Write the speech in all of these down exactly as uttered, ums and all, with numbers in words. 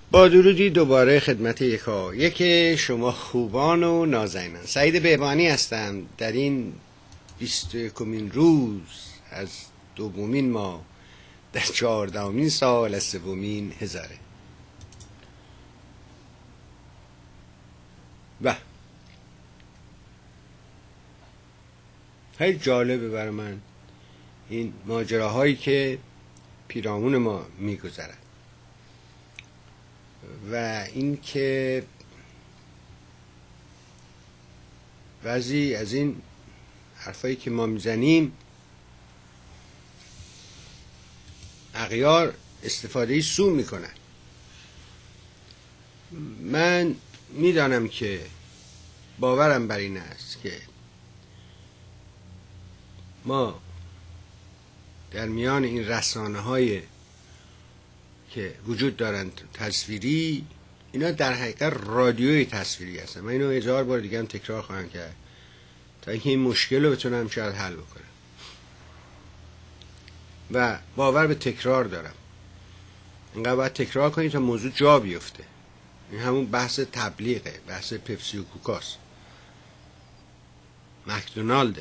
با درودی دوباره خدمت یکا یک شما خوبان و نازنینان. سعید بهبانی هستم در این بیست و یکمین روز از دومین ماه در چهاردهمین سال از سومین هزاره. و خیلی جالبه برای من این ماجراهایی که پیرامون ما میگذرد و این که بعضی از این حرفایی که ما میزنیم اغیار استفاده سو میکنن. من میدانم که باورم بر این است که ما در میان این رسانه های که وجود دارند تصویری، اینا در حقیقت رادیوی تصویری هستن. من اینو هزار بار دیگه هم تکرار خواهم کرد تا اینکه این مشکل رو بتونم شاید حل بکنم و باور به تکرار دارم. اینقدر باید تکرار کنید تا موضوع جا بیفته. این همون بحث تبلیغه، بحث پپسی و کوکاست، مکدونالده.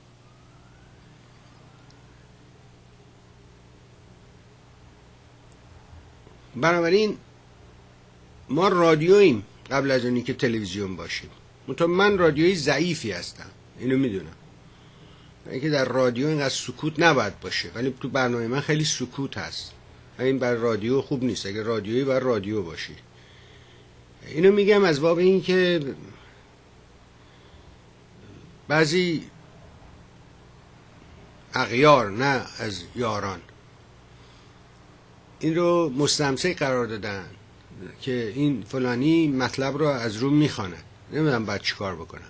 بنابراین ما رادیوییم قبل از اونی که تلویزیون باشیم. منتها من رادیوی ضعیفی هستم، اینو میدونم. اینکه در رادیو اینقدر سکوت نباید باشه، ولی تو برنامه من خیلی سکوت هست. این بر رادیو خوب نیست. اگه رادیویی بر رادیو باشی. اینو میگم از باب این که بعضی اغیار، نه از یاران، این رو مستمسک قرار دادن که این فلانی مطلب رو از رو میخواند. نمیدونم باید چی کار بکنم.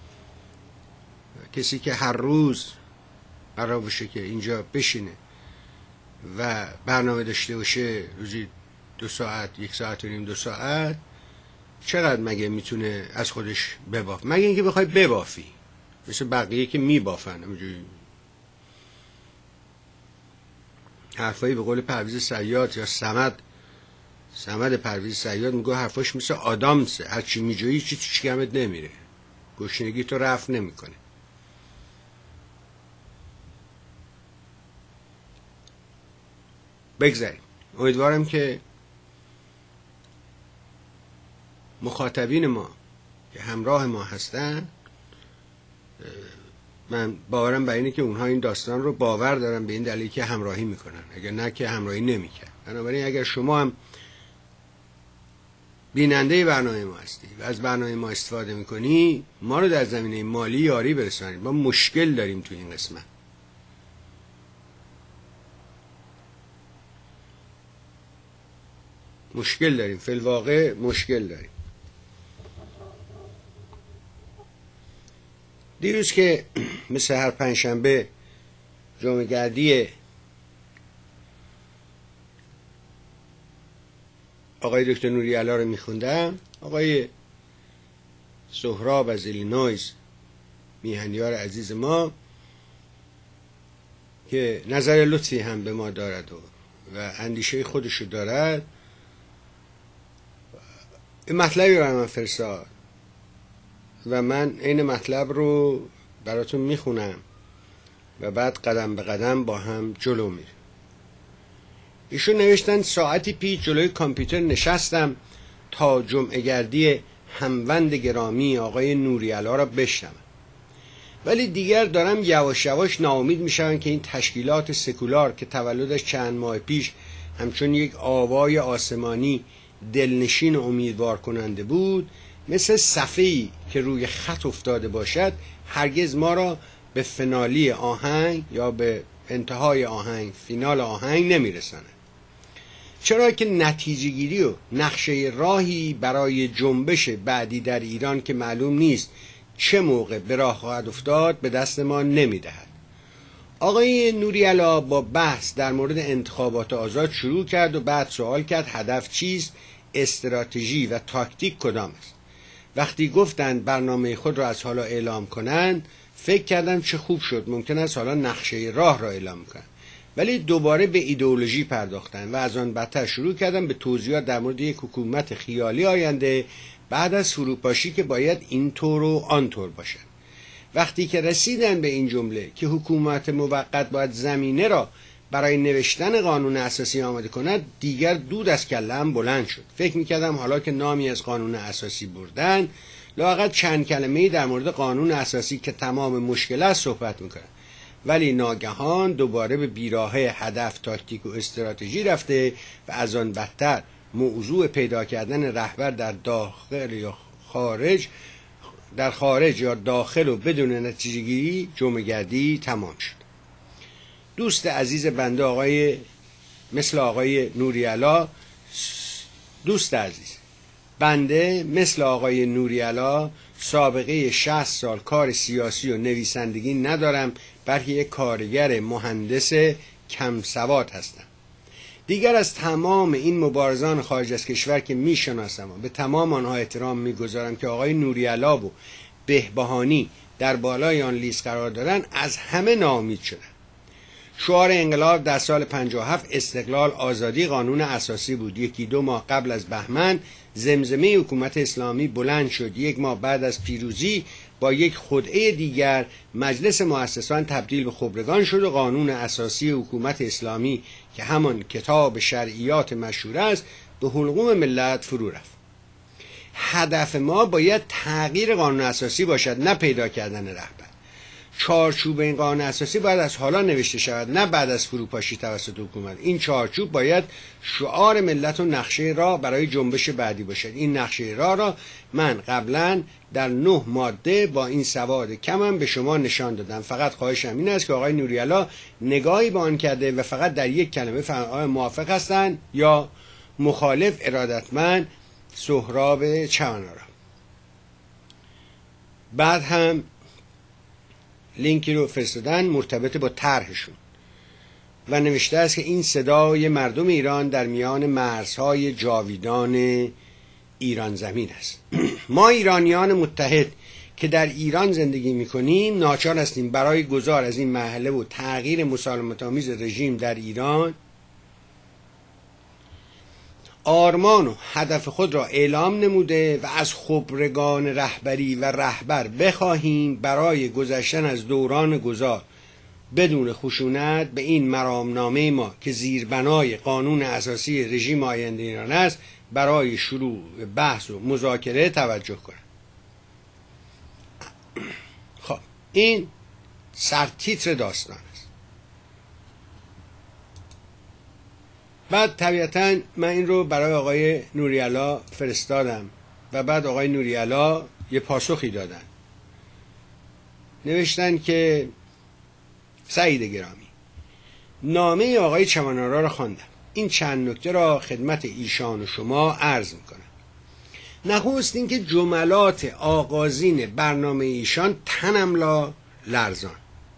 کسی که هر روز قرار باشه که اینجا بشینه و برنامه داشته باشه روزی دو ساعت، یک ساعت و نیم، دو ساعت، چقدر مگه میتونه از خودش بباف؟ مگه اینکه بخوای ببافی مثل بقیه که میبافن. همونجوری حرفایی به قول پرویز صیاد یا صمد صمد پرویز صیاد میگه حرفاش مثل آدامسه، هر چی میجویی چی تو شکمت نمیره، گشنگی تو رفع نمیکنه. بگذاریم. امیدوارم که مخاطبین ما که همراه ما هستن، من باورم بر اینه که اونها این داستان رو باور دارن به این دلیل که همراهی میکنن، اگر نه که همراهی نمیکنن. بنابراین اگر شما هم بیننده برنامه ما هستی و از برنامه ما استفاده میکنی، ما رو در زمینه مالی یاری برسانید. ما مشکل داریم تو این قسمت. مشکل داریم، فی الواقع مشکل داریم. دیروز که مثل هر پنجشنبه جمعه گردی آقای دکتر نوری‌علا رو میخوندم، آقای سهراب از ایلینویز، میهنیار عزیز ما که نظر لطفی هم به ما دارد و, و اندیشه خودشو دارد، این مطلبی برای من فرستاد و من این مطلب رو براتون میخونم و بعد قدم به قدم با هم جلو میریم. ایشون نوشتن ساعتی پیش جلوی کامپیوتر نشستم تا جمعه گردی هموند گرامی آقای نوری‌علا را بشنوم، ولی دیگر دارم یواش یواش ناامید میشم که این تشکیلات سکولار که تولدش چند ماه پیش همچون یک آوای آسمانی دلنشین و امیدوار کننده بود، مثل صفحه‌ای که روی خط افتاده باشد، هرگز ما را به فینالی آهنگ یا به انتهای آهنگ، فینال آهنگ نمیرساند. چرا که نتیجه گیری و نقشه راهی برای جنبش بعدی در ایران که معلوم نیست چه موقع به راه خواهد افتاد به دست ما نمیدهد. آقای نوری‌علا با بحث در مورد انتخابات آزاد شروع کرد و بعد سوال کرد هدف چیست، استراتژی و تاکتیک کدام است. وقتی گفتند برنامه خود را از حالا اعلام کنند، فکر کردم چه خوب شد، ممکن است حالا نقشه راه را اعلام کنند. ولی دوباره به ایدئولوژی پرداختن و از آن بدتر شروع کردن به توضیحات در مورد یک حکومت خیالی آینده بعد از فروپاشی که باید اینطور و آنطور باشد. وقتی که رسیدن به این جمله که حکومت موقت باید زمینه را برای نوشتن قانون اساسی آماده کند، دیگر دود از کله‌ام بلند شد. فکر می‌کردم حالا که نامی از قانون اساسی بردن، لااقل چند کلمه‌ای در مورد قانون اساسی که تمام مشکل است صحبت می‌کنن. ولی ناگهان دوباره به بیراهه هدف، تاکتیک و استراتژی رفته و از آن بدتر موضوع پیدا کردن رهبر در داخل یا خارج در خارج یا داخل و بدون نتیجه‌گیری جمع‌گردی تمام شد. دوست عزیز بنده آقای مثل آقای نوری‌علا دوست عزیز بنده مثل آقای نوری‌علا سابقه شصت سال کار سیاسی و نویسندگی ندارم، بلکه یک کارگر مهندس کم سواد هستم. دیگر از تمام این مبارزان خارج از کشور که میشناسم و به تمام آنها احترام میگذارم که آقای نوری‌علا و بهبهانی در بالای آن لیست قرار دارن، از همه ناامید شدم. شعار انقلاب در سال پنجاه و هفت استقلال، آزادی، قانون اساسی بود. یکی دو ماه قبل از بهمن زمزمه حکومت اسلامی بلند شد. یک ماه بعد از پیروزی با یک خدعه دیگر مجلس مؤسسان تبدیل به خبرگان شد و قانون اساسی حکومت اسلامی که همان کتاب شرعیات مشهور است به حلقوم ملت فرو رفت. هدف ما باید تغییر قانون اساسی باشد، نه پیدا کردن رهبر. چارچوب این قانون اساسی باید از حالا نوشته شود، نه بعد از فروپاشی توسط حکومت. این چارچوب باید شعار ملت و نقشه راه برای جنبش بعدی باشد. این نقشه راه را من قبلا در نه ماده با این سواد کمم به شما نشان دادم. فقط خواهشم این است که آقای نوری‌علا نگاهی به آن کرده و فقط در یک کلمه فهم موافق هستند یا مخالف. ارادتمند سهراب چمن‌آرا. بعد هم لینکی رو فرستادن مرتبط با طرحشون و نوشته است که این صدای مردم ایران در میان مرزهای جاویدان ایران زمین است. ما ایرانیان متحد که در ایران زندگی میکنیم ناچار هستیم برای گذار از این مرحله و تغییر مسالمت‌آمیز رژیم در ایران آرمان و هدف خود را اعلام نموده و از خبرگان رهبری و رهبر بخواهیم برای گذشتن از دوران گذار بدون خشونت به این مرامنامه ما که زیربنای قانون اساسی رژیم آینده ایران است برای شروع بحث و مذاکره توجه کنند. خب این سرتیتر داستان است. بعد طبیعتا من این رو برای آقای نوری‌علا فرستادم و بعد آقای نوری‌علا یه پاسخی دادن. نوشتن که سعید گرامی، نامه آقای چمن‌آرا را خواندم. این چند نکته را خدمت ایشان و شما عرض میکنم. نخست این که جملات آغازین برنامه ایشان تنم را لرزان.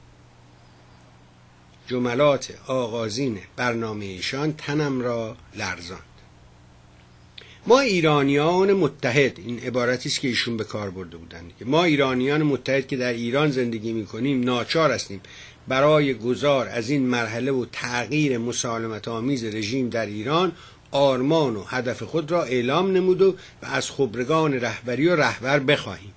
جملات آغازین برنامه ایشان تنم را لرزاند. ما ایرانیان متحد، این عبارتی است که ایشون به کار برده بودند، که ما ایرانیان متحد که در ایران زندگی میکنیم ناچار هستیم برای گذار از این مرحله و تغییر مسالمت آمیز رژیم در ایران آرمان و هدف خود را اعلام نمود و از خبرگان رهبری و رهبر بخواهیم.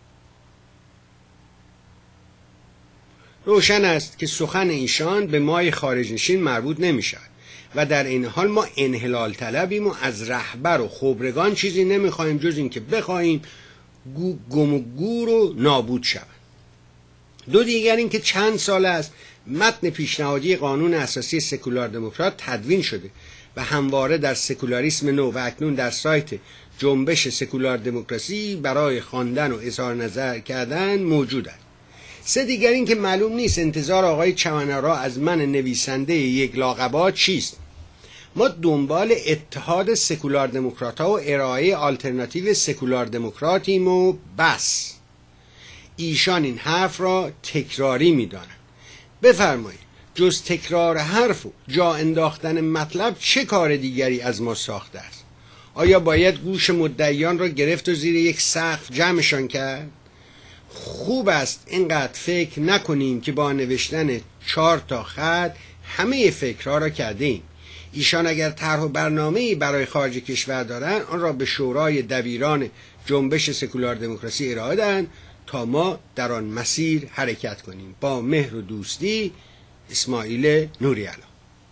روشن است که سخن ایشان به مای خارج نشین مربوط نمی شود و در این حال ما انحلال طلبیم و از رهبر و خبرگان چیزی نمی خواهیم جز این که بخواهیم گم و گور و نابود شود. دو دیگر این که چند سال است متن پیشنهادی قانون اساسی سکولار دموکرات تدوین شده و همواره در سکولاریسم نو و اکنون در سایت جنبش سکولار دموکراسی برای خواندن و اظهار نظر کردن موجود است. سه دیگر این که معلوم نیست انتظار آقای چمن‌آرا از من نویسنده یک لاقبات چیست. ما دنبال اتحاد سکولار دموکرات ها و ارائه آلترناتیو سکولار دموکراتیم و بس. ایشان این حرف را تکراری می دانند. بفرمایید جز تکرار حرف و جا انداختن مطلب چه کار دیگری از ما ساخته است؟ آیا باید گوش مدعیان را گرفت و زیر یک سقف جمعشان کرد؟ خوب است اینقدر فکر نکنیم که با نوشتن چهار تا خط همه فکرها را کردیم. ایشان اگر طرح و برنامه‌ای برای خارج کشور دارند آن را به شورای دبیران جنبش سکولار دموکراسی ارائه دهند تا ما در آن مسیر حرکت کنیم. با مهر و دوستی، اسماعیل نوری‌علا.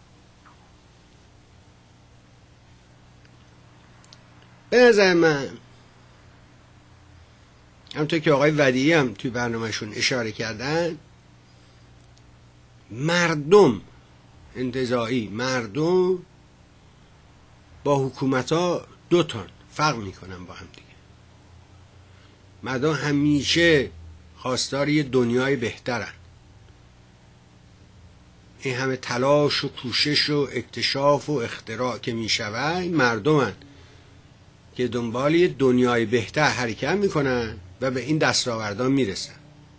به نظر من همونطور که آقای ودیعی هم توی برنامهشون اشاره کردن، مردم انتزاعی، مردم با حکومت ها دو تان فرق میکنن با هم دیگه. مردم همیشه خواستار یه دنیای بهترن. این همه تلاش و کوشش و اکتشاف و اختراع که میشود، مردمن که دنبال یه دنیای بهتر حرکت میکنن و به این دستاوردان میرسن.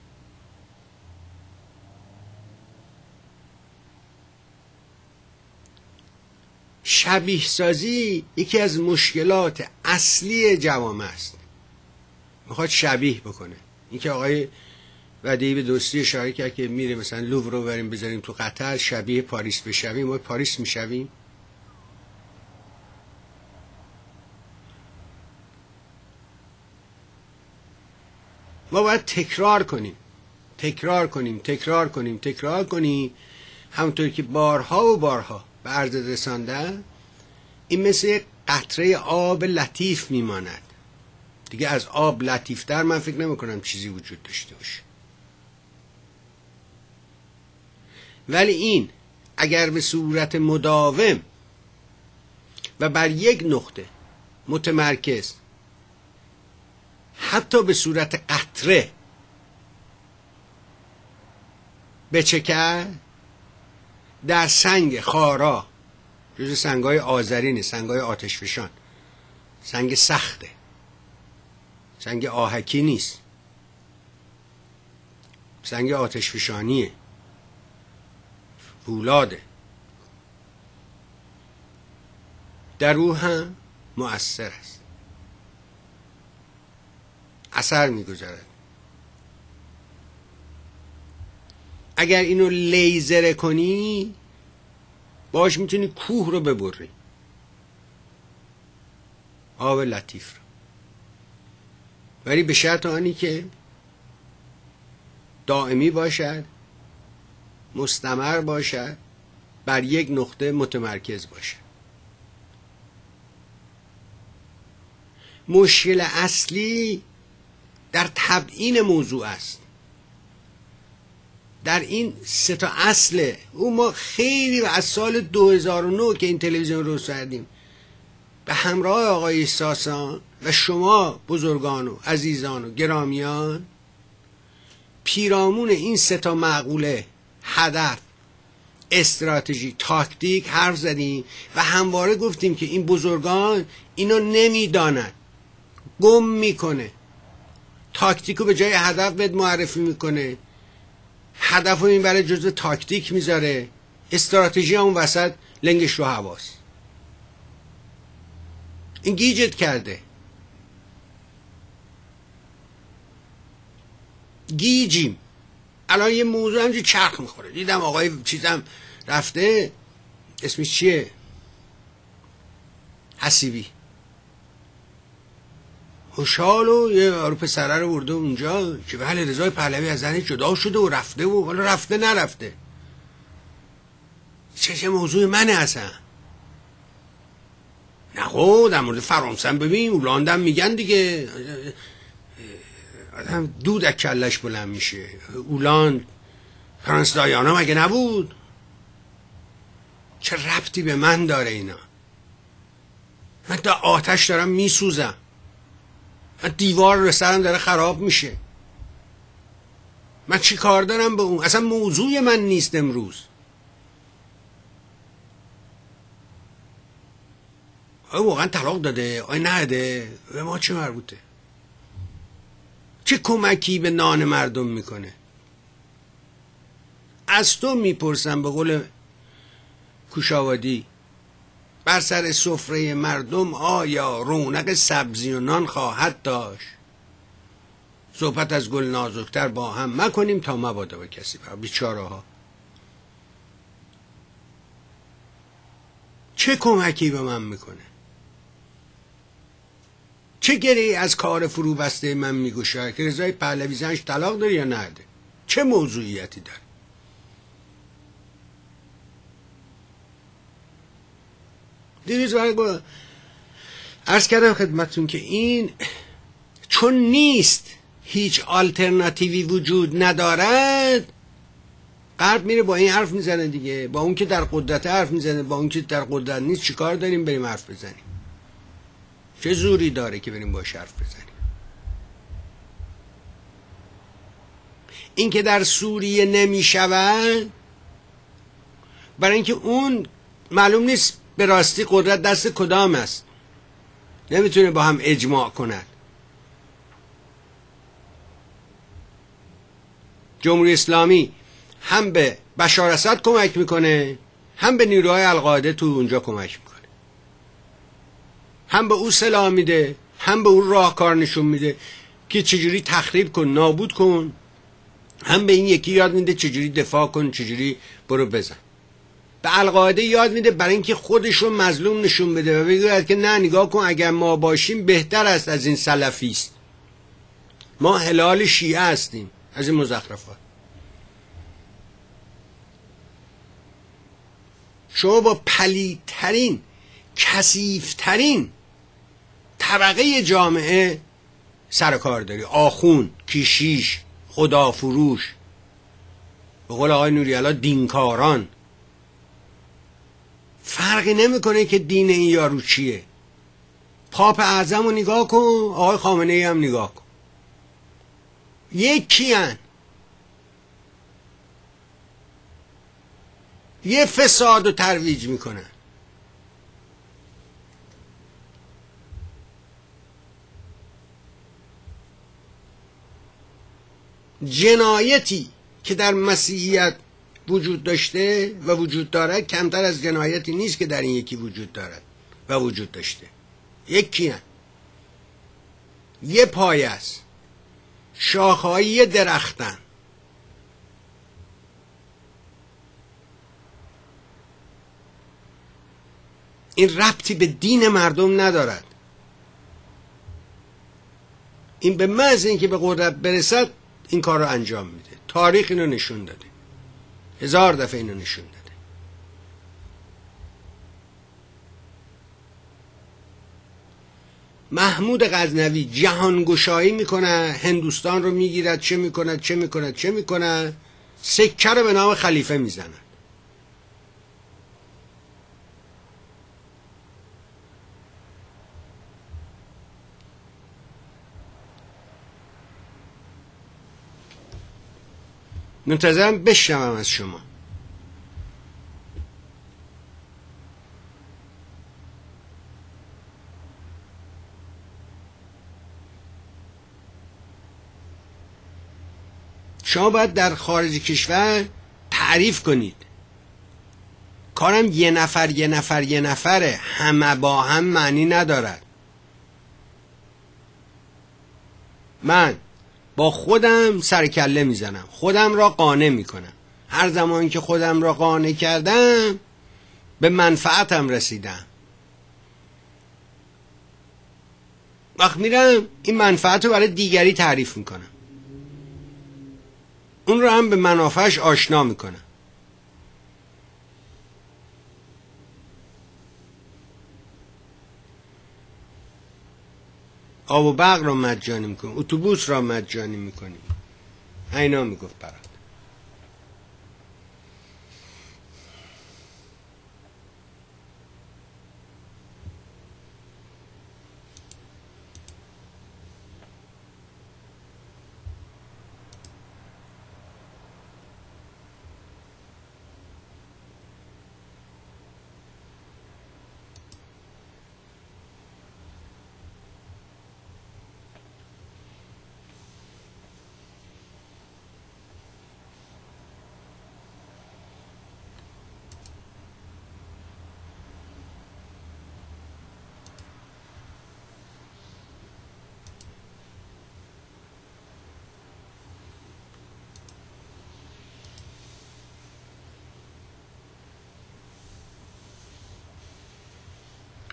شبیه سازی یکی از مشکلات اصلی جوامع است. میخواد شبیه بکنه. این که آقای ودیعی به دوستی اشاره کرد که میره مثلا لوور رو بریم بذاریم تو قطر شبیه پاریس بشویم، ما پاریس میشویم. ما باید تکرار کنیم تکرار کنیم تکرار کنیم تکرار کنیم همونطور که بارها و بارها به عرض رسانده. این مثل قطره آب لطیف میماند دیگه. از آب لطیفتر من فکر نمی کنم چیزی وجود داشته باشه. ولی این اگر به صورت مداوم و بر یک نقطه متمرکز، حتی به صورت قطره بچکه در سنگ خارا، جز سنگای آذرینه، سنگای آتشفشان، سنگ سخته، سنگ آهکی نیست، سنگ آتشفشانیه، فولاده، در او هم مؤثر است، اثر میگذارد. اگر اینو لیزر کنی باش میتونی کوه رو ببری، آب لطیف رو. ولی به شرط آنی که دائمی باشد، مستمر باشد، بر یک نقطه متمرکز باشد. مشکل اصلی در تبیین موضوع است، در این سه تا اصله. او ما خیلی از سال دو هزار و نه که این تلویزیون رو کردیم به همراه آقای ساسان و شما بزرگان و عزیزان و گرامیان پیرامون این سه تا معقوله، هدف، استراتژی، تاکتیک حرف زدیم و همواره گفتیم که این بزرگان اینو نمیدانند، گم میکنه، تاکتیکو به جای هدف بهت معرفی میکنه، هدف رو این برای جزء تاکتیک میذاره، استراتژی اون وسط لنگش رو حواس. این گیجت کرده، گیجیم. الان یه موضوع همجور چرخ میخوره. دیدم آقای چیزم رفته، اسمش چیه؟ حسیبی، خوشحال و یه آرو پسره رو برده اونجا که بله رضای پهلوی از زنش جدا شده و رفته و ولی رفته نرفته. چه چه موضوع منه اصلا؟ نه خود در مورد فرانسه هم ببین اولاندم میگن دیگه، آدم دود از کلش بلند میشه. اولاند فرانس دایانا مگه نبود؟ چه ربطی به من داره اینا؟ من تا آتش دارم میسوزم، من دیوار رو سرم داره خراب میشه، من چی کار دارم به اون؟ اصلا موضوع من نیست امروز. آیا واقعا طلاق داده؟ آیا نده؟ به ما چه مربوطه؟ چه کمکی به نان مردم میکنه؟ از تو میپرسم به قول کوشاوادی، بر سر سفره مردم آیا رونق سبزی و نان خواهد داشت؟ صحبت از گل نازکتر با هم مکنیم تا مبادا به کسی. بیچاره ها چه کمکی به من میکنه؟ چه گری از کار فرو بسته من میگوشه که رضای پهلوی زنش طلاق داره یا نده؟ چه موضوعیتی داره؟ دیروز برای عرض کردم خدمتون که این چون نیست، هیچ آلترناتیوی وجود ندارد، غرب میره با این حرف میزنه دیگه، با اون که در قدرت حرف میزنه، با اون که در قدرت نیست چیکار داریم بریم حرف بزنیم؟ چه زوری داره که بریم باش حرف بزنیم؟ این که در سوریه نمیشود برای اینکه اون معلوم نیست به راستی قدرت دست کدام است، نمیتونه با هم اجماع کند. جمهوری اسلامی هم به بشار اسد کمک میکنه، هم به نیروهای القاعده تو اونجا کمک میکنه، هم به او سلاح میده، هم به اون راهکار نشون میده که چجوری تخریب کن، نابود کن، هم به این یکی یاد میده چجوری دفاع کن، چجوری برو بزن. به القاعده یاد میده برای اینکه خودشو مظلوم نشون بده و بگه که نه نگاه کن اگر ما باشیم بهتر است از این سلفی است، ما هلال شیعه هستیم، از این مزخرفات. شما با پلیدترین کثیف‌ترین طبقه جامعه سر کار داری، آخون، کشیش، خدافروش، به قول آقای نوری‌الله دینکاران. فرقی نمیکنه که دین این یارو چیه. پاپ اعظم رو نگاه کن، آقای خامنه ای هم نگاه کن، یکی هن. یه فساد رو ترویج میکنن. جنایتی که در مسیحیت وجود داشته و وجود دارد کمتر از جنایتی نیست که در این یکی وجود دارد و وجود داشته. یکی هن. یه پایه است، شاخه‌های درختن. این ربطی به دین مردم ندارد. این به محض اینکه به قدرت برسد این کار رو انجام میده. تاریخ اینو نشون داده، هزار دفعه اینو نشون داده. محمود غزنوی جهانگشایی میکنه، هندوستان رو میگیرد، چه میکند چه میکند چه میکند، سکه رو به نام خلیفه میزند. منتظرم بشنوم از شما. شما باید در خارج کشور تعریف کنید. کارم یه نفر یه نفر یه نفره، همه با هم معنی ندارد. من با خودم سرکله میزنم، خودم را قانع میکنم. هر زمان که خودم را قانع کردم به منفعتم رسیدم. وقت میرم این منفعت رو برای دیگری تعریف میکنم، اون رو هم به منافعش آشنا میکنم. آب و برق را مجانی میکنیم، اتوبوس را مجانی میکنیم. اینا میگفت برات.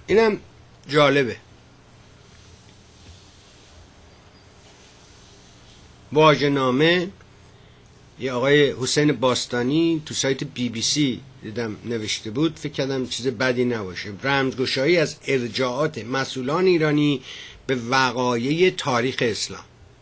اینم جالبه. واژه‌نامه یه آقای حسین باستانی تو سایت بی بی سی دیدم نوشته بود، فکر کردم چیز بدی نباشه. رمزگشایی از ارجاعات مسئولان ایرانی به وقایع تاریخ اسلام.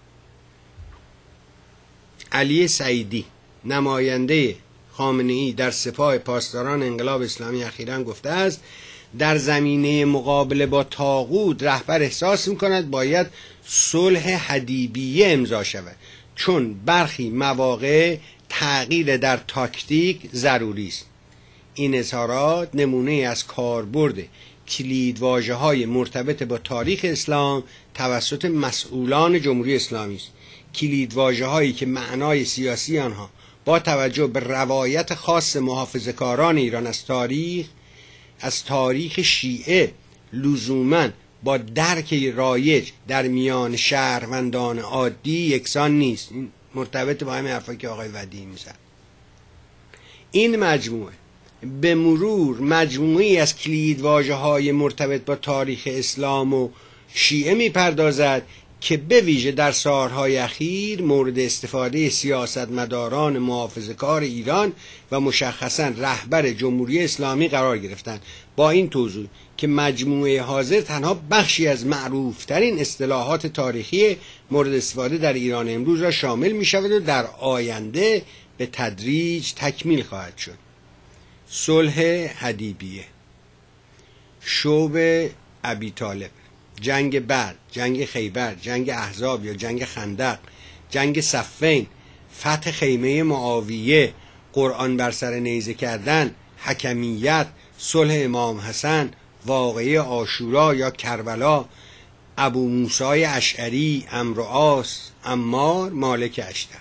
علی سعیدی نماینده خامنه‌ای در سپاه پاسداران انقلاب اسلامی اخیراً گفته است در زمینه مقابله با طاغوت رهبر احساس می‌کند باید صلح حدیبیه امضا شود، چون برخی مواقع تغییر در تاکتیک ضروری است. این اظهارات نمونه از کاربرد کلیدواژه‌های مرتبط با تاریخ اسلام توسط مسئولان جمهوری اسلامی است. کلیدواژه‌هایی که معنای سیاسی آنها با توجه به روایت خاص محافظه‌کاران ایران از تاریخ از تاریخ شیعه لزوماً با درک رایج در میان شهروندان عادی یکسان نیست. این مرتبط با همین حرفایی که آقای ودیعی میزد. این مجموعه به مرور مجموعی از کلیدواژه‌های مرتبط با تاریخ اسلام و شیعه میپردازد که به ویژه در سالهای اخیر مورد استفاده سیاستمداران محافظه‌کار ایران و مشخصاً رهبر جمهوری اسلامی قرار گرفتند، با این توضیح که مجموعه حاضر تنها بخشی از معروفترین اصطلاحات تاریخی مورد استفاده در ایران امروز را شامل می شود و در آینده به تدریج تکمیل خواهد شد. صلح حدیبیه، شوب ابی طالب، جنگ بدر، جنگ خیبر، جنگ احزاب یا جنگ خندق، جنگ صفین، فتح خیمه معاویه، قرآن بر سر نیزه کردن، حکمیت، صلح امام حسن، واقعه عاشورا یا کربلا، ابو موسی اشعری، عمرو عاص، عمار، مالک اشتر.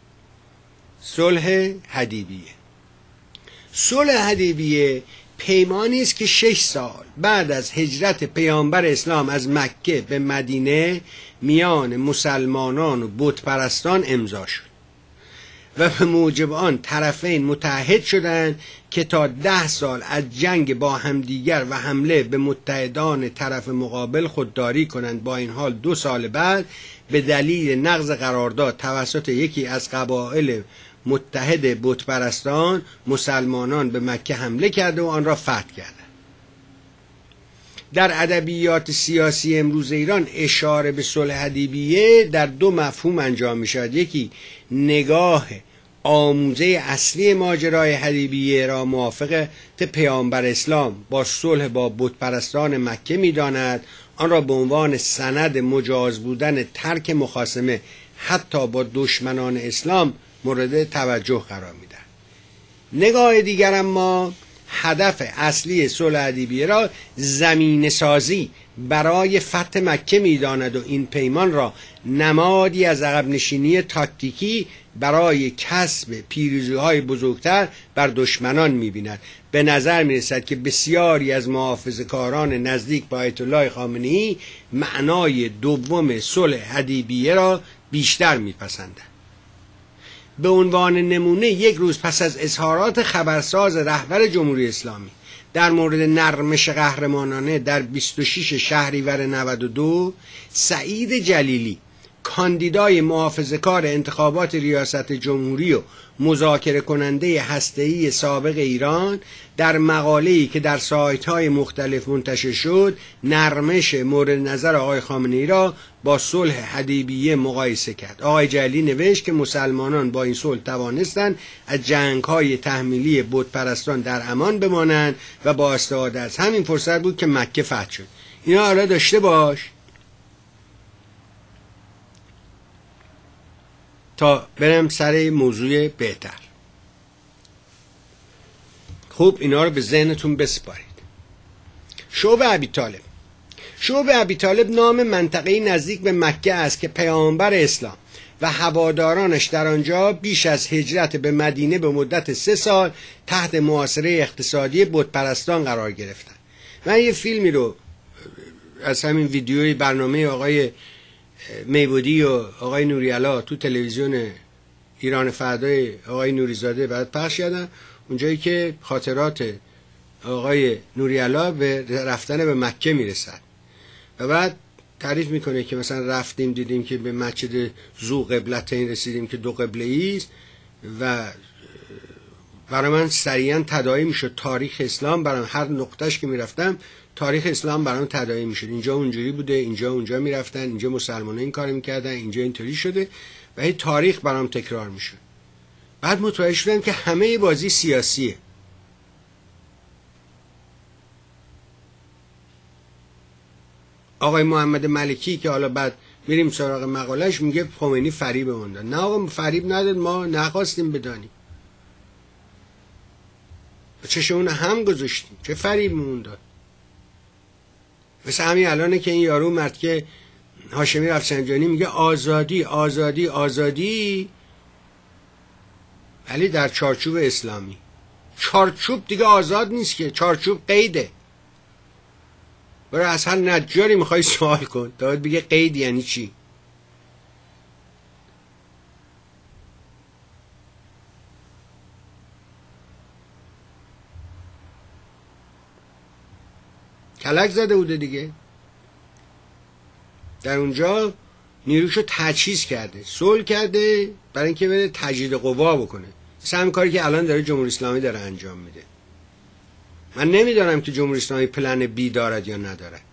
صلح حدیبیه. صلح حدیبیه پیمانی است که شش سال بعد از هجرت پیامبر اسلام از مکه به مدینه میان مسلمانان و بت پرستان امضا شد و به موجب آن طرفین متحد شدند که تا ده سال از جنگ با همدیگر و حمله به متحدان طرف مقابل خودداری کنند. با این حال دو سال بعد به دلیل نقض قرارداد توسط یکی از قبایل متحد بت پرستان مسلمانان به مکه حمله کرده و آن را فتح کردند. در ادبیات سیاسی امروز ایران اشاره به صلح حدیبیه در دو مفهوم انجام می شود. یکی نگاه آموزه اصلی ماجرای حدیبیه را موافقت پیامبر اسلام با صلح با بت پرستان مکه می داند، آن را به عنوان سند مجاز بودن ترک مخاصمه حتی با دشمنان اسلام مورد توجه قرار میدن. نگاه دیگر اما هدف اصلی صلح حدیبیه را زمینه سازی برای فتح مکه میداند و این پیمان را نمادی از عقب نشینی تاکتیکی برای کسب پیروزی‌های بزرگتر بر دشمنان می‌بیند. به نظر می‌رسد که بسیاری از محافظه‌کاران نزدیک با آیت الله خامنه‌ای معنای دوم صلح حدیبیه را بیشتر می‌پسندند. به عنوان نمونه یک روز پس از اظهارات خبرساز رهبر جمهوری اسلامی در مورد نرمش قهرمانانه در بیست و شش شهریور نود و دو، سعید جلیلی کاندیدای محافظه‌کار انتخابات ریاست جمهوری و مذاکره کننده هسته‌ای سابق ایران در مقاله‌ای که در سایت‌های مختلف منتشر شد نرمش مورد نظر آقای خامنه‌ای را با صلح حدیبیه مقایسه کرد. آقای جلیلی نوشت که مسلمانان با این صلح توانستند از جنگ‌های تحمیلی بت پرستان در امان بمانند و با استفاده از همین فرصت بود که مکه فتح شد. اینا حالا داشته باش تا برم سر موضوع بهتر. خوب اینا رو به ذهنتون بسپارید. شعب ابی طالب. شعب ابی طالب نام منطقه‌ای نزدیک به مکه است که پیامبر اسلام و هوادارانش در آنجا بیش از هجرت به مدینه به مدت سه سال تحت محاصره اقتصادی بت پرستان قرار گرفتند. من یه فیلمی رو از همین ویدیوی برنامه آقای میبودی و آقای نوری‌علا تو تلویزیون ایران فردای آقای نوریزاده بعد پخش کردن، اونجایی که خاطرات آقای نوری‌الله به رفتن به مکه میرسد و بعد تعریف میکنه که مثلا رفتیم دیدیم که به مسجد ذو قبلتین رسیدیم که دو قبله است و برای من سریعا تداعی میشد تاریخ اسلام، برای هر نقطهش که میرفتم تاریخ اسلام برام تداعی میشد، اینجا اونجوری بوده، اینجا اونجا میرفتن، اینجا مسلمانان این کارو میکردن، اینجا اینطوری شده و این تاریخ برام تکرار میشد. بعد متوجه شدم که همه بازی سیاسیه. آقای محمد ملکی که حالا بعد میریم سراغ مقالش میگه خمینی فریب اون داد. نه آقا فریب نداد، ما نخواستیم بدانیم، چشمون هم گذاشتیم، چه فریب اون داد. مثل همین الانه که این یارو مرد که هاشمی رفسنجانی میگه آزادی آزادی آزادی، ولی در چارچوب اسلامی. چارچوب دیگه آزاد نیست که، چارچوب قیده. برای از هر نجاری میخوای سوال کن تا بگه قید یعنی چی. کلک زده بوده دیگه، در اونجا نیروشو تجهیز کرده، صلح کرده برای اینکه بره تجدید قوا بکنه. مثل همین کاری که الان داره جمهوری اسلامی داره انجام میده. من نمیدونم که جمهوری اسلامی پلن بی دارد یا ندارد.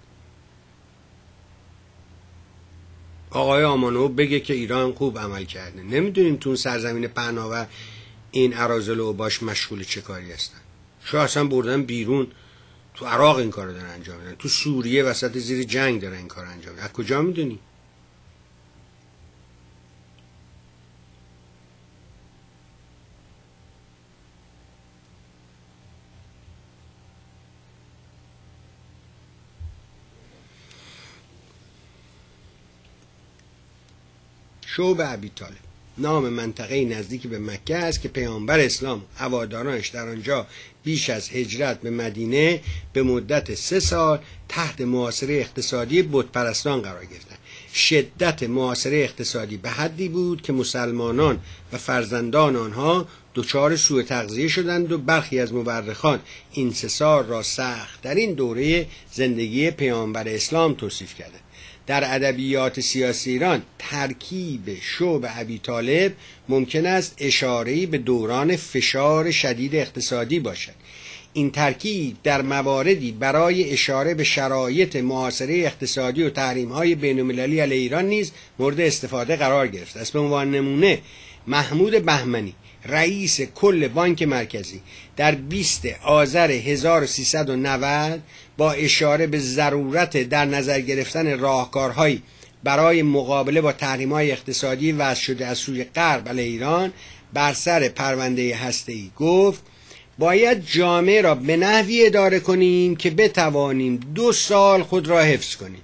آقای آمانو بگه که ایران خوب عمل کرده، نمیدونیم تو اون سرزمین پهناور این اراذل و باش مشغول چه کاری هستن. شاید اصلا بردن بیرون، تو عراق این کارو دارن انجام میدن، تو سوریه وسط زیر جنگ دارن این کارو انجام میدن. از کجا میدونی؟ شعب ابی طالب نام منطقه نزدیک به مکه است که پیامبر اسلام هوادارانش در آنجا بیش از هجرت به مدینه به مدت سه سال تحت محاصره اقتصادی بتپرستان قرار گرفتند. شدت محاصره اقتصادی به حدی بود که مسلمانان و فرزندان آنها دچار سوء تغذیه شدند و برخی از مورخان این سه سال را سخت‌ترین دوره زندگی پیامبر اسلام توصیف کردند. در ادبیات سیاسی ایران ترکیب شعب ابی طالب ممکن است اشاره‌ای به دوران فشار شدید اقتصادی باشد. این ترکیب در مواردی برای اشاره به شرایط محاصره اقتصادی و تحریم‌های بین‌المللی علیه ایران نیز مورد استفاده قرار گرفت است. به عنوان نمونه محمود بهمنی رئیس کل بانک مرکزی در بیست آذر هزار و سیصد و نود با اشاره به ضرورت در نظر گرفتن راهکارهایی برای مقابله با تحریم‌های اقتصادی وضع شده از سوی غرب علیه ایران بر سر پرونده هسته‌ای گفت باید جامعه را به نحوی اداره کنیم که بتوانیم دو سال خود را حفظ کنیم.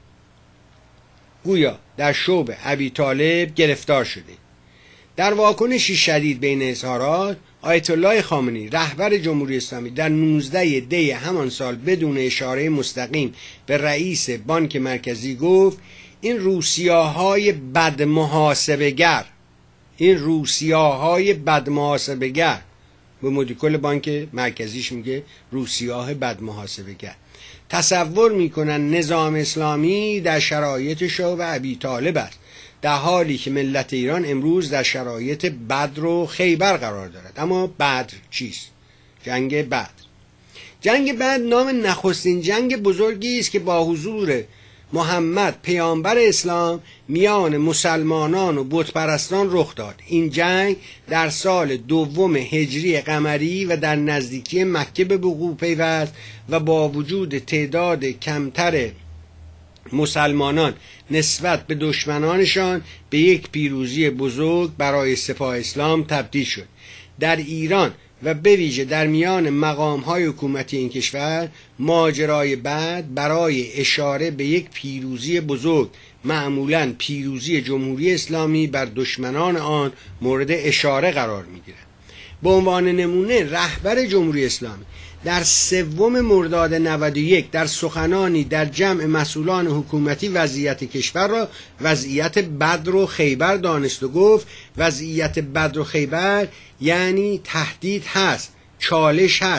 گویا در شعب ابی طالب گرفتار شده. در واکنشی شدید بین اظهارات، آیت الله خامنه‌ای رهبر جمهوری اسلامی در نوزده دی همان سال بدون اشاره مستقیم به رئیس بانک مرکزی گفت این روسیاهای بدمحاسبه‌گر این روسیاهای بدمحاسبه‌گر به مدیر کل بانک مرکزیش میگه روسیاه بدمحاسبه‌گر تصور میکنن نظام اسلامی در شرایط شعب ابی طالب است، در حالی که ملت ایران امروز در شرایط بدر و خیبر قرار دارد. اما بدر چیست؟ جنگ بدر. جنگ بدر نام نخستین جنگ بزرگی است که با حضور محمد پیامبر اسلام میان مسلمانان و بتپرستان رخ داد. این جنگ در سال دوم هجری قمری و در نزدیکی مکه به وقوع پیوست و با وجود تعداد کمتر مسلمانان نسبت به دشمنانشان به یک پیروزی بزرگ برای سپاه اسلام تبدیل شد. در ایران و به ویژه در میان مقام‌های حکومتی این کشور ماجرای بعد برای اشاره به یک پیروزی بزرگ، معمولاً پیروزی جمهوری اسلامی بر دشمنان آن، مورد اشاره قرار می‌گیرد. به عنوان نمونه رهبر جمهوری اسلامی در سوم مرداد نود و یک در سخنانی در جمع مسئولان حکومتی وضعیت کشور را وضعیت بدر و خیبر دانست و گفت وضعیت بدر و خیبر یعنی تهدید هست، چالش هست،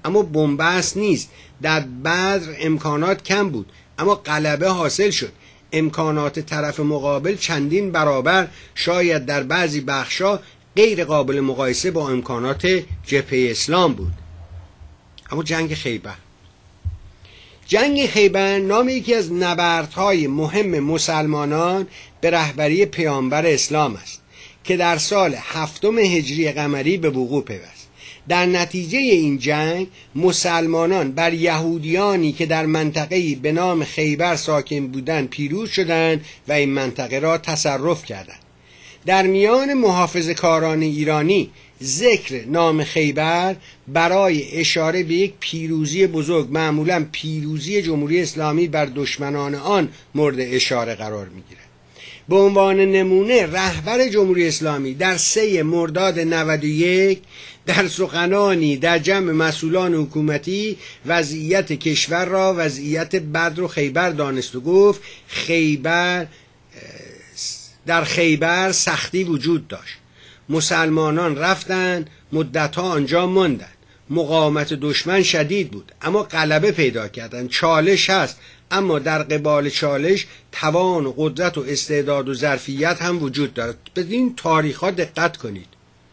اما بنبست نیست. در بدر امکانات کم بود اما غلبه حاصل شد. امکانات طرف مقابل چندین برابر، شاید در بعضی بخشا غیر قابل مقایسه با امکانات جبهه اسلام بود. اما جنگ خیبر جنگ خیبر نام یکی از نبردهای مهم مسلمانان به رهبری پیامبر اسلام است که در سال هفتم هجری قمری به وقوع پیوست. در نتیجه این جنگ مسلمانان بر یهودیانی که در منطقه‌ای به نام خیبر ساکن بودند پیروز شدند و این منطقه را تصرف کردند. در میان محافظه‌کاران ایرانی ذکر نام خیبر برای اشاره به یک پیروزی بزرگ، معمولا پیروزی جمهوری اسلامی بر دشمنان آن، مورد اشاره قرار می‌گیرد. به عنوان نمونه رهبر جمهوری اسلامی در سه مرداد نود و یک در سخنانی در جمع مسئولان حکومتی وضعیت کشور را وضعیت بدر و خیبر دانست و گفت خیبر در خیبر سختی وجود داشت. مسلمانان رفتند، مدتها آنجا ماندند. مقاومت دشمن شدید بود اما غلبه پیدا کردند. چالش هست اما در قبال چالش توان و قدرت و استعداد و ظرفیت هم وجود دارد. به این تاریخ‌ها دقت کنید.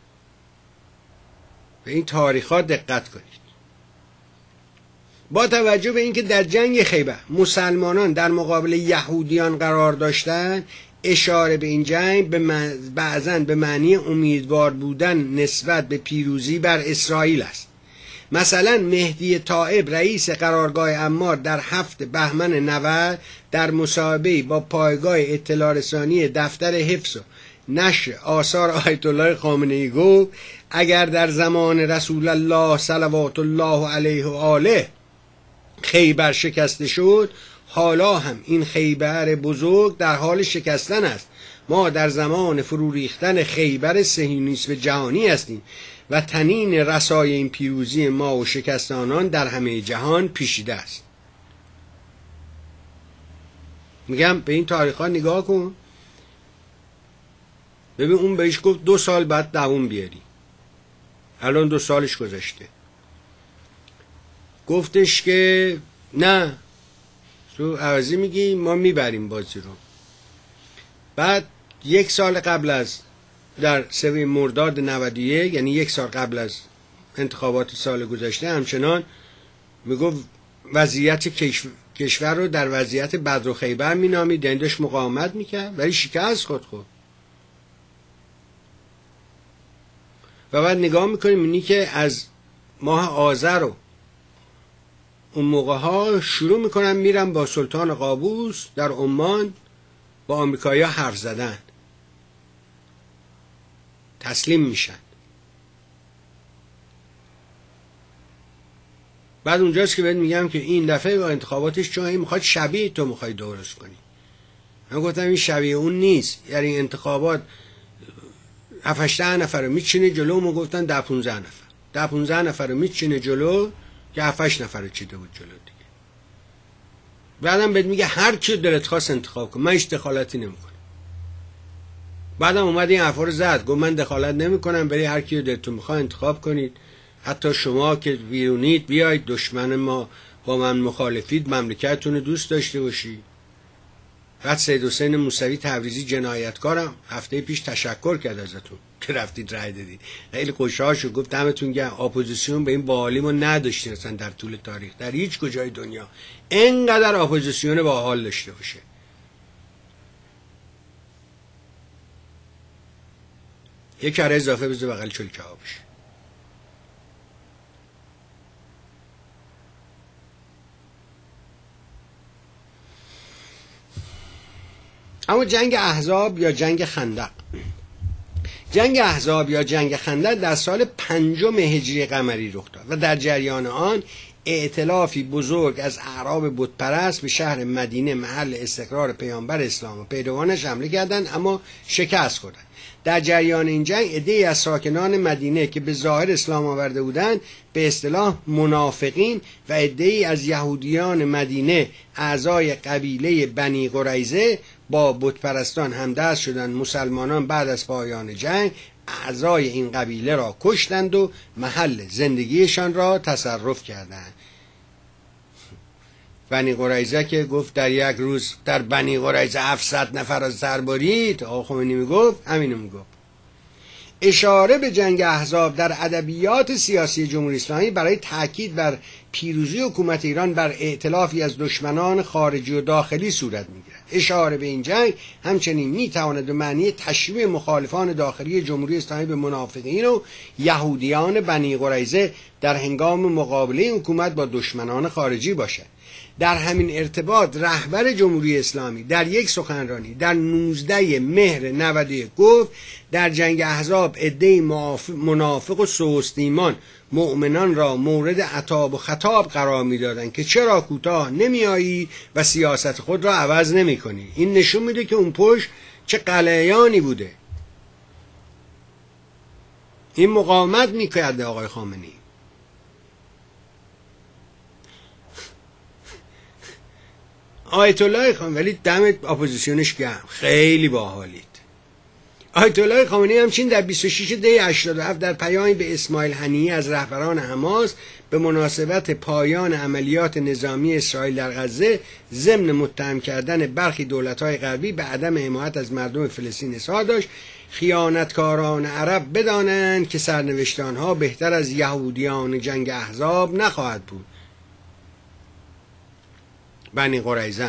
به این تاریخ‌ها دقت کنید. با توجه به اینکه در جنگ خیبر مسلمانان در مقابل یهودیان قرار داشتند، اشاره به این جنگ به بعضاً به معنی امیدوار بودن نسبت به پیروزی بر اسرائیل است. مثلا مهدی طائب رئیس قرارگاه عمار در هفت بهمن نود در مصاحبه‌ای با پایگاه اطلاع رسانی دفتر حفظ و نشر آثار آیت الله خامنه‌ای گفت اگر در زمان رسول الله صلوات الله علیه و آله خیبر شکسته شد، حالا هم این خیبر بزرگ در حال شکستن است. ما در زمان فرو ریختن خیبر صهیونیسم جهانی هستیم و تنین رسای این پیروزی ما و شکست آنان در همه جهان پیچیده است. میگم به این تاریخ‌ها نگاه کن، ببین اون بهش گفت دو سال بعد دووم بیاری، الان دو سالش گذشته. گفتش که نه، تو عوضی میگی ما میبریم بازی رو. بعد یک سال قبل از در سوم مرداد نود و یک، یعنی یک سال قبل از انتخابات سال گذشته، همچنان میگفت وضعیت کشور رو در وضعیت بدر و خیبر مینامید، یعنی داشت مقاومت میکرد ولی شکست خود خود. و بعد نگاه میکنیم اینی که از ماه آذر رو اون موقع ها شروع میکنن میرن با سلطان قابوس در عمان با آمریکایی ها حرف زدن، تسلیم میشن. بعد اونجاست که بهت میگم که این دفعه با انتخاباتش چون این میخواد شبیه تو میخوای درست کنی. من گفتم این شبیه اون نیست، یعنی انتخابات هفت هشت نفر رو میچینه جلو، ما گفتن ده پونزده نفر ده پونزده نفر رو میچینه جلو که هفت هشت نفر رو چیده بود جلو دیگه. بعدم بهت میگه هر کی دلت خواست انتخاب کن، من هیچ دخالتی نمیکنم. بعدم اومد این حرفا رو زد، گفت من دخالت نمیکنم، بری هر کی دلتون میخواد انتخاب کنید، حتی شما که بیرونید بیاید، دشمن ما با من مخالفید، مملکتتون رو دوست داشته باشی. بعد سید حسین موسوی تبریزی جنایتکارم هفته پیش تشکر کرد ازتون که رفتید رای دادید، خیلی خوشحال شد، گفت دمتون گرم. اپوزیسیون به این باحالی ما نداشتین اصلا در طول تاریخ، در هیچ کجای دنیا اینقدر اپوزیسیون باحال داشته باشه. یک کاره اضافه بذار بغل چل کبابش. اما جنگ احزاب یا جنگ خندق جنگ احزاب یا جنگ خندق در سال پنجم هجری قمری رخ داد و در جریان آن ائتلافی بزرگ از اعراب بتپرست به شهر مدینه محل استقرار پیامبر اسلام و پیروانش حمله کردند اما شکست خوردند. در جریان این جنگ عده‌ای از ساکنان مدینه که به ظاهر اسلام آورده بودند به اصطلاح منافقین و عده‌ای از یهودیان مدینه اعضای قبیله بنی قریظه با بتپرستان همدست شدند. مسلمانان بعد از پایان جنگ اعضای این قبیله را کشتند و محل زندگیشان را تصرف کردند. بنی قریظه که گفت در یک روز در بنی قریظه هفتصد نفر را سر برید، آقا خمینی میگفت همینو میگفت. اشاره به جنگ احزاب در ادبیات سیاسی جمهوری اسلامی برای تاکید بر پیروزی حکومت ایران بر ائتلافی از دشمنان خارجی و داخلی صورت میگیرد. اشاره به این جنگ همچنین میتواند به معنی تشویع مخالفان داخلی جمهوری اسلامی به منافقین و یهودیان بنی قریظه در هنگام مقابله حکومت با دشمنان خارجی باشد. در همین ارتباط رهبر جمهوری اسلامی در یک سخنرانی در نوزده مهر نود و یک گفت در جنگ احزاب عده‌ای منافق و سست ایمان مؤمنان را مورد عتاب و خطاب قرار میدادند که چرا کوتاه نمیایی و سیاست خود را عوض نمی‌کنی. این نشون میده که اون پشت چه قلیانی بوده. این مقاومت میکرده آقای خامنه‌ای. آیت الله خامنه‌ای، ولی دم اپوزیسیونش گرم، خیلی باحالید. آیت الله خامنه‌ای همچنین در بیست و شش دی هشتاد و هفت در پیامی به اسماعیل هنیه از رهبران حماس به مناسبت پایان عملیات نظامی اسرائیل در غزه ضمن متهم کردن برخی دولت‌های غربی به عدم حمایت از مردم فلسطین اظهار داشت خیانتکاران عرب بدانند که سرنوشت آنها بهتر از یهودیان جنگ احزاب نخواهد بود. بنی قریظه.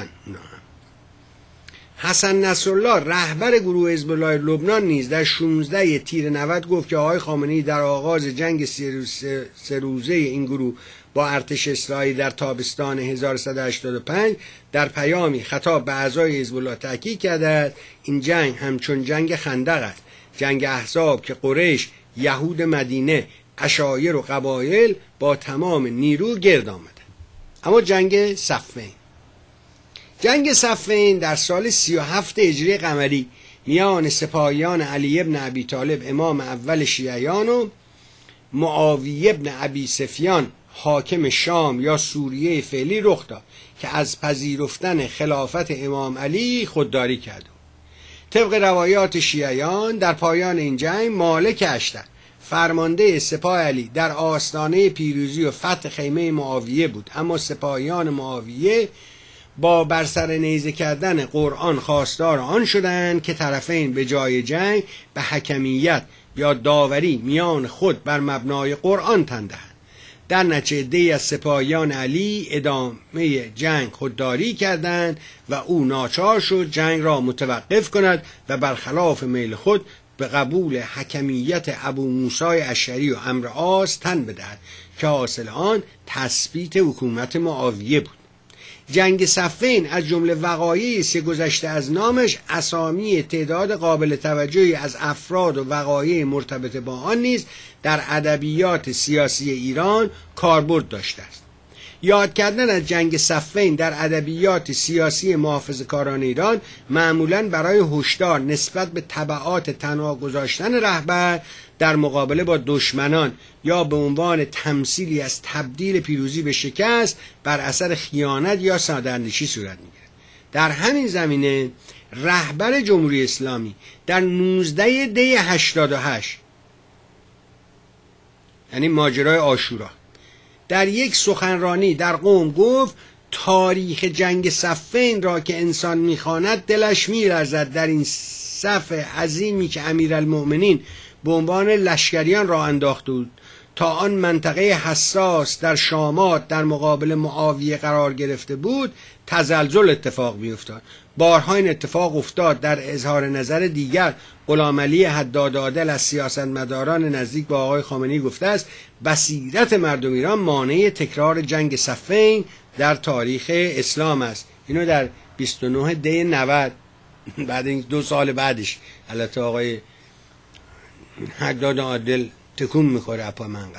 حسن نصرالله رهبر گروه حزب الله لبنان نیز در شانزده تیر نود گفت که آقای خامنه‌ای در آغاز جنگ سه روزه این گروه با ارتش اسرائیل در تابستان هزار و صد و هشتاد و پنج در پیامی خطاب به اعضای حزب الله تاکید کرده این جنگ همچون جنگ خندق است، جنگ احزاب که قریش، یهود مدینه، عشایر و قبایل با تمام نیرو گرد آمدند. اما جنگ صفین جنگ صفین در سال سی و هفت هجری قمری میان سپاهیان علی ابن ابی طالب امام اول شیعیان و معاویه ابن ابی سفیان حاکم شام یا سوریه فعلی رخ داد که از پذیرفتن خلافت امام علی خودداری کرد. طبق روایات شیعیان در پایان این جنگ مالک اشتر فرمانده سپاه علی در آستانه پیروزی و فتح خیمه معاویه بود، اما سپاهیان معاویه با بر سر نیزه کردن قرآن خواستار آن شدند که طرفین به جای جنگ به حکمیت یا داوری میان خود بر مبنای قرآن تن دهند. در نتیجه عده‌ای از سپاهیان علی ادامه جنگ خودداری کردند و او ناچار شد جنگ را متوقف کند و برخلاف میل خود به قبول حکمیت ابو موسی اشعری و عمرو عاص تن بدهد که حاصل آن تثبیت حکومت معاویه بود. جنگ صفین از جمله وقایعی است که گذشته از نامش اسامی تعداد قابل توجهی از افراد و وقایع مرتبط با آن نیز در ادبیات سیاسی ایران کاربرد داشته است. یاد کردن از جنگ صفین در ادبیات سیاسی محافظه‌کاران ایران معمولاً برای هشدار نسبت به تبعات تنها گذاشتن رهبر در مقابله با دشمنان یا به عنوان تمثیلی از تبدیل پیروزی به شکست بر اثر خیانت یا ساده‌اندیشی صورت می‌گیرد. در همین زمینه رهبر جمهوری اسلامی در نوزده دی هشتاد و هشت یعنی ماجرای عاشورا در یک سخنرانی در قم گفت تاریخ جنگ صفین را که انسان میخواند دلش میلرزد. در این صف عظیمی که امیرالمؤمنین به عنوان لشکریان را انداخته بود تا آن منطقه حساس در شامات در مقابل معاویه قرار گرفته بود تزلزل اتفاق میافتاد. بارها این اتفاق افتاد. در اظهار نظر دیگر غلامعلی حداد عادل از سیاستمداران نزدیک با آقای خامنه‌ای گفته است بصیرت مردم ایران مانع تکرار جنگ صفین در تاریخ اسلام است. اینو در بیست و نه دی نود بعد این دو سال بعدش البته آقای حداد عادل تکون میخوره اپا منقل.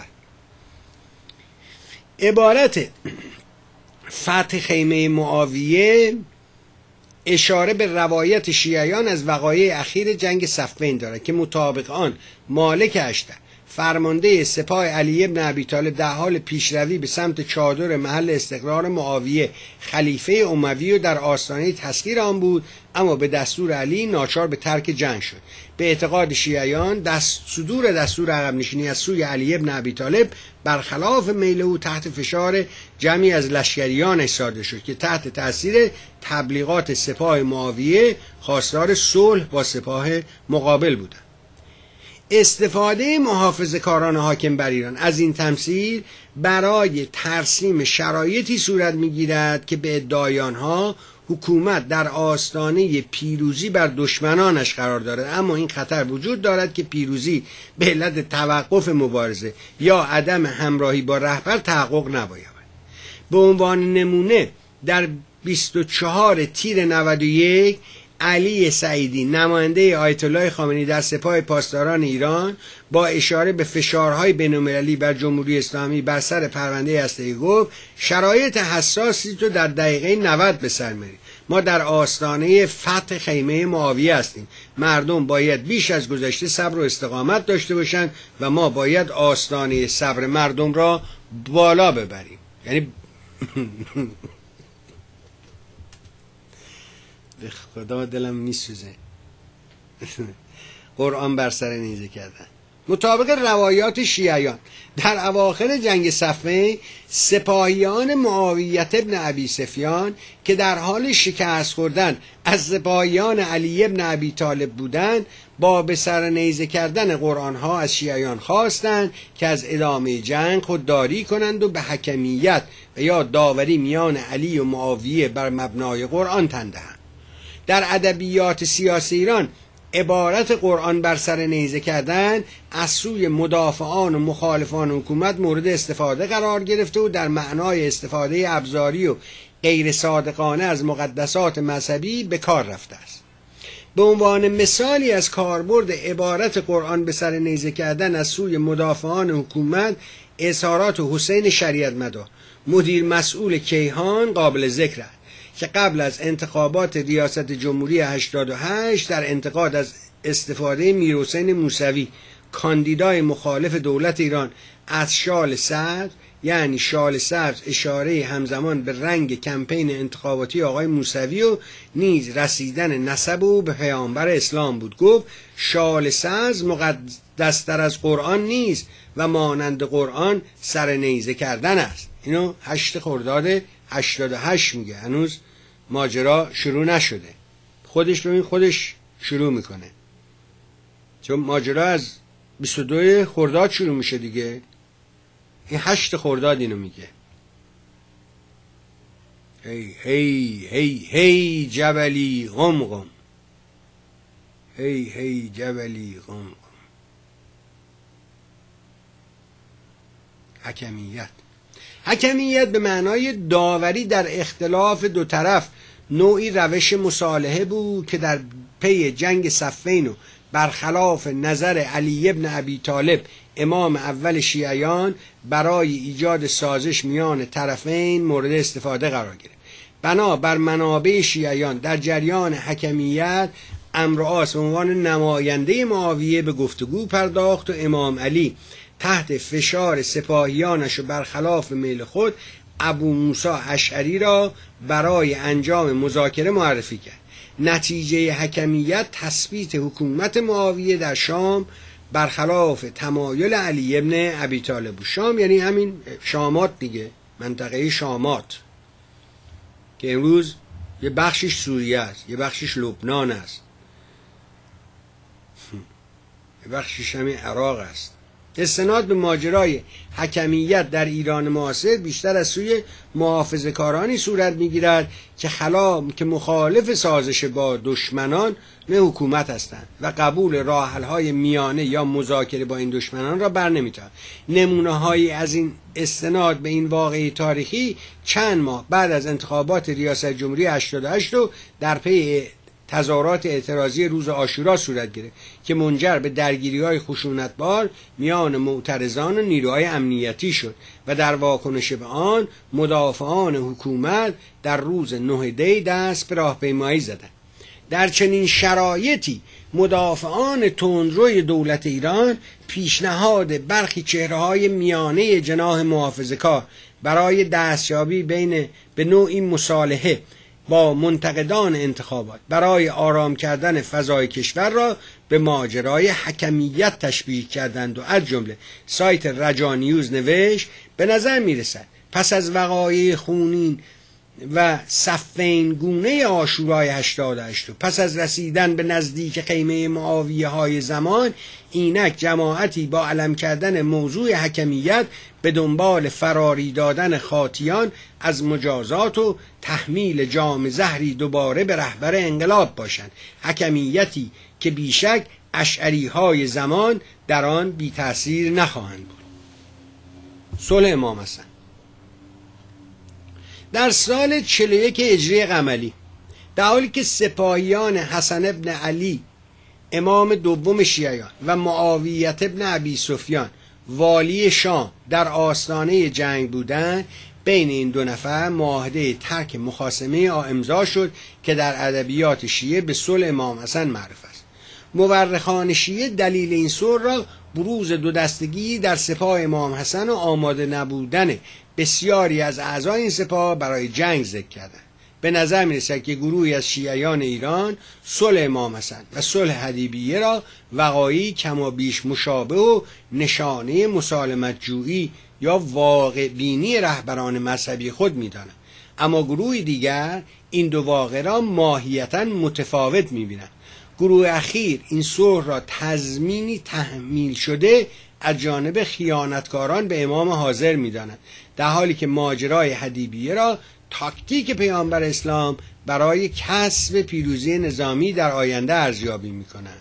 عبارت فتح خیمه معاویه اشاره به روایت شیعیان از وقایع اخیر جنگ صفین دارد که مطابق آن مالک اشتر فرمانده سپاه علی ابن ابی طالب در حال پیشروی به سمت چادر محل استقرار معاویه خلیفه اموی و در آستانه تسخیر آن بود، اما به دستور علی ناچار به ترک جنگ شد. به اعتقاد شیعیان دست صدور دستور عقب نشینی از سوی علی ابن ابی طالب برخلاف میل او تحت فشار جمعی از لشکریان صادر شد که تحت تاثیر تبلیغات سپاه معاویه خواستار صلح با سپاه مقابل بودند. استفاده محافظه‌کاران حاکم بر ایران از این تمثیل برای ترسیم شرایطی صورت می‌گیرد که به ادعای آنها حکومت در آستانه پیروزی بر دشمنانش قرار دارد، اما این خطر وجود دارد که پیروزی به علت توقف مبارزه یا عدم همراهی با رهبر تحقق نباید. به عنوان نمونه در بیست و چهار تیر نود و یک علی سعیدی نماینده آیت الله خامنه‌ای در سپاه پاسداران ایران با اشاره به فشارهای بین‌المللی بر جمهوری اسلامی بر سر پرونده هسته‌ای گفت شرایط حساسی تو در دقیقه نود به سر می‌بریم. ما در آستانه فتح خیمه معاویه هستیم. مردم باید بیش از گذشته صبر و استقامت داشته باشند و ما باید آستانه صبر مردم را بالا ببریم. یعنی به خدا دلم میسوزه. قرآن بر سر نیزه کردن. مطابق روایات شیعیان در اواخر جنگ صفین سپاهیان معاویه ابن ابی سفیان که در حال شکست خوردن از سپاهیان علی ابن ابی طالب بودند با به سر نیزه کردن قرآن ها از شیعیان خواستند که از ادامه جنگ خودداری کنند و به حکمیت و یا داوری میان علی و معاویه بر مبنای قرآن تن دهند. در ادبیات سیاسی ایران عبارت قرآن بر سر نیزه کردن از سوی مدافعان و مخالفان حکومت مورد استفاده قرار گرفته و در معنای استفاده ابزاری و غیر صادقانه از مقدسات مذهبی به کار رفته است. به عنوان مثالی از کاربرد عبارت قرآن به سر نیزه کردن از سوی مدافعان حکومت اظهارات حسین شریعت مدار مدیر مسئول کیهان قابل ذکر است که قبل از انتخابات ریاست جمهوری هشتاد و هشت در انتقاد از استفاده میرحسین موسوی کاندیدای مخالف دولت ایران از شال سبز، یعنی شال سبز اشاره همزمان به رنگ کمپین انتخاباتی آقای موسوی و نیز رسیدن نسب او به پیامبر اسلام بود، گفت شال سبز مقدستر از قرآن نیست و مانند قرآن سر نیزه کردن است. اینو هشت خرداد هشتاد و هشت میگه. هنوز ماجرا شروع نشده. خودش رو این خودش شروع میکنه، چون ماجرا از بیست و دو خرداد شروع میشه دیگه. این هشت خرداد اینو میگه. هی هی هی هی جبلی غم غم، هی هی جبلی غم غم. حکمیت. حکمیت به معنای داوری در اختلاف دو طرف نوعی روش مصالحه بود که در پی جنگ صفین و برخلاف نظر علی ابن ابی طالب امام اول شیعیان برای ایجاد سازش میان طرفین مورد استفاده قرار گرفت. بنا بر منابع شیعیان در جریان حکمیت عمرو عاص به عنوان نماینده معاویه به گفتگو پرداخت و امام علی تحت فشار سپاهیانش و برخلاف میل خود ابو موسی اشعری را برای انجام مذاکره معرفی کرد. نتیجه حکمیت تثبیت حکومت معاویه در شام برخلاف تمایل علی ابن ابی طالب. شام یعنی همین شامات دیگه، منطقه شامات که امروز یه بخشش سوریه است، یه بخشش لبنان است، یه بخشش همین عراق است. استناد به ماجرای حکمیت در ایران معاصر بیشتر از سوی محافظه‌کارانی صورت می‌گیرد که خلا که مخالف سازش با دشمنان نه حکومت هستند و قبول راه‌حل‌های میانه یا مذاکره با این دشمنان را برنمی‌دارند. نمونه‌هایی از این استناد به این واقعه تاریخی چند ماه بعد از انتخابات ریاست جمهوری هشتاد و هشت و در پی تظاهرات اعتراضی روز عاشورا صورت گرفت که منجر به درگیری‌های خشونتبار میان معترضان و نیروهای امنیتی شد و در واکنش به آن مدافعان حکومت در روز نه دی دست به راهپیمایی زدند. در چنین شرایطی مدافعان تندروی دولت ایران پیشنهاد برخی چهره‌های میانه جناح محافظه‌کار برای دستیابی بین به نوعی مصالحه با منتقدان انتخابات برای آرام کردن فضای کشور را به ماجرای حکمیت تشبیه کردند و از جمله سایت رجا نیوز نوشت به نظر میرسد پس از وقایع خونین و صفین گونه عاشورای هشتاد و هشت پس از رسیدن به نزدیک خیمه معاویه های زمان، اینک جماعتی با علم کردن موضوع حکمیت به دنبال فراری دادن خاطیان از مجازات و تحمیل جام زهری دوباره به رهبر انقلاب باشند، حکمیتی که بیشک اشعری های زمان در آن بی تأثیر نخواهند بود. صلح امام حسن در سال چهل و یک هجری قمری، در حالی که سپاهیان حسن ابن علی امام دوم شیعیان و معاویه ابن ابی سفیان والی شام در آستانه جنگ بودند، بین این دو نفر معاهده ترک مخاصمه امضا شد که در ادبیات شیعه به صلح امام حسن معروف است. مورخان شیعه دلیل این صلح را بروز دو دستگی در سپاه امام حسن و آماده نبودن بسیاری از اعضای این سپاه برای جنگ ذکر کردند. به نظر می‌رسد که گروهی از شیعیان ایران صلح امام حسن و صلح حدیبیه را وقایعی کما بیش مشابه و نشانه مسالمت جویی یا واقع بینی رهبران مذهبی خود می‌دانند، اما گروهی دیگر این دو واقعه را ماهیتاً متفاوت می‌بینند. گروه اخیر این صلح را تضمینی تحمیل شده از جانب خیانتکاران به امام حاضر می‌دانند، در حالی که ماجرای حدیبیه را تاکتیک پیامبر اسلام برای کسب پیروزی نظامی در آینده ارزیابی می‌کنند.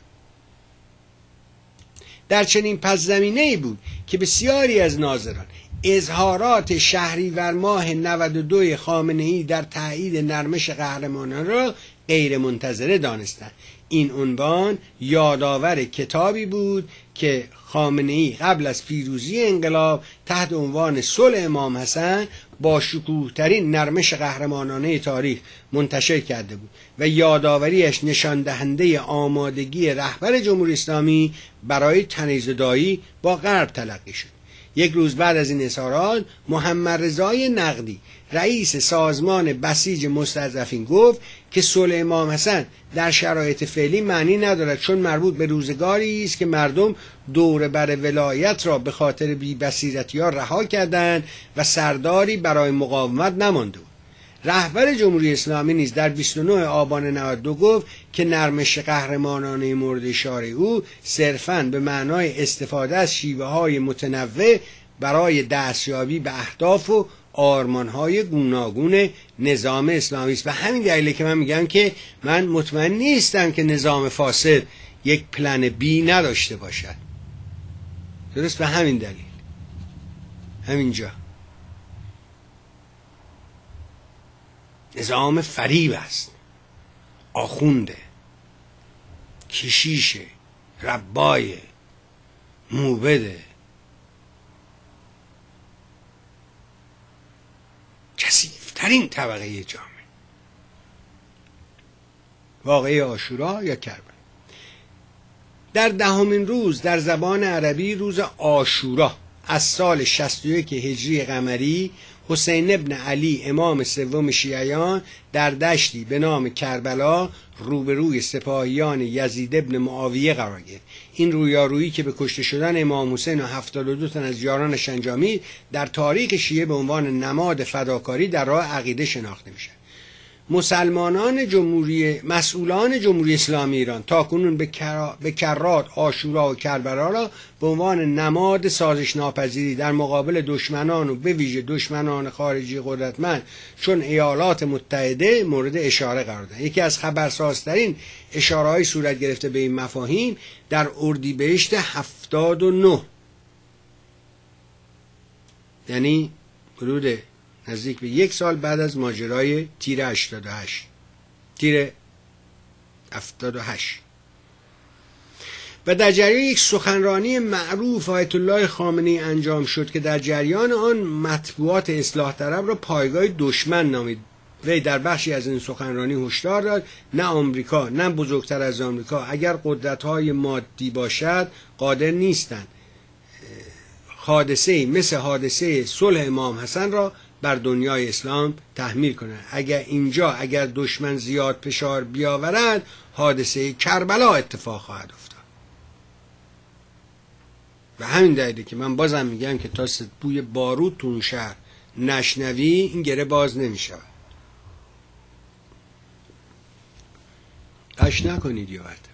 در چنین پس زمینه‌ای بود که بسیاری از ناظران اظهارات شهریور ماه نود و دو خامنه‌ای در تایید نرمش قهرمانان را غیر منتظره دانستند. این عنوان یادآور کتابی بود که خامنه‌ای قبل از پیروزی انقلاب تحت عنوان صلح امام حسن با شکوه‌ترین نرمش قهرمانانه تاریخ منتشر کرده بود و یادآوریش نشان دهنده آمادگی رهبر جمهوری اسلامی برای تنیزه‌دایی با غرب تلقی شد. یک روز بعد از این اظهارات محمد رضای نقدی رئیس سازمان بسیج مستضعفین گفت که صلح امام حسن در شرایط فعلی معنی ندارد، چون مربوط به روزگاری است که مردم دور بر ولایت را به خاطر بی‌بصیرتی‌ها رها کردند و سرداری برای مقاومت نمانده بود. رهبر جمهوری اسلامی نیز در بیست و نه آبان نود و دو گفت که نرمش قهرمانانه مورد اشاره او صرفاً به معنای استفاده از شیوه‌های متنوع برای دستیابی به اهداف و آرمان‌های گوناگون نظام اسلامی است. و همین دلیله که من میگم که من مطمئن نیستم که نظام فاسد یک پلن بی نداشته باشد. درست به همین دلیل همینجا نظام فریب است، آخونده، کشیشه، ربایه، موبده، کثیف‌ترین طبقه جامعه. واقعه عاشورا یا کربلا. در دهمین روز در زبان عربی روز عاشورا از سال شصت و یک هجری قمری، حسین ابن علی امام سوم شیعیان در دشتی به نام کربلا روبروی سپاهیان یزید ابن معاویه قرار گرفت. این رویارویی که به کشته شدن امام حسین و هفتاد و دو تن از یارانش انجامید، در تاریخ شیعه به عنوان نماد فداکاری در راه عقیده شناخته میشه. مسلمانان جمهوری مسئولان جمهوری اسلامی ایران تاکنون به, کرا... به کرات، عاشورا و کربلا را به عنوان نماد سازش ناپذیری در مقابل دشمنان و به ویژه دشمنان خارجی قدرتمند چون ایالات متحده مورد اشاره قرار دادند. یکی از خبرسازترین اشاره‌های صورت گرفته به این مفاهیم در اردیبهشت هفتاد و نه، یعنی حدود نزدیک به یک سال بعد از ماجرای تیر هشتاد و هشت تیر هفتاد و هشت و در جریان یک سخنرانی معروف آیت الله خامنه‌ای انجام شد که در جریان آن مطبوعات اصلاح طلب را پایگاه دشمن نامید وی در بخشی از این سخنرانی هشدار داد نه آمریکا نه بزرگتر از آمریکا اگر قدرت‌های مادی باشد قادر نیستند حادثه مثل حادثه صلح امام حسن را بر دنیای اسلام تحمیل کنند. اگر اینجا اگر دشمن زیاد فشار بیاورد حادثه کربلا اتفاق خواهد افتاد. و همین دلیله که من بازم میگم که تا بوی بارود تو اون شهر نشنوی این گره باز نمیشود. قش نکنید یا مرتبه.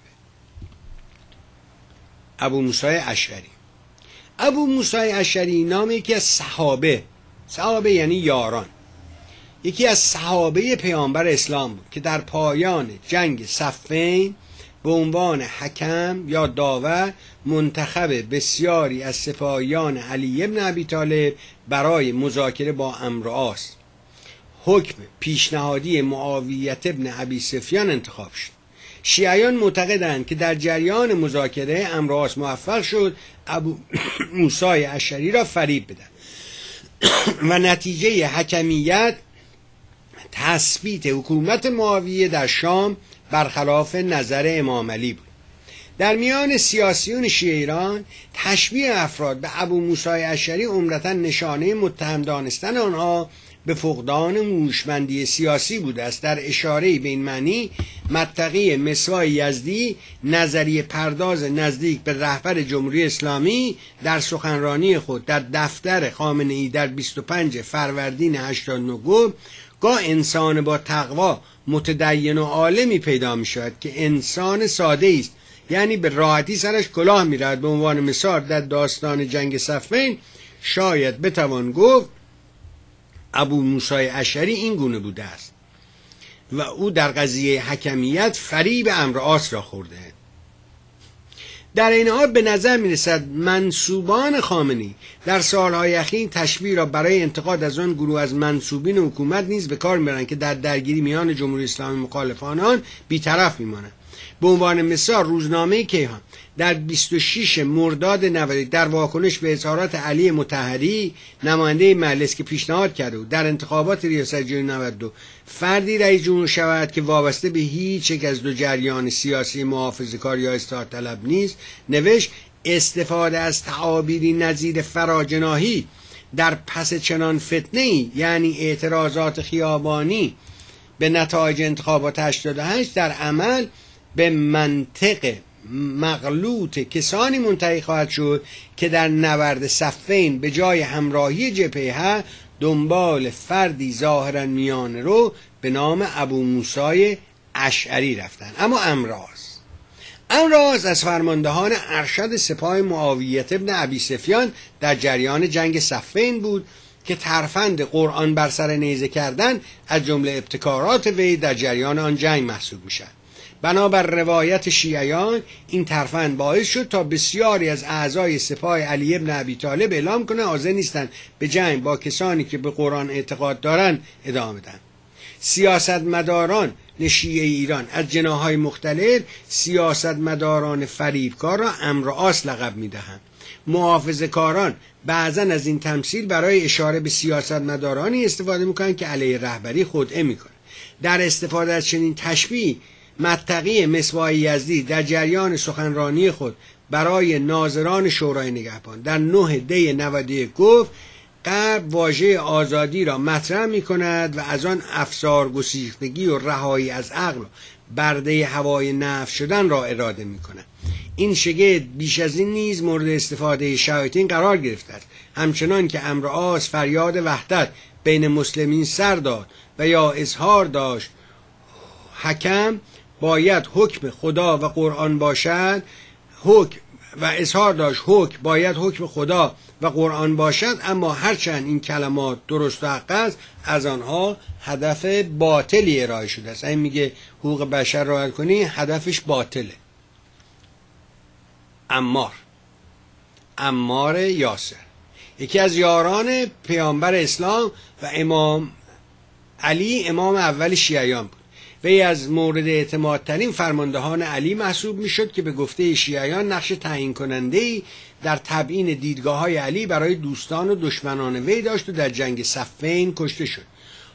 ابو موسی اشعری ابو موسی اشعری نام یکی از صحابه، صحابه یعنی یاران، یکی از صحابه پیامبر اسلام بود که در پایان جنگ صفین به عنوان حکم یا داور منتخب بسیاری از سپاهیان علی ابن ابی طالب برای مذاکره با عمرو عاص حکم پیشنهادی معاویه ابن ابی سفیان انتخاب شد. شیعیان معتقدند که در جریان مذاکره عمرو عاص موفق شد ابو موسی اشعری را فریب بدهد و نتیجه حکمیت تثبیت حکومت معاویه در شام برخلاف نظر امام علی بود. در میان سیاسیون شیعه ایران تشبیه افراد به ابو موسی اشعری عمدتاً نشانه متهم دانستن آنها به فقدان هوشمندی سیاسی بوده است. در اشاره به این معنی متقی مصوای یزدی نظریه پرداز نزدیک به رهبر جمهوری اسلامی در سخنرانی خود در دفتر خامنه‌ای در بیست و پنج فروردین هشتاد و نه گفت گاه انسان با تقوا متدین و عالمی پیدا می شود که انسان ساده است، یعنی به راحتی سرش کلاه می رود. به عنوان مثال در داستان جنگ صفین شاید بتوان گفت ابو موسی اشعری این گونه بوده است و او در قضیه حکمیت فریب عمرو عاص را خورده. در این حال به نظر می رسد منسوبان خامنه‌ای در سالهای اخیر تشبیه را برای انتقاد از آن گروه از منسوبین حکومت نیز به کار می‌برند که در درگیری میان جمهوری اسلامی مخالفان آن بی‌طرف می‌مانند. به عنوان مثال روزنامه کیهان در بیست و شش مرداد نود در واکنش به اظهارات علی مطهری نماینده مجلس که پیشنهاد کرده بود در انتخابات ریاست جمهوری نود و دو فردی رئیس جمهور شود که وابسته به هیچ یک از دو جریان سیاسی محافظه‌کار یا اصلاح طلب نیست، نوشت استفاده از تعابیری نظیر فراجناحی در پس چنان فتنه‌ای یعنی اعتراضات خیابانی به نتایج انتخابات هشتاد و هشت در عمل به منطق مغلوط کسانی منتهی خواهد شد که در نبرد صفین به جای همراهی جبهه دنبال فردی ظاهرا میانه رو به نام ابو موسی اشعری رفتن. اما عمرو عاص عمرو عاص از فرماندهان ارشد سپاه معاویه ابن ابی سفیان در جریان جنگ صفین بود که ترفند قرآن بر سر نیزه کردن از جمله ابتکارات وی در جریان آن جنگ محسوب میشد. بنابر روایت شیعیان این ترفند باعث شد تا بسیاری از اعضای سپاه علی ابن ابی طالب اعلام کنند حاضر نیستند به جنگ با کسانی که به قرآن اعتقاد دارند ادامه بدن. سیاستمداران شیعه ایران از جناح‌های مختلف سیاستمداران فریبکار را عمرو عاص لقب می‌دهند. محافظه‌کاران بعضا از این تمثیل برای اشاره به سیاستمدارانی استفاده می‌کنند که علیه رهبری خودعه می‌کنند. در استفاده از چنین تشبیه متقی مصوای یزدی در جریان سخنرانی خود برای ناظران شورای نگهبان در نه دی نود و یک گفت غرب واژه آزادی را مطرح می کند و از آن افسار گسیختگی و رهایی از عقل برده هوای نفس شدن را اراده می کند. این شگفت بیش از این نیز مورد استفاده شیاطین قرار گرفته است. همچنان که عمرو عاص فریاد وحدت بین مسلمین سر داد و یا اظهار داشت حکم باید حکم خدا و قرآن باشد، حکم و اظهار داشت حکم باید حکم خدا و قرآن باشد، اما هرچند این کلمات درست و حق است از آنها هدف باطلی ارائه شده است. این میگه حقوق بشر رعایت کنی هدفش باطله. عمار عمار یاسر یکی از یاران پیامبر اسلام و امام علی امام اول شیعیان بود. وی از مورد اعتماد ترین فرماندهان علی محسوب میشد که به گفته شیعیان نقش تعیین کننده‌ای در تبیین دیدگاه‌های علی برای دوستان و دشمنان وی داشت و در جنگ صفین کشته شد.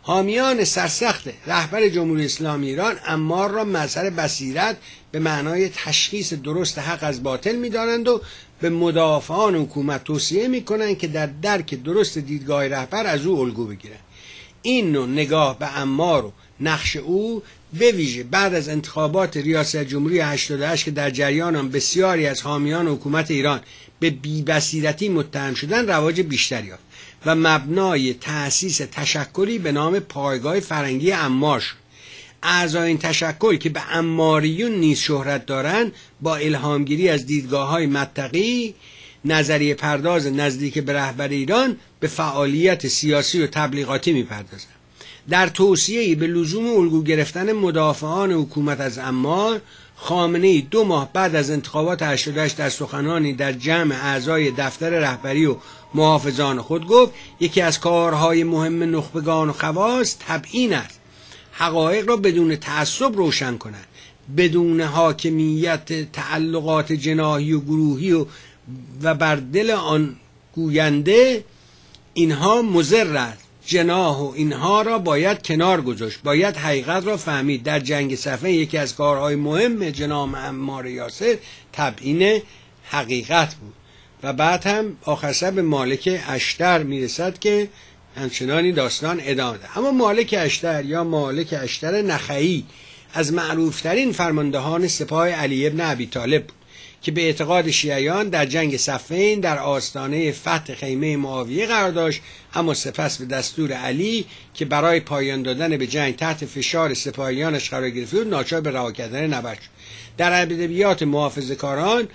حامیان سرسخت رهبر جمهوری اسلامی ایران عمار را مظهر بصیرت به معنای تشخیص درست حق از باطل می‌دانند و به مدافعان حکومت توصیه می‌کنند که در درک درست دیدگاه رهبر از او الگو بگیرند. این نوع نگاه به عمار و نقش او به ویژه بعد از انتخابات ریاست جمهوری هشتاد و هشت که در جریان آن بسیاری از حامیان حکومت ایران به بی‌بصیرتی متهم شدند رواج بیشتری یافت و مبنای تأسیس تشکلی به نام پایگاه فرنگی عمار شد. اعضای این تشکل که به عماریون نیز شهرت دارند با الهامگیری از دیدگاه‌های متقی نظریه پرداز نزدیک به رهبر ایران به فعالیت سیاسی و تبلیغاتی می‌پردازند. در توصیه‌ای به لزوم الگو گرفتن مدافعان حکومت از عمار، خامنه‌ای دو ماه بعد از انتخابات هشتاد و هشت در سخنانی در جمع اعضای دفتر رهبری و محافظان خود گفت یکی از کارهای مهم نخبگان و خواص تبیین است، حقایق را بدون تعصب روشن کنند، بدون حاکمیت تعلقات جناحی و گروهی و, و بر دل آن گوینده اینها مضر است. جناح و اینها را باید کنار گذاشت، باید حقیقت را فهمید. در جنگ صفین یکی از کارهای مهم جناب عمار یاسر تبیین حقیقت بود. و بعد هم آخر سر به مالک اشتر میرسد که همچنانی داستان ادامه ده. اما مالک اشتر یا مالک اشتر نخعی از معروفترین فرماندهان سپاه علی ابن ابی طالب بود که به اعتقاد شیعیان در جنگ صفین در آستانه فتح خیمه معاویه قرار داشت، اما سپس به دستور علی که برای پایان دادن به جنگ تحت فشار سپاهیانش قرار گرفته بود ناچار به رها کردن نبرد شد. در ادبیات محافظه‌کاران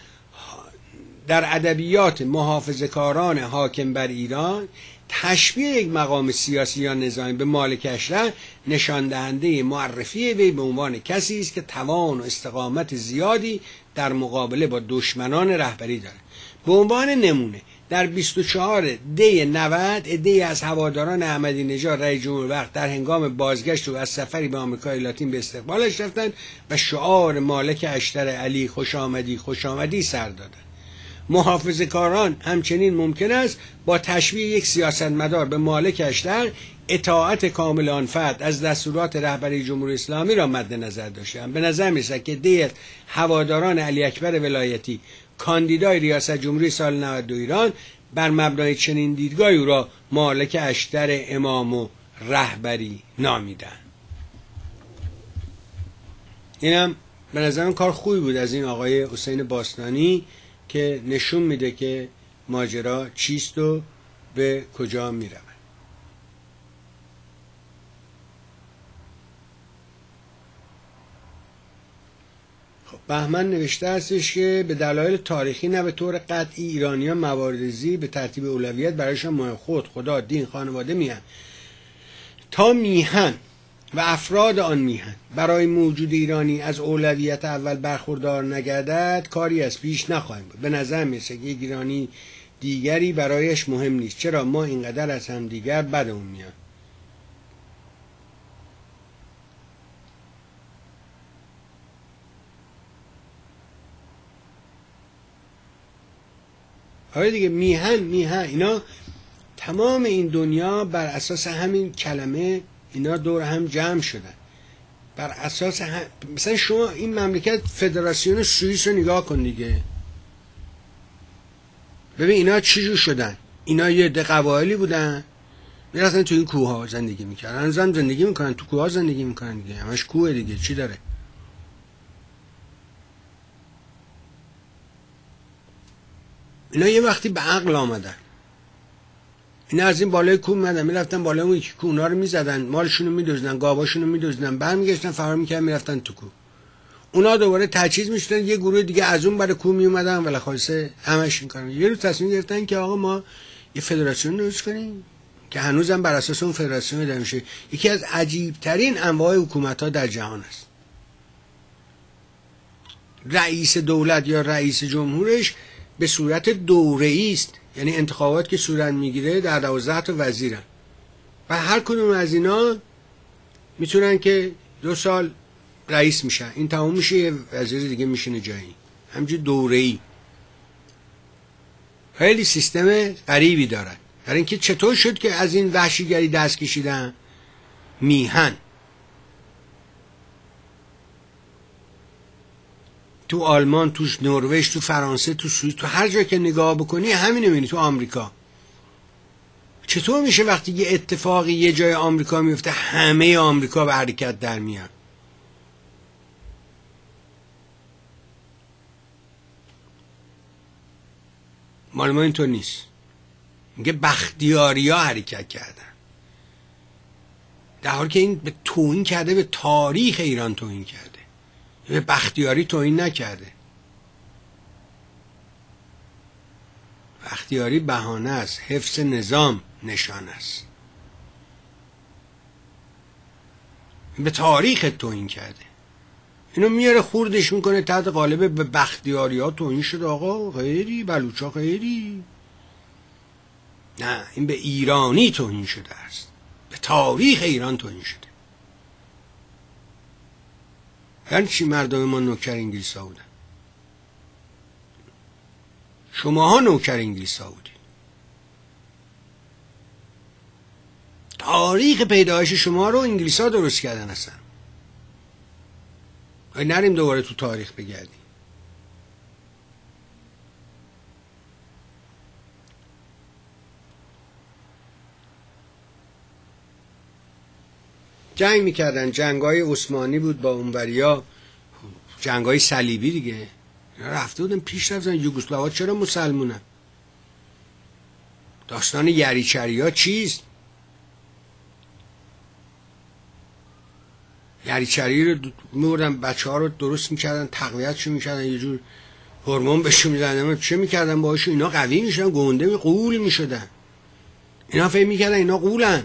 در ادبیات محافظه‌کاران حاکم بر ایران تشبیه یک مقام سیاسی یا نظامی به مالک اشتر نشان دهنده معرفی وی به عنوان کسی است که توان و استقامت زیادی در مقابله با دشمنان رهبری دارد. به عنوان نمونه در بیست و چهار دی نود عده‌ای از هواداران احمدی نژاد رئیس جمهور وقت در هنگام بازگشت او از سفری به آمریکای لاتین به استقبالش رفتند و شعار مالک اشتر علی خوش آمدی خوش آمدی سر دادند. محافظه‌کاران همچنین ممکن است با تشبیه یک سیاستمدار به مالک اشتر اطاعت کامل آن فرد از دستورات رهبری جمهوری اسلامی را مد نظر داشتند. به نظر می‌رسد که دی هواداران علی اکبر ولایتی کاندیدای ریاست جمهوری سال نود و دو ایران بر مبنای چنین دیدگاهی او را مالک اشتر امام و رهبری نامیدند. اینم به نظرم کار خوبی بود از این آقای حسین باستانی که نشون میده که ماجرا چیست و به کجا میره. خب بهمن نوشته هستش که به دلایل تاریخی نه به طور قطعی ایرانیان مواردی به ترتیب اولویت برایشان مهم خود، خدا، دین، خانواده میهن تا میهن و افراد آن میهن برای موجود ایرانی از اولویت اول برخوردار نگردد کاری از پیش نخواهیم بود. به نظر میرسه که یک ایرانی دیگری برایش مهم نیست. چرا ما اینقدر از هم دیگر بدمون میاد؟ آره دیگه، میهن میهن اینا تمام این دنیا بر اساس همین کلمه اینا دور هم جمع شدن. بر اساس هم... مثلا شما این مملکت فدراسیون سوئیس رو نگاه کن دیگه، ببین اینا چی جور شدن. اینا یه عده قبایلی بودن میرفتن تو این کوه ها زندگی میکردن، هنوزم زندگی میکنن تو کوه ها زندگی میکنن دیگه، همش کوه دیگه، چی داره؟ اینا یه وقتی به عقل آمدن، اینا از این بالای کوه میادن میرفتن بالای اون یکی کوه، اونا رو میزدن، مالشون رو میدزدن، گاواشون رو میدزدن، برمیگشتن فرار میکردن میرفتن تو کوه. اونا دوباره تجهیز میشدن، یه گروه دیگه از اون برای کوه میومدن ولی خلاصه همش این کارو. یه روز تصمیم گرفتن که آقا ما یه فدراسیون درست کنیم که هنوزم بر اساس اون فدراسیون اداره میشه. یکی از عجیب ترین انواع حکومت ها در جهان است. رئیس دولت یا رئیس جمهورش به صورت دوره‌ای است، یعنی انتخابات که صورت میگیره در دوازده تا وزیرن و هر کدوم از اینا میتونن که دو سال رئیس میشن، این تمام میشه یه وزیر دیگه میشینه جایی، همینجوری دوره‌ای. خیلی سیستم غریبی دارن. برای اینکه چطور شد که از این وحشیگری دست کشیدن؟ میهن. تو آلمان، تو نروژ، تو فرانسه، تو سوئیس، تو هر جا که نگاه بکنی همینو میبینی. تو آمریکا چطور میشه وقتی یه اتفاقی یه جای آمریکا میفته همه آمریکا به حرکت در میان؟ مال ما اینطور نیست. میگه بختیاری ها حرکت کردن، در حالی که این به توهین کرده، به تاریخ ایران توهین کرده، به بختیاری توهین نکرده. بختیاری بهانه است، حفظ نظام نشان است. به تاریخ توهین کرده. اینو میاره خوردش میکنه تحت قالب به بختیاری ها توهین شده. آقا غیری، بلوچ ها غیری. نه، این به ایرانی توهین شده است، به تاریخ ایران توهین شده. یعنی چی مردم ما نوکر انگلیس ها بودن؟ شماها نوکر انگلیس ها بودید. تاریخ پیدایش شما رو انگلیس ها درست کردن اصلا. نریم دوباره تو تاریخ بگردیم. جنگ میکردن، جنگای عثمانی بود با اونوریا، جنگای صلیبی دیگه. رفته بودن پیش رفتن. یوگسلاوا چرا مسلمونن؟ داستان یریچری ها چیست؟ یریچری رو میبردن بچه ها رو درست میکردن، تقویتشو میکردن، یه جور هورمون بهشون میزدن. چه میکردن باهاشون؟ اینا قوی میشدن، گنده می قول میشدن. اینا فکر میکردن اینا قولن.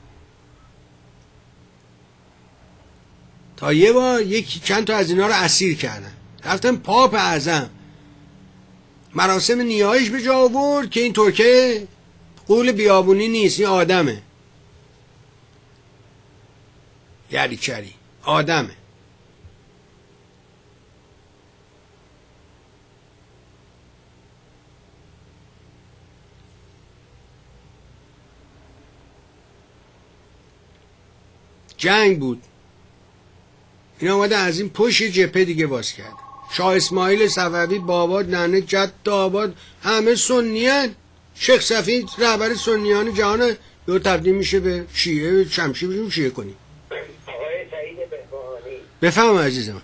تا یه بار یکی چند تا از اینا رو اسیر کردن، رفتن پاپ اعظم مراسم نیایش به جا آورد که این ترکه قول بیابونی نیست، این آدمه. یریچری آدمه. جنگ بود. این آمده از این پشت جبهه دیگه باز کرد. شاه اسماعیل صفوی، باباد، ننه، جد آباد، همه سنیان. شیخ صفی رهبر سنیان جهان، یه تبدیل میشه به شیعه، شمشیر بشیم شیعه کنیم. آقای سعید بهبهانی بفهم عزیزم.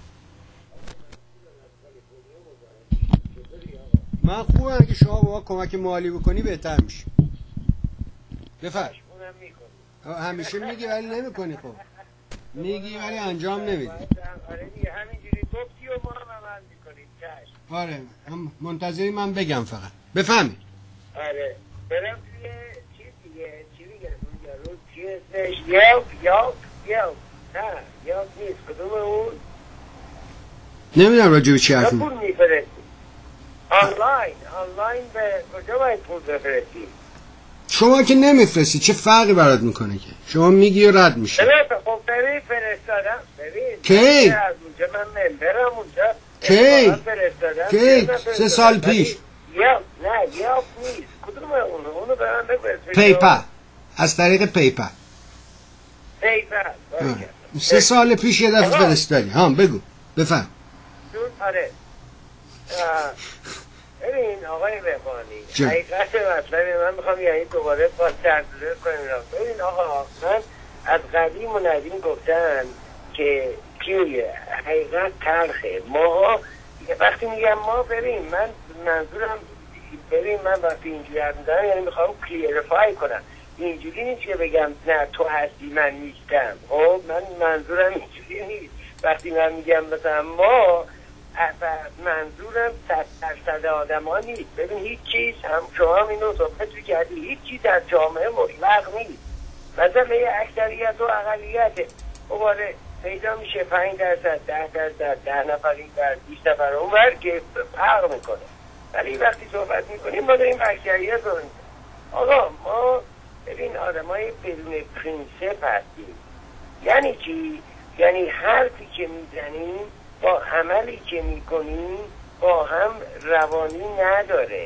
من خوبم، اگه شما با کمک مالی بکنی بهتر میشه. بفرم. همیشه میگی ولی نمیکنی. خب میگی ولی انجام نمیدی. آره دیگه همینجوری گفتی و ما هم عمل میکنیم. چشم. آره هم منتظری من بگم فقط. بفهمی. آره برم توی چی دیگه چی میگن اون یارو چی اسمش یاپ یاپ یاپ نه یاپ نیست کدوم اون نمیدونم راجع به چی حرف پول میفرستی آنلاین آنلاین به کجا باید پول بفرستی؟ شما که نمیفرستی چه فرقی برات میکنه که شما میگی و رد میشه. ببین خب ببین فرستادم ببین کی؟ از اونجا من ممبرم اونجا کی؟ فرستادم کی؟ سه سال پیش. یا نه یا نیست کدوم اونو اونو به من بفرست. پیپر از طریق پیپر. پیپر سه سال پیش یه دفعه فرستادی. ها بگو بفهم. جون آره ببین آقای بهبهانی حقیقت مطلب من میخوام یعنی دوباره با تردد کنیم. ببین آقا من از قدیم و ندیم گفتن که که حقیقت تلخه. ما وقتی میگم ما بریم من منظورم بریم من وقتی اینجوری حرف میزنم یعنی میخوام کلیرفای کنم. اینجوری نیست که بگم نه تو هستی من نیستم. خب من منظورم اینجوری نیست. وقتی من میگم مثلا ما منظورم صد درصد آدم ها نیست. ببین هیچ چیز هم شما هم اینو صحبت کردی هیچ چیز در جامعه مطلق نیست. مثلا یه اکثریت و اقلیت دوباره پیدا میشه پنج درصد ده درصد ده نفر این در بیست نفر اون ور که فرق میکنه. ولی وقتی صحبت میکنیم ما داریم اکثریت رو میکنیم. آقا ما ببین آدم های بدون پرینسپ هستیم. یعنی چی؟ یعنی حرفی که میزنیم با عملی که میکنیم با هم روانی نداره.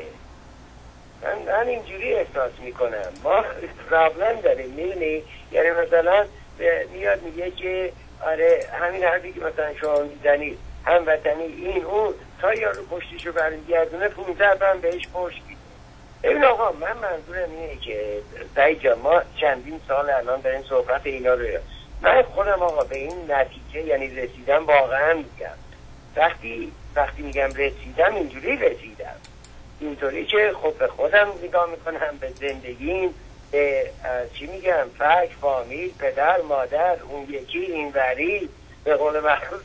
من, من اینجوری احساس میکنم ما پرابلم داریم. میدونی یعنی مثلا میاد میگه که آره همین حرفی که مثلا شما میزنید هموطنی این اون تا یارو پشتیشو برمیگردونه پونزده من بهش پشت میده. ببین آقا من منظورم اینه که سعید جان ما چندین سال الان داریم صحبت اینا رو، من خودم آقا به این نتیجه یعنی رسیدم واقعا میگم، وقتی وقتی میگم رسیدم اینجوری رسیدم، اینطوری که خب به خودم نگاه میکنم، به زندگیم، به چی میگم فک، فامیل، پدر، مادر، اون یکی این وری، به قول معروف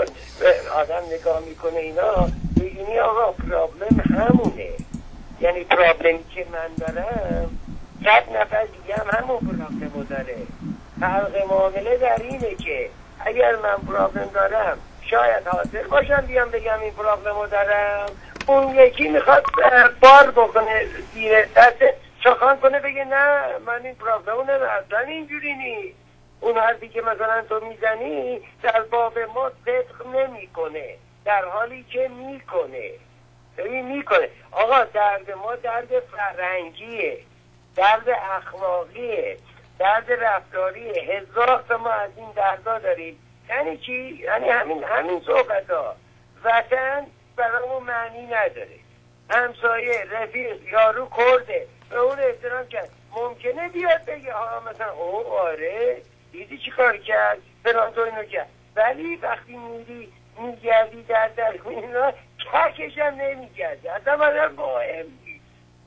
به آدم نگاه میکنه اینا، میگینی آقا پرابلم همونه. یعنی پرابلمی که من دارم صد نفر دیگه هم همون پرابلمو داره. فرق معامله در اینه که اگر من پرابلم دارم شاید حاضر باشم بیام بگم این پرابلمو دارم، اون یکی میخواد بار بکنه زیر دست چاخان کنه بگه نه من این پرابلمو ندارم، اصلا اینجوری نیست. اون حرفی که مثلا تو میزنی در باب ما صدق نمیکنه، در حالی که میکنه. ببین میکنه آقا، درد ما درد فرهنگیه، درد اخلاقیه، درد رفتاریه، هزار تا ما از این دردا داریم. یعنی چی؟ یعنی همین همین صحبت ها. وطن برامون معنی نداره، همسایه، رفیق، یارو کرده به اون احترام کرد، ممکنه بیاد بگه ها مثلا او آره دیدی چی کار کرد فلان تو اینو کرد، ولی وقتی میری میگردی در در اینا ککش هم نمیگردی، اصلا مادر مهم نیست،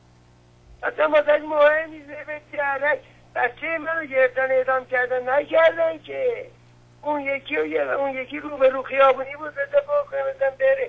اصلا مادر مهم نیست. به درک بچه منو گرفتن اعدام کردن نکردن که اون یکی و اون یکی رو به رو خیابونی بود اتفاق کنه بره.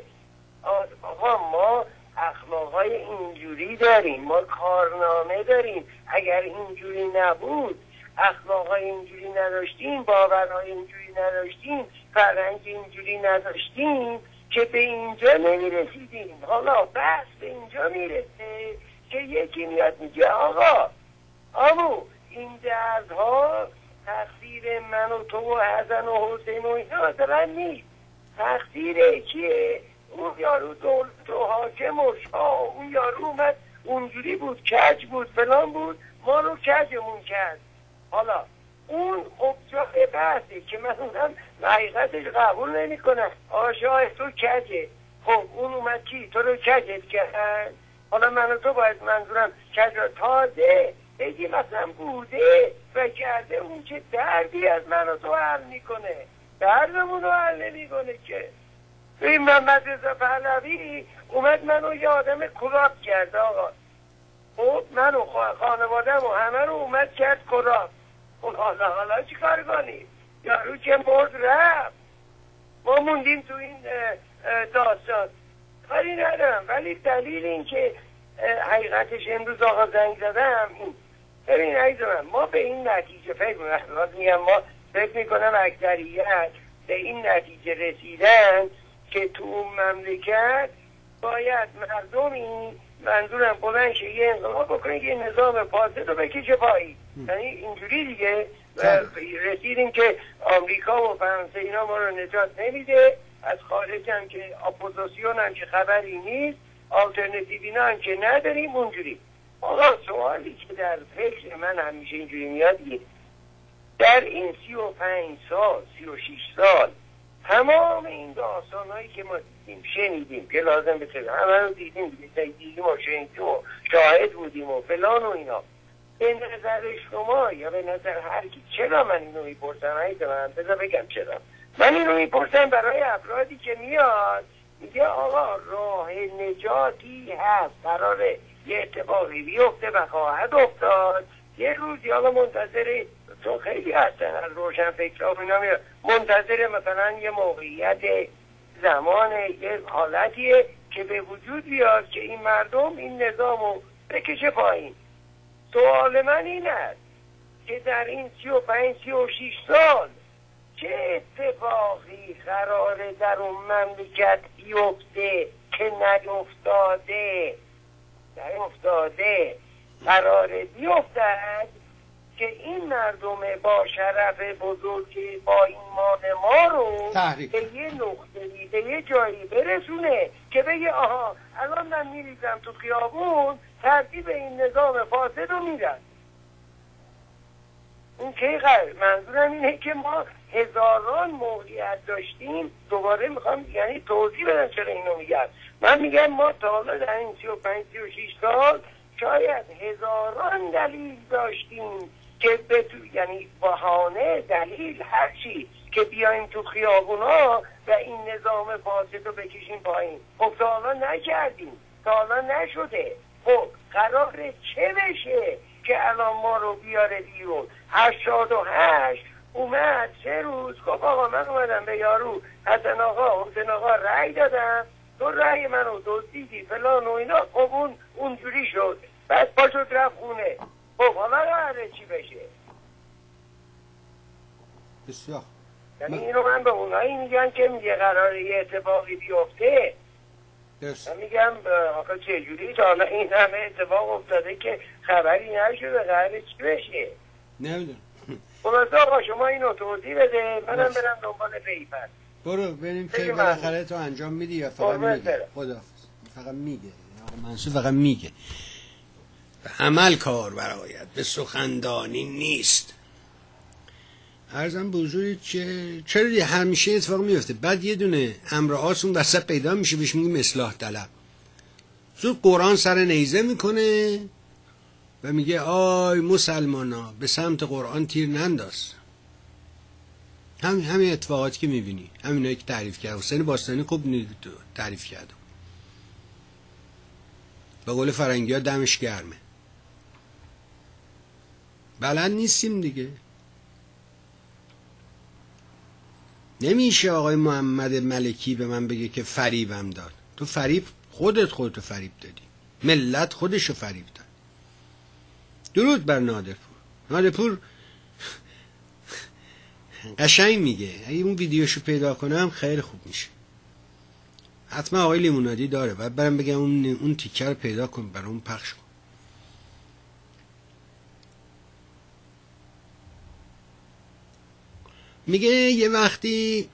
آقا ما اخلاقهای اینجوری داریم، ما کارنامه داریم، اگر اینجوری نبود، اخلاقهای اینجوری نداشتیم، باورهای اینجوری نداشتیم، فرهنگ اینجوری نداشتیم که به اینجا نمیرسیدیم. حالا بس به اینجا میرسه که یکی میاد میگه آقا آمو این دردها تقصیر من و تو و حسن و حسین و اینا مثلا نیست، تقصیر کیه؟ اون یارو دولت و حاکم و شاه، اون یارو اومد اونجوری بود، کج بود، فلان بود، ما رو کجمون کرد. حالا اون ابجاه بحثه که من اونم حقیقتش قبول نمی کنم. آشاه تو کجه، خب اون اومد کی؟ تو رو کجت کرد. حالا من و تو باید منظورم کج را تازه بگی مثلا بوده و کرده، اون چه دردی از من و تو حل میکنه؟ دردمون رو حل نمی کنه که. این محمد رضا پهلوی اومد منو یه آدم کلاب کرد آقا، خب منو خانوادم و همه رو اومد کرد کلاب. حالا حالا چی کار کنی؟ یارو که مرد رفت، ما موندیم تو این داستان. کاری ندارم، ولی دلیل این که حقیقتش امروز آقا زنگ زدم این. ببین عزیز من، ما به این نتیجه فکر میکنم ما فکر میکنم اکثریت به این نتیجه رسیدن که تو اون مملکت باید مردمی منظورم بلند شه یه انقلاب بکنه که نظام فاسد رو بکشه پایین. یعنی اینجوری دیگه رسیدیم که آمریکا و فرانسه اینا ما رو نجات نمیده، از خارج هم که اپوزیسیون هم که خبری نیست، آلترنتیو اینا هم که نداریم. اونجوری آقا سوالی که در فکر من همیشه اینجوری میاد اینه، در این سی و پنج سال سی و شیش سال تمام این داستان هایی که ما دیدیم شنیدیم که لازم بسید همه رو دیدیم دیدیم و شنیدیم و شاهد بودیم و فلان و اینا، به نظر شما یا به نظر هر کی چرا من اینو میپرسم؟ هایده من بذار بگم چرا من اینو میپرسم. برای افرادی که میاد میگه آقا راه نجاتی هست، قراره یه اتفاقی بیفته و خواهد افتاد یه روزی، حالا منتظر تو خیلی هستن از روشن فکرها اینا میاد منتظر مثلا یه موقعیت زمان یه حالتیه که به وجود بیاد که این مردم این نظامو بکشه پایین. سوال من این است که در این سی و پنج سی و شیش سال چه اتفاقی قراره در اون مملکت بیفته که نیفتاده نیفتاده قراره بیفتد که این مردم با شرف بزرگ با ایمان ما رو تحریک. به یه نقطه‌ای به یه جایی برسونه که بگه آها الان من میریزم تو خیابون ترتیب این نظام فاسد رو میدن. اون کی قرار؟ منظورم اینه که ما هزاران موقعیت داشتیم. دوباره میخوام یعنی توضیح بدم چرا اینو میگم. من میگم ما تا حالا در این سی و پنج سی و شش سال شاید هزاران دلیل داشتیم که به تو یعنی بهانه دلیل هر چی که بیایم تو خیابونا و این نظام فاسد رو بکشیم پایین. خب تا حالا نکردیم، تا حالا نشده. خب قراره چه بشه که الان ما رو بیاره بیرون؟ هشتاد و هشت اومد سه روز گفت آقا من اومدم به یارو حسن آقا حسین آقا رأی دادم، تو رأی منو دزدیدی فلان و اینا. خب اون اونجوری شد، بعد پا شد رفت خونه. خب حالا قراره چی بشه؟ بسیار یعنی اینو من به اونایی میگم که میگه قراره یه اتفاقی بیفته. من میگم آقا چجوری تا حالا این همه اتفاق افتاده که خبری نشده، قراره چی بشه؟ نمیدونم. خلاصه آقا شما اینو توضیح بده، منم برم دنبال پیپر. برو ببینیم که بالاخره تو انجام میدی یا فقط میگه؟ خداحافظ. فقط میگه. آقا منصور فقط میگه. به عمل کار برآید، به سخندانی نیست. عرضم به حضور که چرا دیگه همیشه اتفاق میفته. بعد یه دونه امر آسون وسط پیدا میشه، بهش میگیم اصلاح طلب. زود قرآن سر نیزه میکنه و میگه آی مسلمانا به سمت قرآن تیر ننداز. همین همین اتفاقاتی که میبینی، همینایی که تعریف کرد حسین باستانی خوب تعریف کرد. به قول فرنگی ها دمش گرمه. بلد نیستیم دیگه. نمیشه آقای محمد ملکی به من بگه که فریبم داد. تو فریب خودت خودتو فریب دادی، ملت خودشو فریب داد. درود بر نادرپور. نادرپور قشنگ میگه. اگه اون ویدیوشو پیدا کنم خیلی خوب میشه. حتما آقای لیمونادی داره، بعد برم بگم اون اون تیکه رو پیدا کن برای اون پخش کن. میگه یه وقتی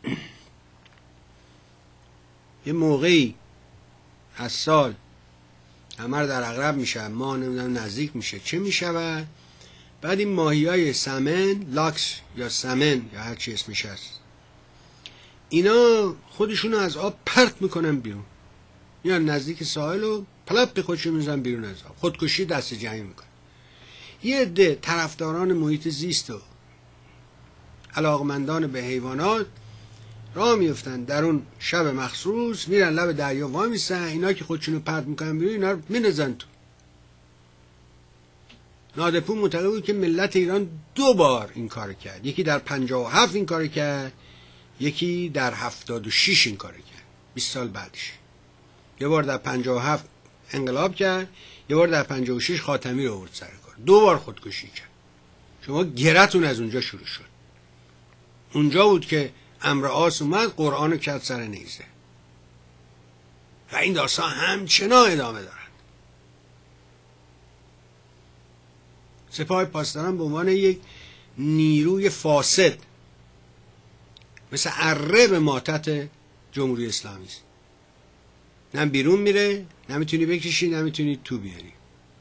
یه موقعی از سال قمر در عقرب میشه، ماه نمیدونم نزدیک میشه، چه میشود؟ بعد این ماهی های سمن، لاکس یا سمن یا هر چی اسمش هست، اینا خودشونو از آب پرت میکنن بیرون، یا نزدیک ساحل و پلپ خودشون میزن بیرون از آب، خودکشی دست جمعی میکنن. یه عده طرفداران محیط زیست و علاقمندان به حیوانات راه میفتن در اون شب مخصوص، میرن لب دریا وای میسن، اینا که خودشونو پرت میکنن بیرون اینا رو میندازن تو. نادرپور معتقد بود که ملت ایران دو بار این کار کرد، یکی در پنجاه و هفت این کار کرد، یکی در هفتاد و شش این کار کرد، بیست سال بعدش. یه بار در پنجاه و هفت انقلاب کرد، یه بار در پنجاه و شش خاتمی رو آورد سر کار. دو بار خودکشی کرد. شما گرتون از اونجا شروع شد. اونجا بود که امر آس اومد، قرآن رو کرد سر نیزه و این داستان همچنان ادامه دارد. سپاه پاسداران به عنوان یک نیروی فاسد مثل اره به ماتت جمهوری اسلامی است. نه بیرون میره، نه میتونی بکشی، نه میتونی تو بیاری،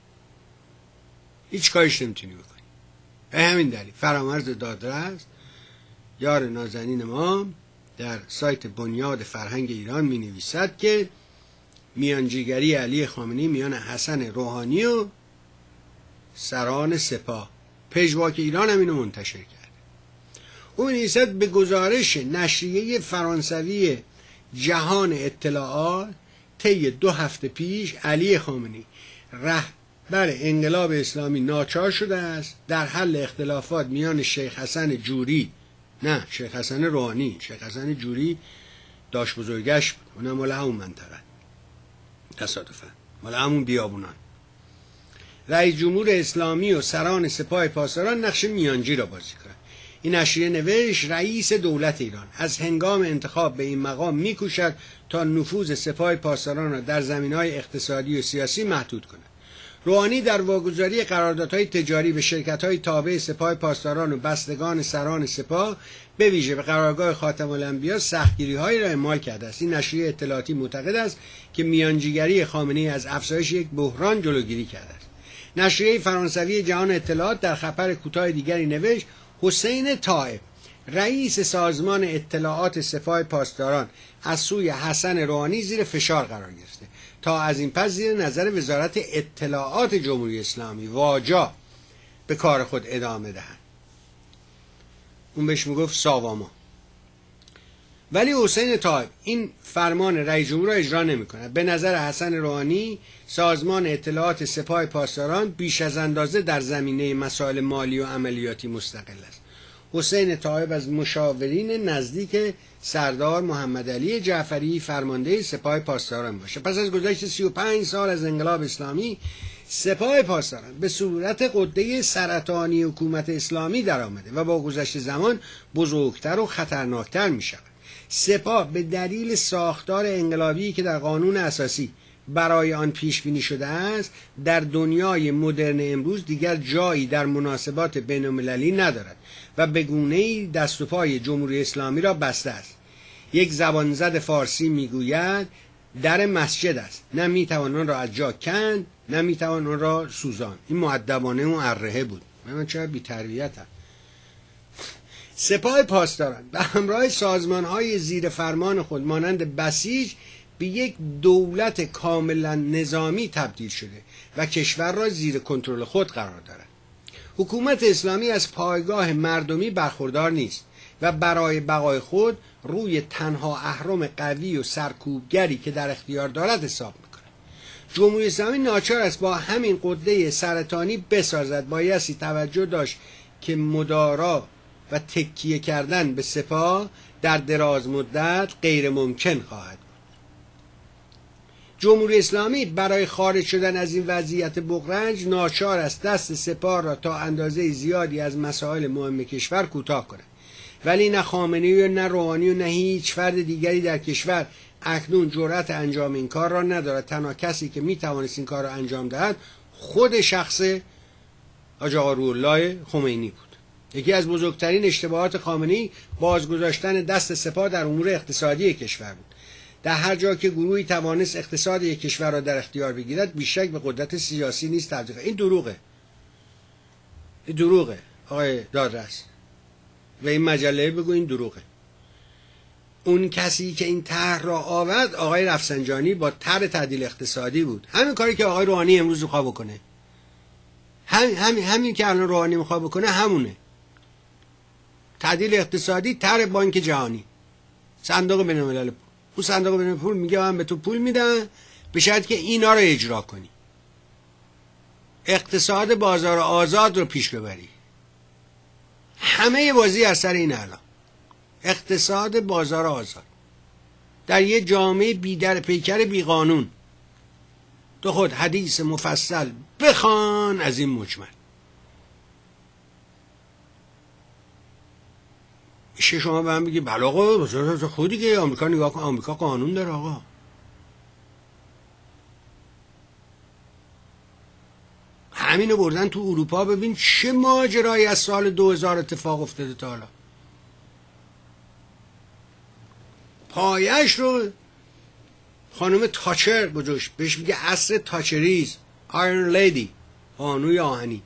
هیچ کارش نمیتونی بکنی. به همین دلیل فرامرز دادرس یار نازنین ما در سایت بنیاد فرهنگ ایران می نویسد که میانجیگری علی خامنه‌ای میان حسن روحانی و سران سپاه، پژواک ایران هم اینو منتشر کرد. او می نویسد به گزارش نشریه فرانسوی جهان اطلاعات طی دو هفته پیش علی خامنه‌ای رهبر انقلاب اسلامی ناچار شده است در حل اختلافات میان شیخ حسن جوری، نه شیخ حسن روحانی، شیخ حسن جوری داش بزرگش بود، اونم مال همون منطقه، تصادفاً مال همون بیابونان. رئیس جمهور اسلامی و سران سپاه پاسداران نقش میانجی را بازی کنند. این نشریه نوشت رئیس دولت ایران از هنگام انتخاب به این مقام میکوشد تا نفوذ سپاه پاسداران را در زمینه‌های اقتصادی و سیاسی محدود کند. روحانی در واگذاری قراردادهای تجاری به شرکت‌های تابع سپاه پاسداران و بستگان سران سپاه به ویژه به قرارگاه خاتم الانبیا سختگیری‌هایی را اعمال کرده است. این نشریه اطلاعاتی معتقد است که میانجیگری خامنه‌ای از افزایش یک بحران جلوگیری کرده است. نشریه فرانسوی جهان اطلاعات در خبر کوتاه دیگری نوشت حسین طایب رئیس سازمان اطلاعات سپاه پاسداران از سوی حسن روحانی زیر فشار قرار گرفته تا از این پس زیر نظر وزارت اطلاعات جمهوری اسلامی واجا به کار خود ادامه دهند. اون بهش میگفت ساواما. ولی حسین طایب این فرمان رئیس جمهور را اجرا نمی‌کند. به نظر حسن روحانی سازمان اطلاعات سپاه پاسداران بیش از اندازه در زمینه مسائل مالی و عملیاتی مستقل است. حسین طایب از مشاورین نزدیک سردار محمد علی جعفری فرمانده سپاه پاسداران باشه. پس از گذشت سی و پنج سال از انقلاب اسلامی سپاه پاسداران به صورت غده سرطانی حکومت اسلامی درآمده و با گذشت زمان بزرگتر و خطرناکتر می شود. سپاه به دلیل ساختار انقلابی که در قانون اساسی برای آن پیش بینی شده است در دنیای مدرن امروز دیگر جایی در مناسبات بین المللی ندارد و به گونه‌ای دست و پای جمهوری اسلامی را بسته است. یک زبانزد فارسی میگوید در مسجد است، نه میتوان آن را از جا کند نه میتوان آن را سوزان. این مؤدبانه و ارهه بود. من چرا بی تربیتم. سپاه پاسداران به همراه سازمان‌های زیر فرمان خود مانند بسیج به یک دولت کاملا نظامی تبدیل شده و کشور را زیر کنترل خود قرار دارد. حکومت اسلامی از پایگاه مردمی برخوردار نیست و برای بقای خود روی تنها اهرم قوی و سرکوبگری که در اختیار دارد حساب می‌کند. جمهوری اسلامی ناچار است با همین قده سرطانی بسازد. بایستی توجه داشت که مدارا و تکیه کردن به سپاه در دراز مدت غیر ممکن خواهد بود. جمهوری اسلامی برای خارج شدن از این وضعیت بغرنج ناچار است دست سپاه را تا اندازه زیادی از مسائل مهم کشور کوتاه کند. ولی نه خامنه‌ای و نه روحانی و نه هیچ فرد دیگری در کشور اکنون جرأت انجام این کار را ندارد. تنها کسی که میتوانست این کار را انجام دهد خود شخص حاج آقا روح‌الله خمینی بود. یکی از بزرگترین اشتباهات خامنه‌ای بازگذاشتن دست سپاه در امور اقتصادی کشور بود. در هر جا که گروهی توانست اقتصاد یک کشور را در اختیار بگیرد بیشک به قدرت سیاسی نیست تبدیل. این دروغه. این دروغه آقای دادرس. و این مجله بگو این دروغه. اون کسی که این طرح را آورد آقای رفسنجانی با طرح تعدیل اقتصادی بود. همین کاری که آقای روحانی امروز می‌خواد بکنه. همین همین همین که الان روحانی می‌خواد بکنه همونه. تعدیل اقتصادی، طرح بانک جهانی، صندوق بین‌الملل. اون صندوق بین‌الملل پول میگه من به تو پول میدم به شرطی که اینا رو اجرا کنی. اقتصاد بازار آزاد رو پیش ببری. همه بازی از سر این الان. اقتصاد بازار آزاد در یه جامعه بی در پیکر بی قانون. تو خود حدیث مفصل بخوان از این مجمل. میشه شما به هم بگی بله آقا خودی که آمریکا نگاه کن، آمریکا قانون داره آقا. همینو بردن تو اروپا. ببین چه ماجرایی از سال دو هزار اتفاق افتاده تا حالا. پایش رو خانم تاچر گذاشت، بهش میگه عصر تاچریز، آیرن لیدی، بانوی آهنی.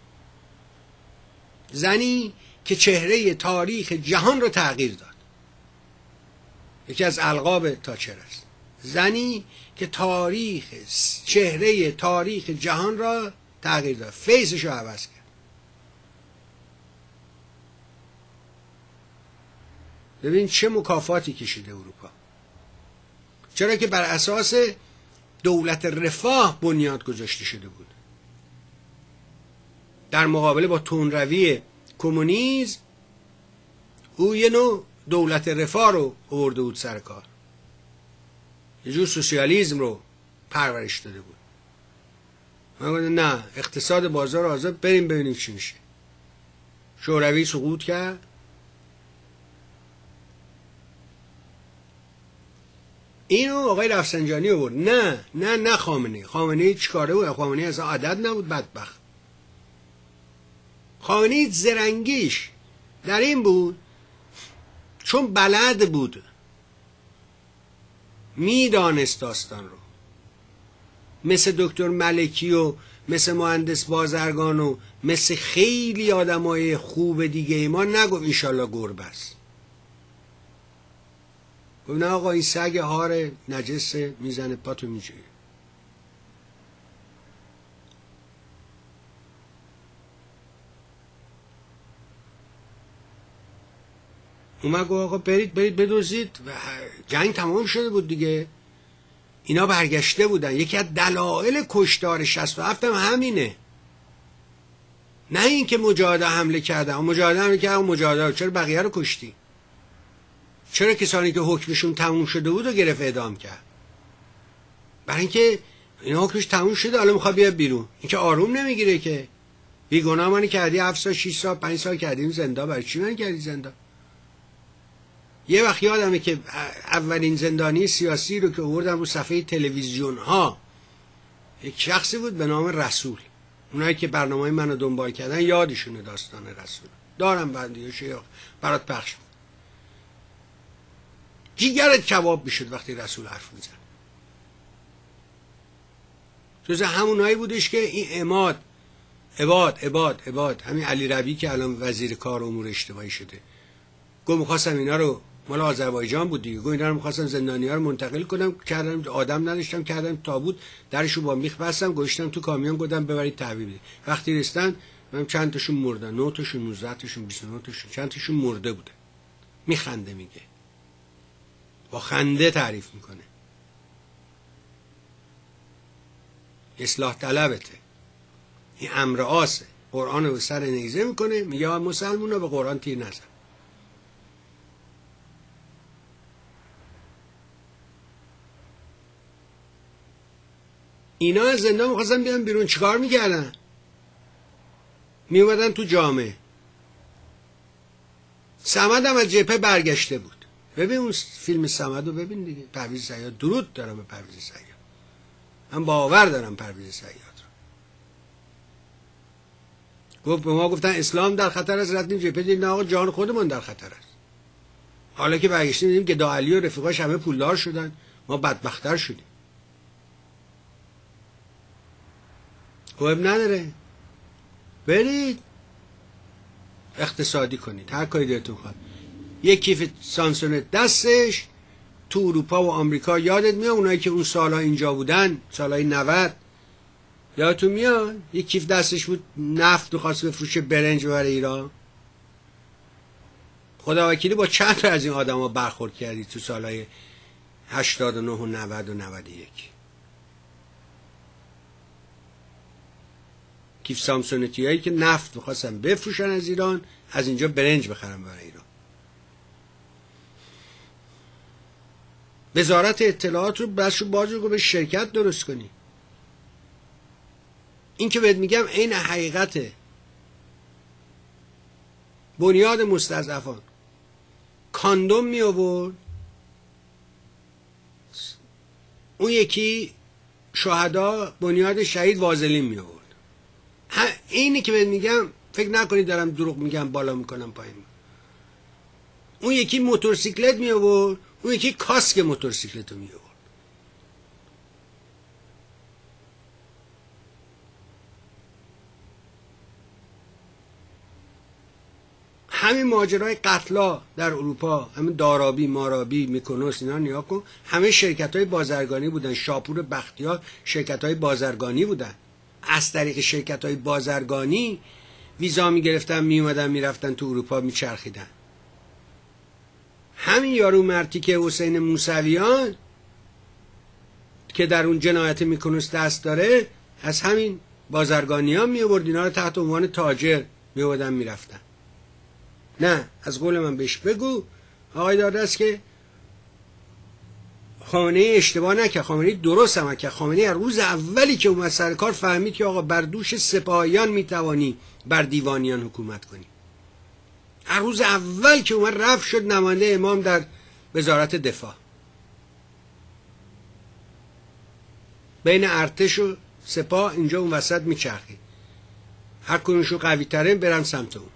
زنی که چهره تاریخ جهان رو تغییر داد. یکی از القاب تاچر است. زنی که تاریخ چهره تاریخ جهان را تغییر داد، فیسش رو عوض کرد. ببین چه مکافاتی کشیده اروپا. چرا که بر اساس دولت رفاه بنیاد گذاشته شده بود، در مقابله با تندروی کمونیسم او یه نوع دولت رفاه رو آورده بود سر کار، یه جور سوسیالیسم رو پرورش داده بود. من گفتم نه، اقتصاد بازار آزاد، بریم ببینیم چی میشه. شوروی سقوط کرد، اینو آقای رفسنجانی آورد. نه نه نه خامنه‌ای. خامنه‌ای چیکاره بود؟ خامنه‌ای اصلا عدد نبود، بدبخت. خامنه‌ای زرنگیش در این بود چون بلد بود، میدانست داستان رو، مثل دکتر ملکی و مثل مهندس بازرگان و مثل خیلی آدمای خوب دیگه ما نگفت انشالله گربه است. گفت نه آقا این سگ هار نجسه، میزنه پاتو میجویه. اومد گفت آقا برید برید بدوزید. جنگ تمام شده بود دیگه، اینا برگشته بودن. یکی از دلایل کشتار شصت و هفت هم همینه، نه اینکه مجاهده حمله کردن. مجاهده حمله کردن مجاهده، چرا بقیه رو کشتی؟ چرا کسانی که حکمشون تموم شده بود و گرفت اعدام کرد؟ برای اینکه اینا حکمش تموم شده، حالا میخواد بیاد بیرون. اینکه آروم نمیگیره که بیگناه منی کردی هفت سال شش سال پنج سال کردیم زندان، برای چی من کردی زندان؟ یه وقت یادمه که اولین زندانی سیاسی رو که آوردن رو صفحه تلویزیون ها یک شخصی بود به نام رسول. اونایی که برنامه منو دنبال کردن یادشونه داستان رسول، دارم بندیش برات پخش بود. جیگرت کباب میشد وقتی رسول حرف میزد. جز همونایی بودش که این عماد عباد عباد عباد همین علی ربی که الان وزیر کار امور اجتماعی شده، گفت میخواستم اینا رو، مال آذربایجان بود دیگه، گفت اینا رو میخواستم زندانی‌ها رو منتقل کنم، کردم آدم نداشتم، کردم تابوت درشو با میخ بستم، گذاشتم تو کامیون، گفتم ببرید تحویل بدید. وقتی رسیدن من چند تاشون مردن، نه تاشون نوزده تاشون بیست و نه تاشون چند تاشون مرده بوده. میخنده، میگه با خنده تعریف میکنه. اصلاح طلبته، این امر آسه. قرآن رو سر نیزه میکنه، میگه مسلمون رو به قرآن تیر نزن. اینا از زندان میخواستن بیان بیرون، چیکار میکردن؟ میومدن تو جامعه. صمد هم از جبهه برگشته بود. ببین اون فیلم صمد رو ببین دیگه. پرویز صیاد، درود دارم به پرویز صیاد، من باور دارم پرویز صیاد رو. گفت به ما گفتن اسلام در خطر است، رفتیم جبهه دیدیم نه آقا جان خودمون در خطر است. حالا که برگشتیم دیدیم که داعلی و رفیقاش همه پولدار شدن، ما بدبخت‌تر شدیم. خوب نداره، برید اقتصادی کنید، هر کاری دلتون خواهد. یک کیف سانسونت دستش تو اروپا و آمریکا، یادت میاد اونایی که اون سالها اینجا بودن، سالهای نود، یادتون میاد یک کیف دستش بود نفت می‌خواست بفروشه برنج ببره ایران. خدا وکیلی با چند تا از این آدما برخورد کردی تو سالهای هشتاد و نه و نود و نود و یک. کیف سامسونتی هایی که نفت میخواستن بفروشن از ایران، از اینجا برنج بخرن برای ایران. وزارت اطلاعات رو بس باز رو به شرکت درست کنی. این که بهت میگم این حقیقته. بنیاد مستضعفان کاندوم می آورد، اون یکی شهدا بنیاد شهید وازلین می آورد. اینی که بهت میگم فکر نکنید دارم دروغ میگم بالا میکنم پایین. اون یکی موتورسیکلت می آورد، اون یکی کاسک موتورسیکلت رو می آورد. همین ماجرای قتلا در اروپا، همین دارابی، مارابی، میکونوس، اینا نیا کن، همه شرکت های بازرگانی بودن. شاپور بختیار شرکت های بازرگانی بودن. از طریق شرکت های بازرگانی ویزا می گرفتن، می اومدن می رفتن تو اروپا، می چرخیدن. همین یارو مرتی که حسین موسویان که در اون جنایت میکونوس دست داره، از همین بازرگانی ها می آورد اینا رو تحت عنوان تاجر می اومدن می رفتن. نه، از قول من بهش بگو آقای دادرس که خامنه اشتباه نکرد، خامنه درست هم کرد. خامنه از روز اولی که اومد سر کار فهمید که آقا بر دوش سپاهیان میتوانی بر دیوانیان حکومت کنی. از روز اول که اومد رفت شد نماینده امام در وزارت دفاع، بین ارتش و سپاه اینجا اون وسط میچرخید، هر کدومشون قوی تره برن سمت اون.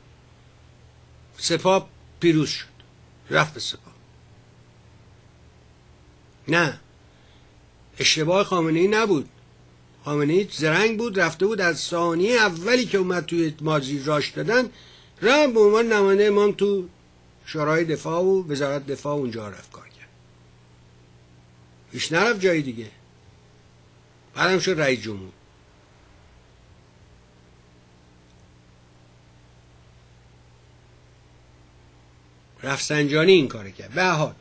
سپاه پیروز شد، رفت به سپاه. نه، اشتباه خامنه‌ای نبود. خامنه‌ای زرنگ بود، رفته بود از ثانیه اولی که اومد توی مازی راش دادن رفت به عنوان نماینده امام تو شورای دفاع و وزارت دفاع اونجا رفت کار کرد، هیچ نرفت جای دیگه. بعدم شد رئیس جمهور. رفسنجانی این کار کرد. به هر حال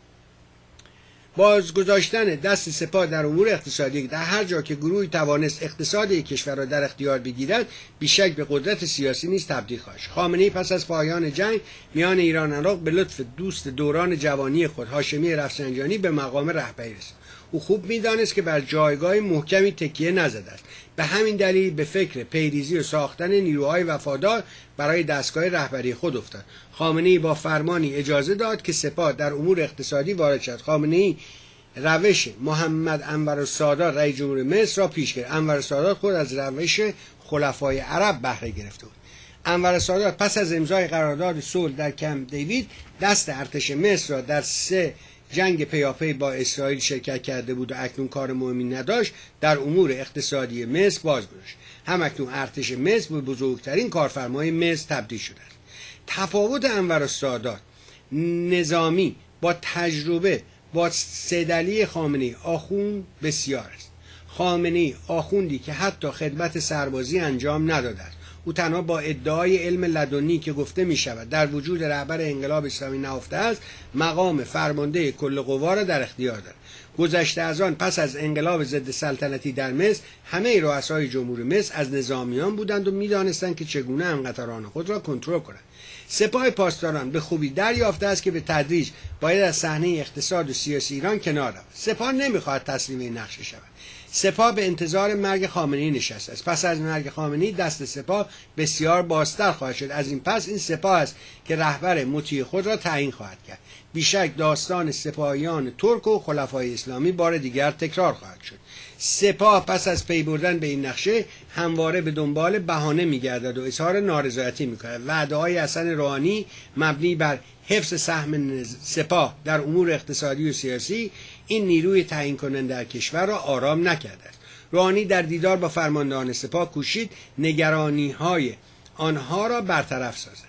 بازگذاشتن دست سپاه در امور اقتصادی در هر جا که گروهی توانست اقتصاد یک کشور را در اختیار بگیرد بیشک به قدرت سیاسی نیز تبدیل خواهد شد. خامنه‌ای پس از پایان جنگ میان ایران و عراق به لطف دوست دوران جوانی خود هاشمی رفسنجانی به مقام رهبری رسید. او خوب میدانست که بر جایگاه محکمی تکیه نزده است، به همین دلیل به فکر پیریزی و ساختن نیروهای وفادار برای دستگاه رهبری خود افتاد. خامنه‌ای با فرمانی اجازه داد که سپاه در امور اقتصادی وارد شد. خامنه‌ای روش محمد انور السادات رئیس جمهور مصر را پیش گرفت. انور السادات خود از روش خلفای عرب بهره گرفته بود. انور السادات پس از امضای قرارداد صلح در کمپ دیوید دست ارتش مصر را در سه جنگ پیاپی با اسرائیل شرکت کرده بود و اکنون کار مهمی نداشت، در امور اقتصادی مصر بازگذاشت. هم اکنون ارتش مصر به بزرگترین کارفرمای مصر تبدیل شده است. تفاوت انور السادات نظامی با تجربه با سیدعلی خامنه‌ای آخوند بسیار است. خامنه‌ای آخوندی که حتی خدمت سربازی انجام نداده است. او تنها با ادعای علم لدنی که گفته می شود در وجود رهبر انقلاب اسلامی نهفته است مقام فرمانده کل قوا را در اختیار دارد. گذشته از آن پس از انقلاب ضد سلطنتی در مصر همه رؤسای جمهور مصر از نظامیان بودند و می‌دانستند که چگونه همقطاران خود را کنترل کنند. سپاه پاسداران به خوبی دریافته است که به تدریج باید از صحنه اقتصاد و سیاسی ایران کنار رود. سپاه نمی‌خواهد تسلیم این نقشه شود. سپاه به انتظار مرگ خامنه‌ای نشسته است. پس از مرگ خامنه‌ای دست سپاه بسیار بازتر خواهد شد. از این پس این سپاه است که رهبر مطیع خود را تعیین خواهد کرد. بیشک داستان سپاهیان ترک و خلفای اسلامی بار دیگر تکرار خواهد شد. سپاه پس از پی بردن به این نقشه همواره به دنبال بهانه می‌گردد و اظهار نارضایتی می‌کند. وعده‌های حسن روحانی مبنی بر حفظ سهم سپاه در امور اقتصادی و سیاسی این نیروی تعیین کننده در کشور را آرام نکرده است. روحانی در دیدار با فرماندهان سپاه کوشید نگرانی‌های آنها را برطرف سازد.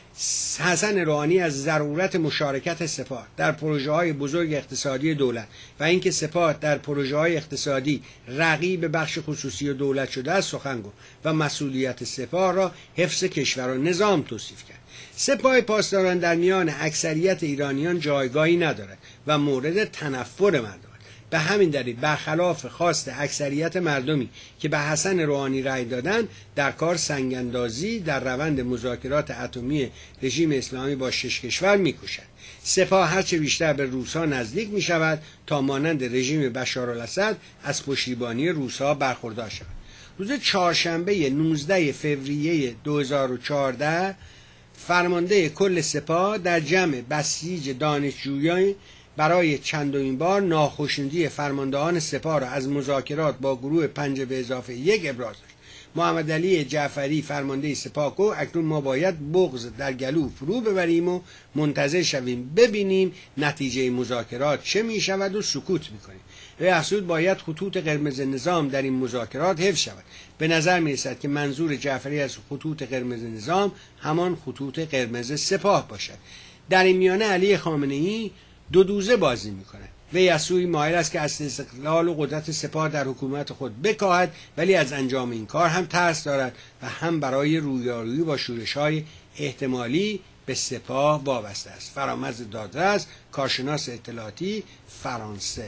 حسن روحانی از ضرورت مشارکت سپاه در پروژه‌های بزرگ اقتصادی دولت و اینکه سپاه در پروژه‌های اقتصادی رقیب بخش خصوصی دولت شده است سخن گفت و مسئولیت سپاه را حفظ کشور و نظام توصیف کرد. سپاه پاسداران در میان اکثریت ایرانیان جایگاهی ندارد و مورد تنفر مردم. به همین دلیل برخلاف خواست اکثریت مردمی که به حسن روحانی رأی دادند در کار سنگ‌اندازی در روند مذاکرات اتمی رژیم اسلامی با شش کشور می‌کوشد. سپاه هرچه بیشتر به روس‌ها نزدیک می‌شود تا مانند رژیم بشارالاسد از پشتیبانی روس‌ها برخوردار شود. روز چهارشنبه نوزدهم فوریه دو هزار و چهارده فرمانده کل سپاه در جمع بسیج دانشجویان برای چندمین بار ناخشنودی فرماندهان سپاه را از مذاکرات با گروه پنج به اضافه یک ابراز داشت. محمد علی جعفری فرمانده سپاه گفت اکنون ما باید بغض در گلو فرو ببریم و منتظر شویم ببینیم نتیجه مذاکرات چه می شود و سکوت می کنیم. به افزود باید خطوط قرمز نظام در این مذاکرات حفظ شود. به نظر می رسد که منظور جعفری از خطوط قرمز نظام همان خطوط قرمز سپاه باشد. در این میانه علی خامنه‌ای دو دوزه بازی میکنه. وی از سوی مایل است که از استقلال و قدرت سپاه در حکومت خود بکاهد ولی از انجام این کار هم ترس دارد و هم برای رویارویی با شورش‌های احتمالی به سپاه وابسته است. فرامرز دادرس، کارشناس اطلاعاتی، فرانسه.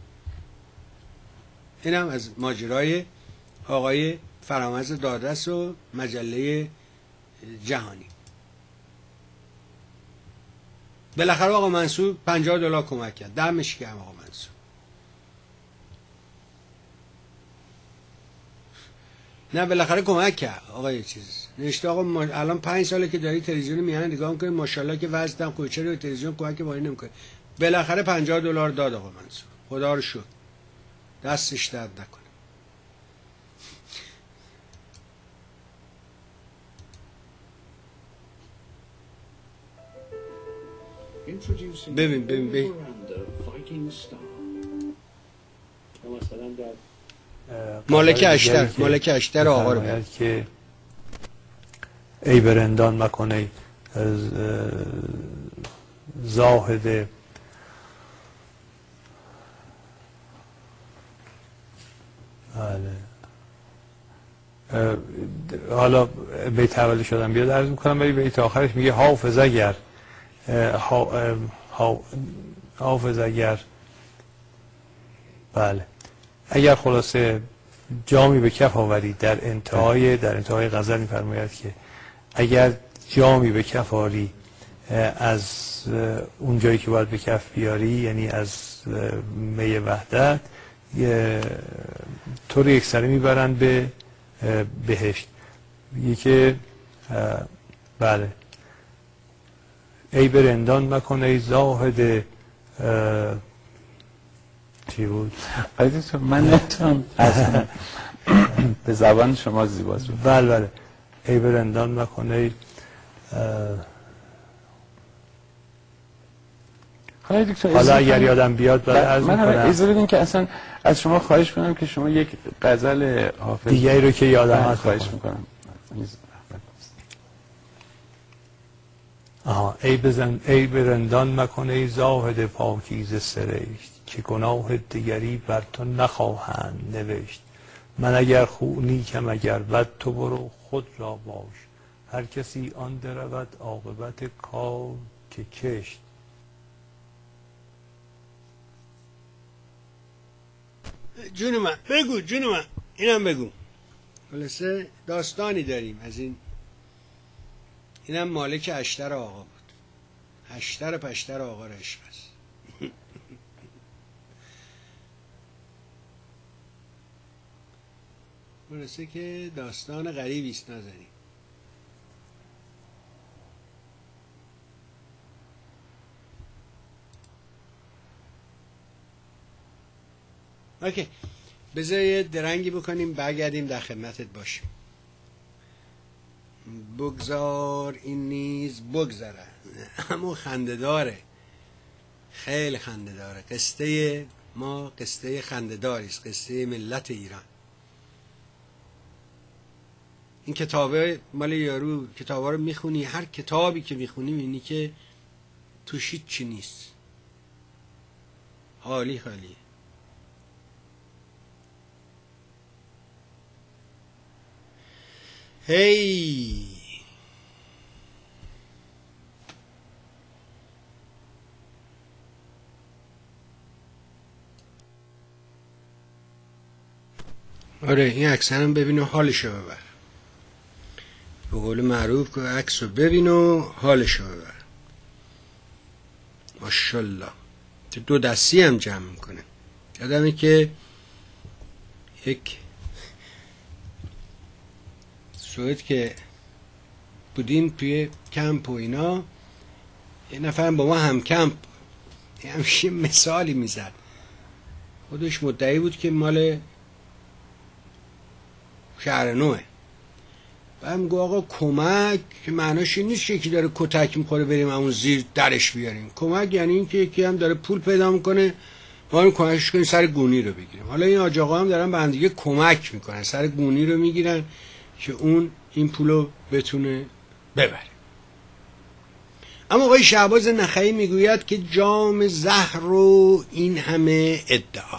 اینم از ماجرای آقای فرامرز دادرس و مجله جهانی. بالاخره آقا منصور پنجاه دلار کمک کرد. دمش گرم آقا منصور. نه بالاخره کمک کرد آقا. یه چیز نوشته آقا ما الان پنج ساله که داری تلویزیون میهن نگاه میکنی ماشاءالله که وضعم خوبه چرا تلویزیون کمک وای نمیکنه. بالاخره پنجاه دلار داد آقا منصور. خدا رو شکر. دستش درد نکنه. ببین ببین ببین مثلا در مالک اشتر مالک اشتر آقا رو که ای برندان مکنه زاهد حالا بیت اولی شدم بیاد عرض میکنم، ولی بیت آخرش میگه حافظ اگر حافظ اگر بله اگر خلاصه جامی به کف آوری، در انتهای در انتهای غزل میفرماید که اگر جامی به کف آوری از اون جایی که باید به کف بیاری، یعنی از می وحدت، تو رو یک سره میبرن به بهشت. میگه که بله ای برندان مکن ای زاهد چی بود؟ من نتونم اصلا به زبان شما زیباست بود. بله بله ای برندان مکن ای حالا اگر یادم بیاد بعد عرض میکنم. من اجازه بدین که اصلا از شما خواهش کنم که شما یک غزل حافظ دیگه رو که یادم هست خواهش میکنم. آها ای بزن ای برندان مکن ای زاهد پاکیزه سرشت، که گناه دیگری بر تو نخواهند نوشت. من اگر خو نیکم اگر بد، تو برو خود را باش، هر کسی آن درود عاقبت کار که کشت. جون من بگو جون من اینم بگو. خلاصه داستانی داریم از این. اینم مالک اشتر آقا بود. اشتر پشتر آقا عشق است. خلاصه که داستان غریبی است نازنین. اوکی بذار یه درنگی بکنیم برگردیم در خدمتت باشیم. بگذار این نیز بگذره. اما خنده داره، خیلی خنده داره. قصه ما قصه خنده داریست، قصه ملت ایران. این کتابه مال یارو کتابا رو میخونی، هر کتابی که میخونی میبینی که توش هیچی نیست، خالی خالی. هی آره این عکسرم ببین و حالشو ببر. به قول معروف که عکسو ببین و حالشو ببر. ماشاءالله دو دستی هم جمع میکنه. یادمه که یک سوئد که بودیم توی کمپ و اینا، یه نفر با ما هم کمپ همشه مثالی میزد. خودش مدعی بود که مال شهر نوه. و هم گو آقا کمک که معناش این نیست که یکی داره کتک میخوره بریم همون زیر درش بیاریم. کمک یعنی این که یکی هم داره پول پیدا میکنه ما هم کمکش کنیم سر گونی رو بگیریم. حالا این آج آقا هم دارن به هم دیگه کمک میکنن، سر گونی رو میگیرن که اون این پولو بتونه ببره. اما آقای شهباز نخعی میگوید که جام زهر رو این همه ادعا.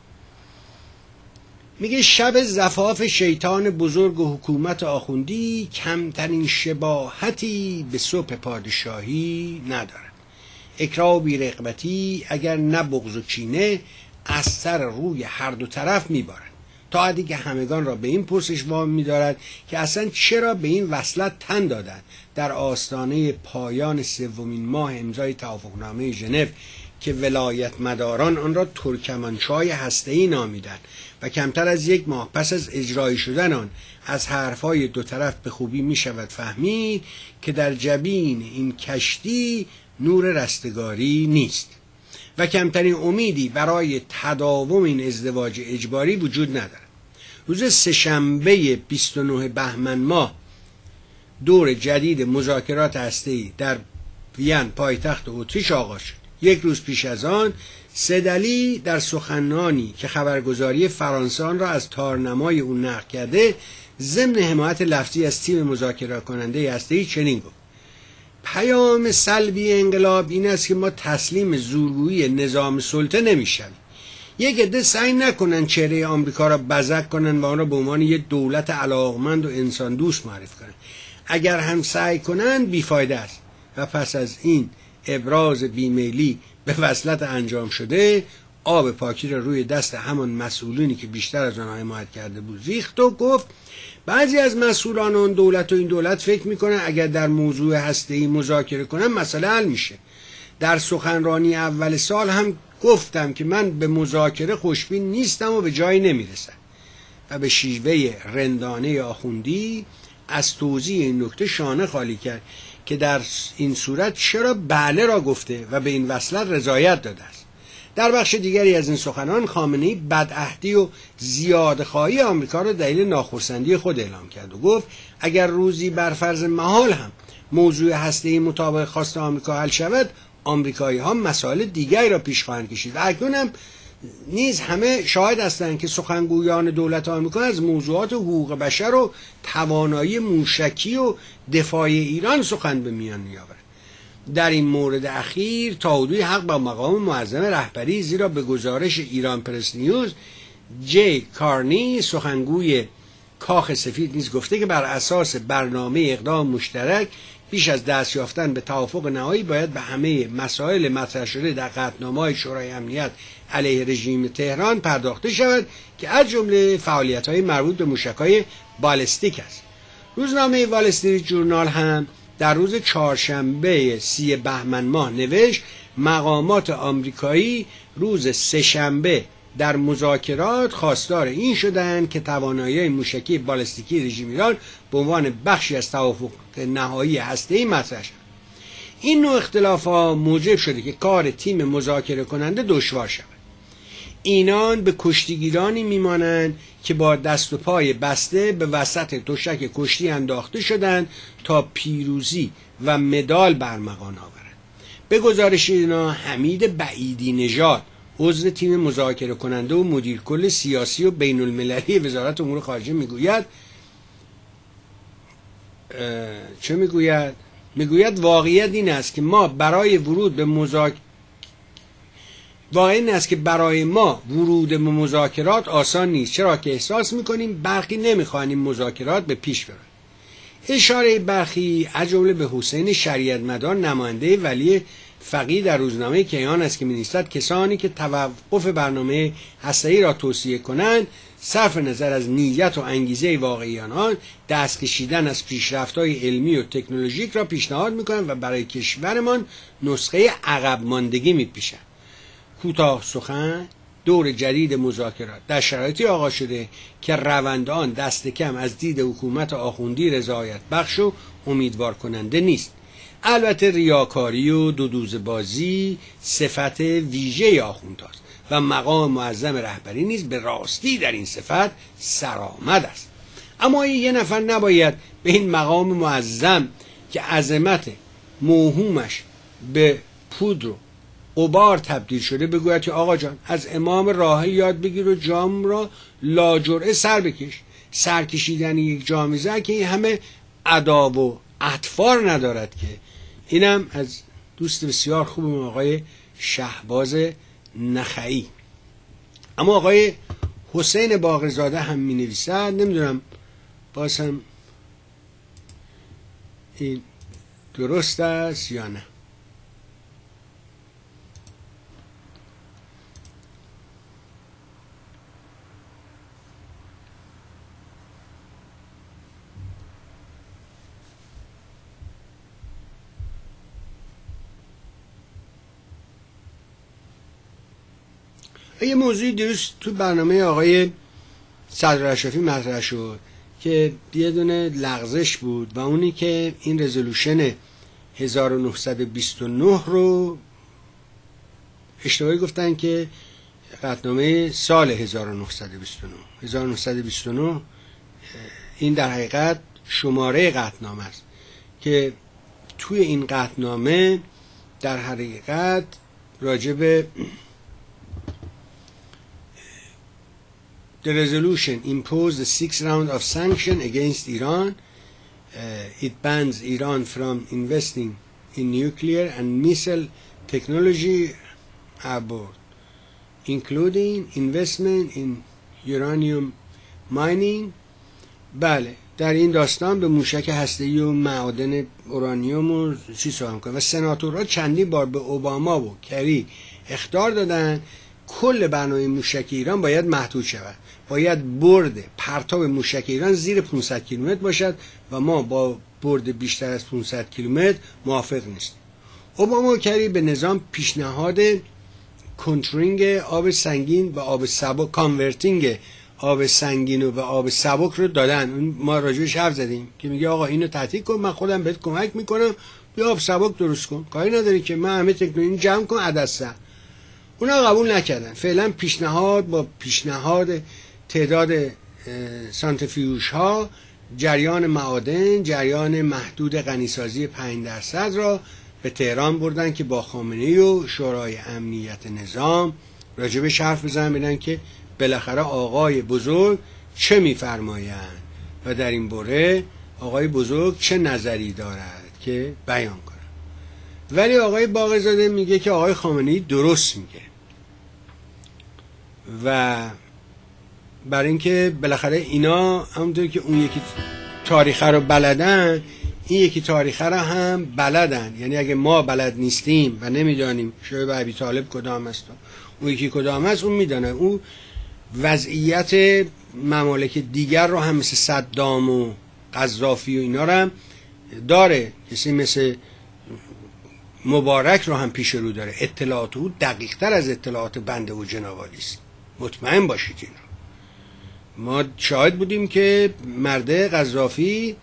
میگه شب زفاف شیطان بزرگ و حکومت آخوندی کمترین شباهتی به صبح پادشاهی ندارد. اکراه و بی‌رغبتی اگر نه بغض و کینه از سر روی هر دو طرف میبارد، تا حدی که همگان را به این پرسش وام می‌دارد که اصلا چرا به این وصلت تن دادند. در آستانه پایان سومین ماه امضای توافقنامه ژنو که ولایت مداران آن را ترکمانچای هسته‌ای نامیدند و کمتر از یک ماه پس از اجرایی شدن آن از حرفهای دو طرف به خوبی می شود فهمید که در جبین این کشتی نور رستگاری نیست و کمترین امیدی برای تداوم این ازدواج اجباری وجود ندارد. روز سه‌شنبه بیست و نه بهمن ماه دور جدید مذاکرات هسته‌ای در وین پایتخت اتریش آغاز شد. یک روز پیش از آن سدلی در سخنانی که خبرگزاری فرانسه آن را از تارنمای او نقل کرده ضمن حمایت لفظی از تیم مذاکره کننده هسته‌ای چنین گفت: پیام سلبی انقلاب این است که ما تسلیم زورگویی نظام سلطه نمیشویم. یک عده سعی نکنن چهره آمریکا را بزک کنن و آن را به عنوان یک دولت علاقمند و انسان دوست معرفی کنن. اگر هم سعی کنن بیفایده است و پس از این ابراز بیمیلی به وصلت انجام شده آب پاکی را روی دست همان مسئولینی که بیشتر از آنها حمایت کرده بود ریخت و گفت: بعضی از مسئولان اون دولت و این دولت فکر میکنن اگر در موضوع هسته‌ای مذاکره کنن مسئله حل میشه. در سخنرانی اول سال هم گفتم که من به مذاکره خوشبین نیستم و به جایی نمیرسم و به شیوه رندانه آخوندی از توضیح این نکته شانه خالی کرد که در این صورت چرا بله را گفته و به این وصلت رضایت داده است. در بخش دیگری از این سخنان خامنه‌ای بدعهدی و زیادخواهی آمریکا را دلیل ناخرسندی خود اعلام کرد و گفت اگر روزی بر فرض محال هم موضوع هسته‌ای مطابق خواست آمریکا حل شود، آمریکایی ها مسائل دیگری را پیش خواهند کشید. و اکنون هم نیز همه شاهد هستند که سخنگویان دولت آمریکا از موضوعات حقوق بشر و توانایی موشکی و دفاع ایران سخن به میان می‌آورند. در این مورد اخیر تا حدودی حق با مقام معظم رهبری، زیرا به گزارش ایران پرس نیوز جی کارنی سخنگوی کاخ سفید نیز گفته که بر اساس برنامه اقدام مشترک پیش از دست یافتن به توافق نهایی باید به همه مسائل مطرح شده در قطعنامه‌های شورای امنیت علیه رژیم تهران پرداخته شود که از جمله فعالیت‌های مربوط به موشک‌های بالستیک است. روزنامه وال استریت جورنال هم در روز چهارشنبه سی بهمن ماه نوشت مقامات آمریکایی روز سه‌شنبه در مذاکرات خواستار این شدند که توانایی موشکی بالستیکی رژیم ایران به عنوان بخشی از توافق نهایی هسته‌ای مطرح شد. این نوع اختلافات موجب شده که کار تیم مذاکره کننده دشوار شود. اینان به کشتیگیرانی میمانند که با دست و پای بسته به وسط تشک کشتی انداخته شدند تا پیروزی و مدال برمغان آورند. به گزارش اینا حمید بعیدی نژاد عضو تیم مذاکره کننده و مدیر کل سیاسی و بین المللی وزارت امور خارجه میگوید چه میگوید؟ میگوید واقعیت این است که ما برای ورود به مذاکره واقعیت این است که برای ما ورود به مذاکرات آسان نیست، چرا که احساس میکنیم برخی نمیخواهیم مذاکرات به پیش برند. اشاره برخی از جمله به حسین شریعت مدار نماینده ولی فقیه در روزنامه کیهان است که می‌نویسد کسانی که توقف برنامه هسته‌ای را توصیه کنند صرف نظر از نیت و انگیزه واقعی آنان دست کشیدن از پیشرفت‌های علمی و تکنولوژیک را پیشنهاد می‌کنند و برای کشورمان نسخه عقب ماندگی می‌پیشند. کوتاه سخن دور جدید مذاکرات در شرایطی آغاز شده که روند آن دست کم از دید حکومت آخوندی رضایت بخش و امیدوار کننده نیست. البته ریاکاری و دودوز بازی صفت ویژه آخوندهاست و مقام معظم رهبری نیز به راستی در این صفت سرآمد است. اما یه نفر نباید به این مقام معظم که عظمت موهومش به پودر و غبار تبدیل شده بگوید که آقا جان از امام راحل یاد بگیر و جام را لاجرعه سر بکش. سرکشیدن یک جامیزه که این همه ادا و اطفار ندارد که. اینم از دوست بسیار خوبم آقای شهباز نخعی. اما آقای حسین باقرزاده هم می نویسد، نمیدونم باز هم این درست است یا نه. یه موضوعی دیروز تو برنامه آقای صدر اشرفی مطرح شد که یه دونه لغزش بود و اونی که این رزولوشن هزار و نهصد و بیست و نه رو اشتباهی گفتن که قطعنامه سال هزار و نهصد و بیست و نه هزار و نهصد و بیست و نه این در حقیقت شماره قطعنامه است که توی این قطعنامه در حقیقت راجع به the resolution imposed the sixth round of sanction against Iran. Uh, it bans Iran from investing in nuclear and missile technology abroad, including investment in uranium mining. بله در این داستان به موشک هسته‌ای و معادن اورانیوم و چیز هم کنه و سناتورها چندین بار به اوباما و کری اخطار دادن کل برنامه موشک ایران باید محدود شود، باید برد پرتاب موشک ایران زیر پانصد کیلومتر باشد و ما با برد بیشتر از پانصد کیلومتر موافق نیستیم. اوباما و کری به نظام پیشنهاد کنترینگ آب سنگین و آب سبک، کانورتینگ آب سنگین و به آب سبک رو دادن. ما راجعش حرف زدیم که میگه آقا اینو تعطیل کن، من خودم بهت کمک میکنم، بیا آب سبک درست کن، کاری نداری که من همه تکنولوژی جمع کن عدسه. اونا قبول نکردن. فعلا پیشنهاد با پیشنهاد تعداد سانتریفیوژ ها جریان معادن، جریان محدود غنیسازی پنج درصد را به تهران بردن که با خامنه‌ای و شورای امنیت نظام راجبش حرف بزنن، ببینن که بالاخره آقای بزرگ چه میفرمایند و در این باره آقای بزرگ چه نظری دارد که بیان کنه. ولی آقای باقرزاده میگه که آقای خامنه‌ای درست میگه و برای اینکه بالاخره اینا همونطور که اون یکی تاریخه رو بلدن این یکی تاریخه رو هم بلدن. یعنی اگه ما بلد نیستیم و نمیدانیم شعیب ابی طالب کدام است اون یکی کدام است، اون میدانه. اون وضعیت ممالک دیگر رو هم مثل صدام و قذافی و اینا رو هم داره، کسی مثل مبارک رو هم پیش رو داره. اطلاعات او دقیق تر از اطلاعات بنده و جنابالی است، مطمئن باشید این رو. ما شاهد بودیم که مرده قذافی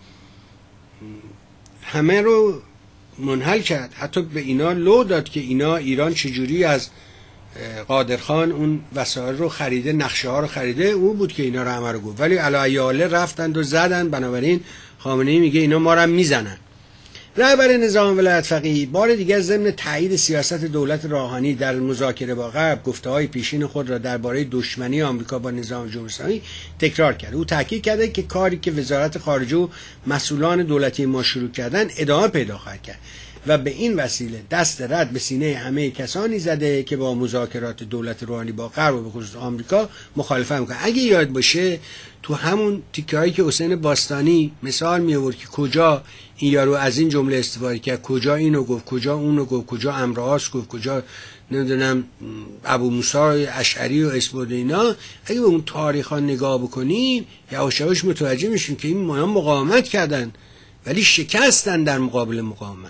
همه رو منحل کرد، حتی به اینا لو داد که اینا ایران چجوری از قادرخان اون وسایل رو خریده، نقشه ها رو خریده، او بود که اینا رو همه رو گفت. ولی علایاله رفتند و زدن. بنابراین خامنه‌ای میگه اینا ما رو هم میزنن. رهبر نظام ولایت فقیه بار دیگر ضمن تایید سیاست دولت روحانی در مذاکره با غرب گفته‌های پیشین خود را درباره دشمنی آمریکا با نظام جمهوری اسلامی تکرار کرد. او تاکید کرده که کاری که وزارت خارجه و مسئولان دولتی ما شروع کردن ادامه پیدا خواهد کرد و به این وسیله دست رد به سینه همه کسانی زده که با مذاکرات دولت روحانی با غرب و به خصوص آمریکا مخالفت میکنن. اگه یاد باشه تو همون تیکه‌هایی که حسین باستانی مثال می آورد که کجا این یارو از این جمله استفاده کرد، کجا اینو گفت، کجا اونو گفت، کجا امرآس گفت، کجا نمیدونم ابو موسی اشعری و اسبود اینا، اگه به اون تاریخا نگاه بکنیم یواش یواش متوجه میشیم که این ما مقاومت کردن ولی شکستن در مقابل مقاومت.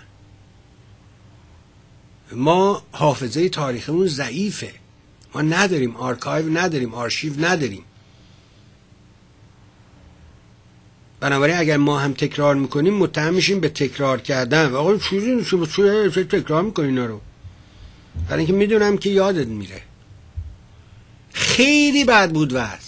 ما حافظه تاریخمون ضعیفه، ما نداریم آرکایو، نداریم آرشیو، نداریم. بنابراین اگر ما هم تکرار میکنیم متهم میشیم به تکرار کردن. و آقا چیزی چه تکرار میکنی اینا رو؟ برای اینکه میدونم که یادت میره. خیلی بد بود وضع.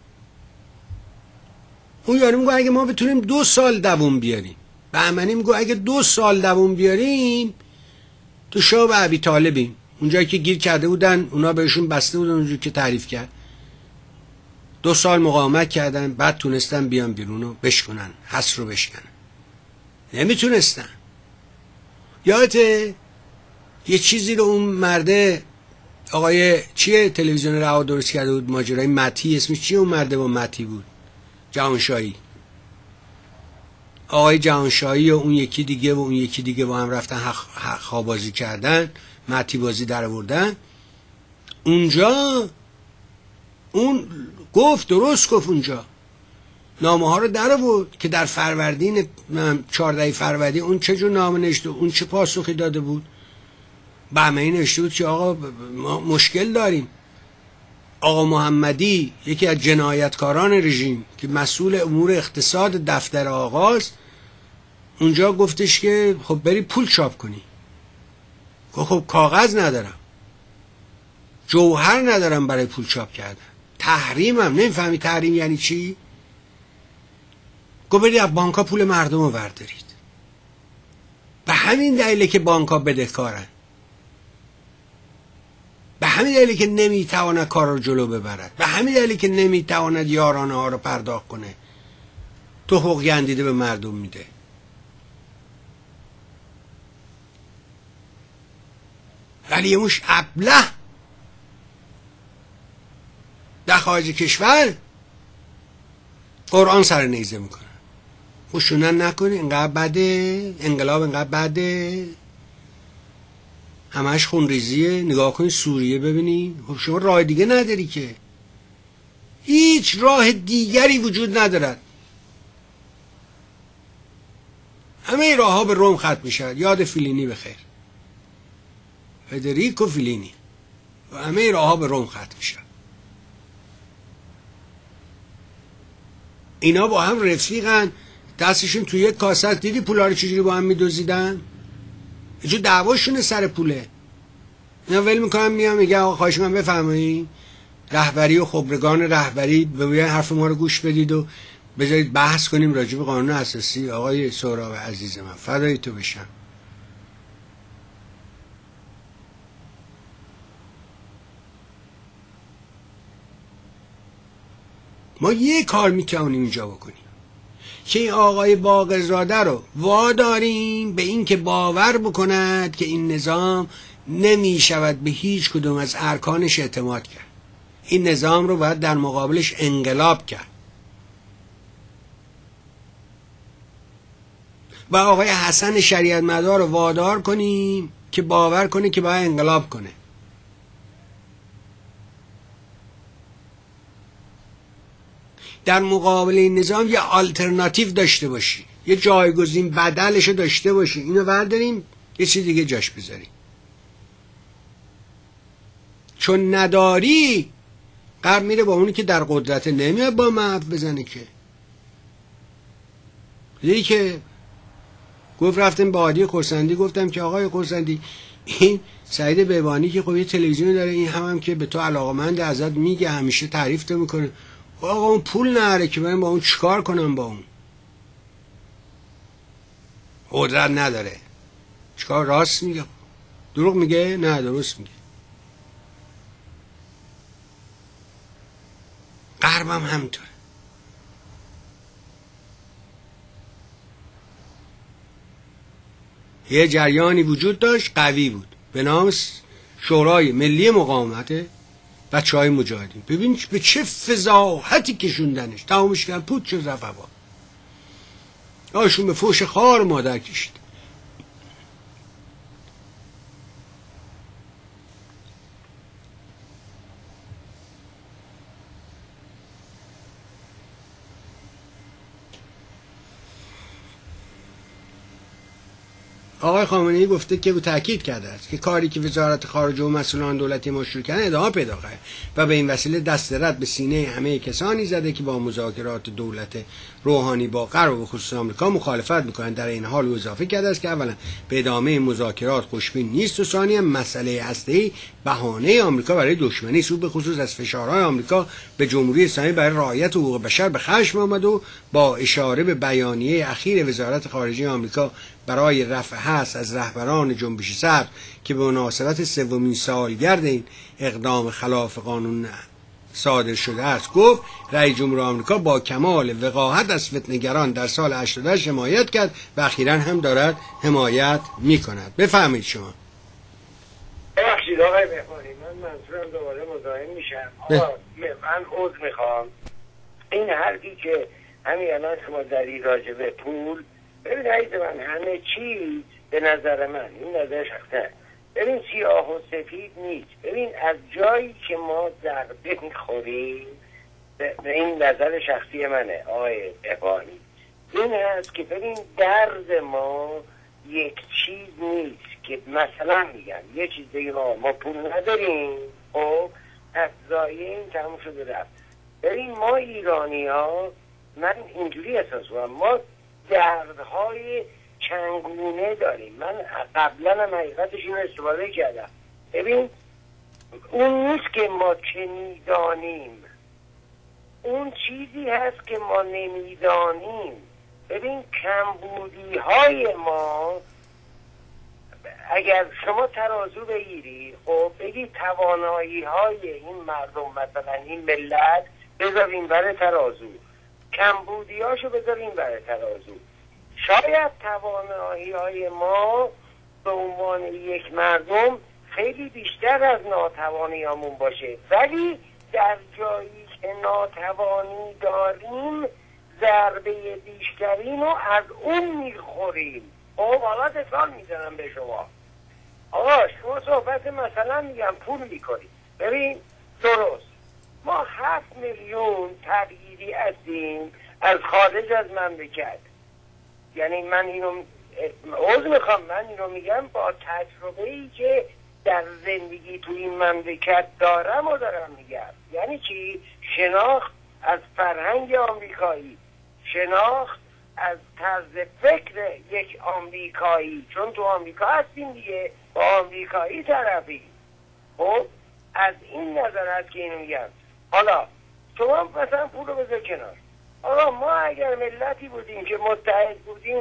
اون یارو میگه اگه ما بتونیم دو سال دووم بیاریم، بهمنی میگه اگه دو سال دووم بیاریم تو شاه و ابی طالبیم. اونجایی که گیر کرده بودن اونا بهشون بسته بودن اونجوری که تعریف کرد. دو سال مقاومت کردن، بعد تونستن بیان بیرون و بشکنن، حس رو بشکنن. نمیتونستن. یادته یه چیزی رو اون مرده آقای چیه تلویزیون رها درست کرده بود، ماجرای متی، اسمش چیه اون مرده با متی بود، جهانشاهی. آقای جهانشاهی و اون یکی دیگه و اون یکی دیگه با هم رفتن حق بازی کردن، متی بازی در آوردن. اونجا اون گفت، درست گفت، اونجا نامه ها رو در آورد که در فروردین چهاردهم فروردین اون چه جور نامه نوشته، اون چه پاسخی داده بود. بهمنی نوشته بود که آقا ما مشکل داریم. آقا محمدی یکی از جنایتکاران رژیم که مسئول امور اقتصاد دفتر آقاست، اونجا گفتش که خب بری پول چاپ کنی. خب کاغذ ندارم، جوهر ندارم برای پول چاپ کردن، تحریمم. نمیفهمی تحریم یعنی چی؟ گفت برید از بانک‌ها پول مردم رو بردارید. به همین دلیله که بانک‌ها بدهکارن. به همین دلیلی که نمیتواند کار رو جلو ببرد، به همین دلیلی که نمیتواند یارانه ها رو پرداخت کنه، تو حقوق گندیده به مردم میده. ولی یه مش ابله در خارج کشور قرآن سر نیزه میکنه. خوشونن نکنی، اینقدر بده، انقلاب اینقدر بده، همش خونریزیه. نگاه کنی سوریه ببینی. خب شما راه دیگه نداری که، هیچ راه دیگری وجود ندارد. همه راه ها به روم ختم میشد. یاد فیلینی بخیر، فدریکو فیلینی. و همه راه ها به روم ختم میشد. اینا با هم رفیقن، دستشون توی یک کاسه. دیدی پولا رو چجوری با هم میدوزیدن؟ اینجور دعواشونه سر پوله. اینا ول میکنن میان میگه آقا خواهش من بفرمایید رهبری و خبرگان رهبری بگوین حرف ما رو گوش بدید و بذارید بحث کنیم راجع به قانون اساسی. آقای سهراب عزیز من فدای تو بشم، ما یه کار میتونیم اینجا بکنیم که این آقای باقرزاده رو واداریم به این که باور بکند که این نظام نمی شود به هیچ کدوم از ارکانش اعتماد کرد. این نظام رو باید در مقابلش انقلاب کرد. و آقای حسن شریعت مدار رو وادار کنیم که باور کنه که باید انقلاب کنه. در مقابل این نظام یه آلترناتیو داشته باشی، یه جایگزین بدلشو داشته باشی. اینو برداریم یه چیز دیگه جاش بذاریم. چون نداری قرار میره با اونی که در قدرت نمیاد با من بزنه. که دیدی که گفت رفتم با عادی خرسندی گفتم که آقای خرسندی این سعید بهبانی که خب یه تلویزیون داره، این هم, هم که به تو علاقمند ازت میگه، همیشه تعریف تو میکنه. آقا اون پول نره که من با اون چیکار کنم؟ با اون قدرت نداره. چیکار؟ راست میگه؟ دروغ میگه؟ نه درست میگه. غربم همینطوره. یه جریانی وجود داشت قوی بود به نام شورای ملی مقاومت بچه های مجاهدین. ببین به چه فضاحتی کشوندنش، تمامش کردن پوت شد رفت هوا. آشون به فوش خار مادر کشید. آقای خامنه‌ای گفته که او تاکید کرده است که کاری که وزارت خارجه و مسئولان دولتی ما شروع کردن ادامه پیدا خواهد و به این وسیله دست رد به سینه همه کسانی زده که با مذاکرات دولت روحانی با غرب و خصوص آمریکا مخالفت میکنند. در این حال او اضافه کرده است که اولا به ادامه مذاکرات خوشبین نیست و ثانیا مسئله هسته‌ای بهانه آمریکا برای دشمنی است. به خصوص از فشارهای آمریکا به جمهوری اسلامی برای رعایت حقوق بشر به خشم آمد و با اشاره به بیانیه اخیر وزارت خارجه آمریکا برای رفع حث از رهبران جنبش سبز که به مناسبت سومین سالگرد این اقدام خلاف قانون صادر شده است گفت رئیس جمهور آمریکا با کمال وقاحت از فتنه‌گران در سال هشتاد و هشت حمایت کرد و اخیراً هم دارد حمایت می‌کند. بفهمید شما. ببخشید آقای بهبانی، من منظورم دوباره مزاحم میشم. آقا من عذر میخوام. این حرفی که همین الان شما داری راجع به پول، ببین عزیز من، همه چیز به نظر من، این نظر شخصه، ببین سیاه و سفید نیست. ببین از جایی که ما ضربه میخوریم، به این نظر شخصی منه آقای بهبانی، این هست که ببین درد ما یک چیز نیست که مثلا میگم یه چیز دیگه ما, ما پول نداریم، خب از زایه این تموم شده رفت. ببین ما ایرانی ها، من اینجوری احساس کنم، ما دردهای چندگونه داریم. من قبلا هم حقیقتش این استفاده کردم. ببین اون نیست که ما چه میدانیم، اون چیزی هست که ما نمیدانیم. ببین کمبودی های ما اگر شما ترازو بگیری خب بگی توانایی های این مردم مثلا این ملت بذارین برای ترازو، کمبودی هاشو بذارین برای ترازو، شاید توانایی های ما به عنوان یک مردم خیلی بیشتر از ناتوانیامون باشه، ولی در جایی که ناتوانی داریم ضربه بیشترین رو از اون میخوریم. خب حالا مثال میزنم به شما. آقا شما صحبت مثلا میگم پول میکنید، ببین درست ما هفت میلیون تبعیدی هستیم از خارج از مملکت، یعنی من اینو عوض میخوام من اینو میگم با تجربه ای که در زندگی تو این مملکت دارم و دارم میگم. یعنی چی؟ شناخت از فرهنگ آمریکایی، شناخت از طرز فکر یک آمریکایی، چون تو آمریکا هستیم دیگه، با آمریکایی طرفی. خب از این نظر هست که اینو میگم. حالا شما مثلا پول رو بذار کنار. آقا ما اگر ملتی بودیم که متحد بودیم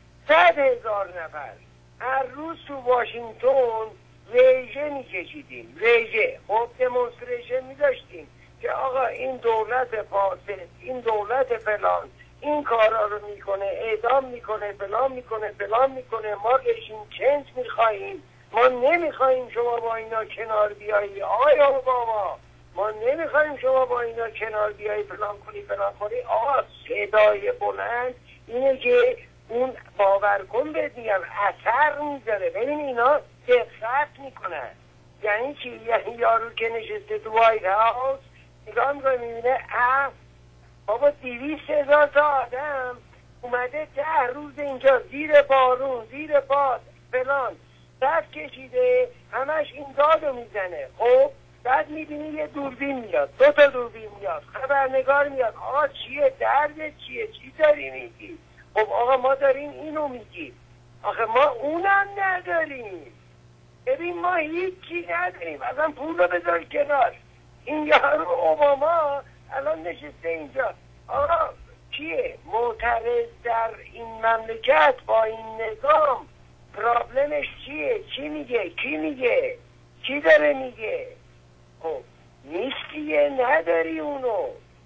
صد هزار نفر هر روز تو واشنگتن رژه میکشیدیم، رژه خب دمونستریشن میداشتیم که آقا این دولت فاسد، این دولت فلان این کارا رو میکنه، اعدام میکنه، فلان میکنه، فلان میکنه، ما رژیم چنج میخواییم، ما نمیخواییم شما با اینا کنار بیایی آیا بابا، ما نمیخواییم شما با اینا کنار بیایی فلان کنی فلان کنی. آقا صدای بلند اینه که اون باور کن بهت میگم اثر میذاره. ببین اینا دقت میکنن. یعنی چی؟ یعنی یارو که نشسته تو وایت هاوس نگاه میکنه میبینه اه بابا دویست هزار تا آدم اومده ده روز اینجا زیر بارون زیر باد فلان صف کشیده همش این دادو میزنه. خب بعد میبینی یه دوربین میاد، دو تا دوربین میاد، خبرنگار میاد، آقا چیه درد چیه چی داری میگی؟ خب آقا ما داریم اینو میگیم، آخه ما اونم نداریم. ببین ما هیچی نداریم، اصلا پول رو بذار کنار. این یارو اوباما الان نشسته اینجا، آقا کیه معترض در این مملکت با این نظام؟ پرابلمش چیه؟ چی میگه؟ کی میگه؟ کی داره میگه؟ خب نیستیه، نداری اونو.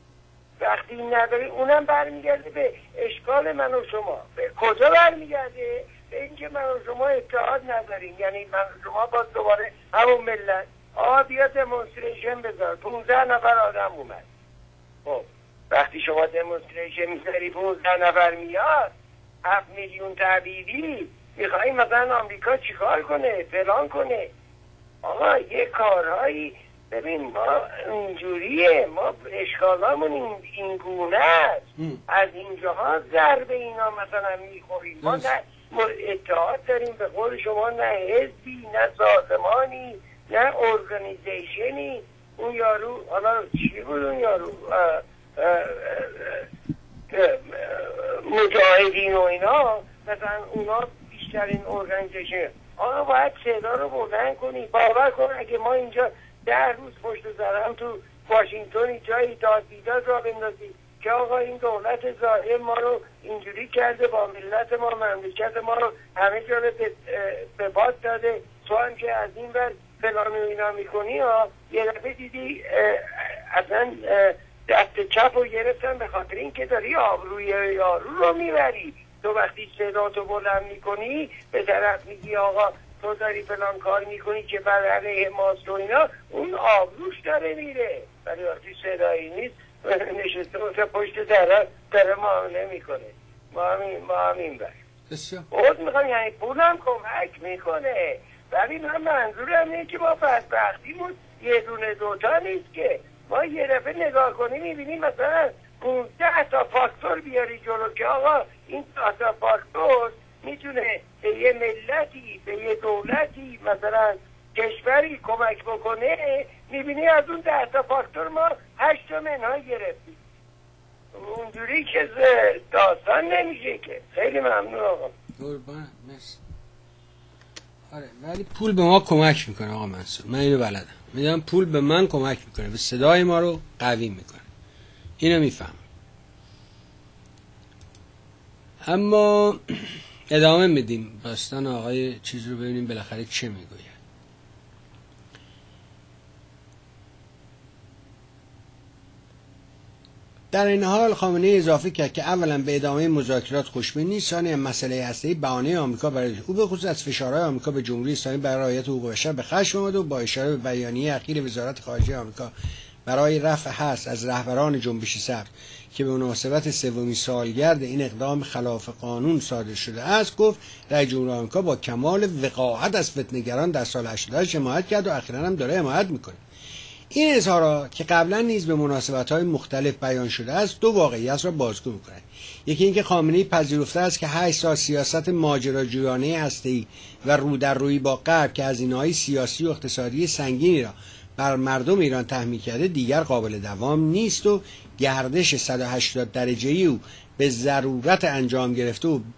وقتی نداری اونم برمیگرده به اشکال من و شما. به کجا برمیگرده؟ به اینکه من و شما اتحاد نداریم. یعنی من و شما باز دوباره همون ملت آقا بیا دمونستریشن بذار، پونزده نفر آدم اومد. خب وقتی شما دمونستریشن میذاری پونزده نفر میاد، هفت میلیون تبعیدی، میخوایی مثلا آمریکا چیکار کنه؟ فلان کنه. آقا یه کارهایی ببین ما اینجوریه، ما اشکالامون این, این گونه است. از اینجاها ضربه اینا مثلا میخوریم. ما نه اتحاد داریم به قول شما، نه حزبی، نه سازمانی، نه ارگانیزیشنی. اون یارو حالا چی بود اون یارو اه اه اه مجاهدین و اینا، مثلا اونا بیشترین ارگانیزیشن. آقا باید صدا رو بلند کنی. باور کن اگه ما اینجا ده روز پشت سرم تو واشنگتن جایی داد بیداد را بندازی که آقا این دولت ظالم ما رو اینجوری کرده، با ملت ما مملکت ما رو همه جا رو به باد داده، تو هم که از این بر فلان و اینا میکنی ها، یه دفعه دیدی اصلا دست چپ رو گرفتن به خاطر این که داری آبروی یارو رو میبری. تو وقتی صدا تو بلند میکنی به طرف میگی آقا تو داری فلان کار میکنی که بر علیه ماست و اینا، اون آبروش داره میره. ولی وقتی صدایی نیست نشسته باشه پشت طرف داره معامله میکنه. ما همین ما همین بر بود میخوام، یعنی پولم کمک میکنه. ولی من منظورم اینه که ما بدبختیمون یه دونه دوتا نیست که ما یه دفعه نگاه کنیم میبینیم مثلا پونزده تا فاکتور بیاری جلو که آقا این تا فاکتور میتونه به یه ملتی، به یه دولتی، مثلا کشوری کمک بکنه. میبینی از اون ده تا فاکتور ما هشت تا منهای گرفتیم. اونجوری که داستان نمیشه که. خیلی ممنون آقا. قربان مرسی. آره ولی پول به ما کمک میکنه آقا منصور، من اینو بلدم. میدونم پول به من کمک میکنه، به صدای ما رو قوی میکنه. اینو میفهم. اما ادامه میدیم داستان آقای چیز رو ببینیم بالاخره چه میگوید. در این حال خامنه ای اضافه کرد که اولا به ادامه مذاکرات خوشبین نیست، ثانیا مسئله هسته‌ای بهانه آمریکا برای او به خصوص از فشارهای آمریکا به جمهوری اسلامی برای رعایت حقوق بشر به خشم آمد و با اشاره به بیانیه اخیر وزارت خارجه آمریکا برای رفع حظر از رهبران جنبش سبز که به مناسبت سومین سالگرد این اقدام خلاف قانون صادر شده است، گفت رئیس جمهور آمریکا با کمال وقاحت از فتنه‌گران در سال هشتاد و هشت حمایت کرد و اخیراً هم داره حمایت میکنه. این اظهارات که قبلا نیز به مناسبت‌های مختلف بیان شده است دو واقعیت را بازگو می‌کند. یکی اینکه خامنه‌ای پذیرفته است که هشت سال سیاست ماجراجویانه هسته‌ای و رو در روی با غرب که هزینه‌های سیاسی و اقتصادی سنگینی را بر مردم ایران تحمیل کرده دیگر قابل دوام نیست و گردش صد و هشتاد درجه‌ای او به ضرورت انجام گرفته و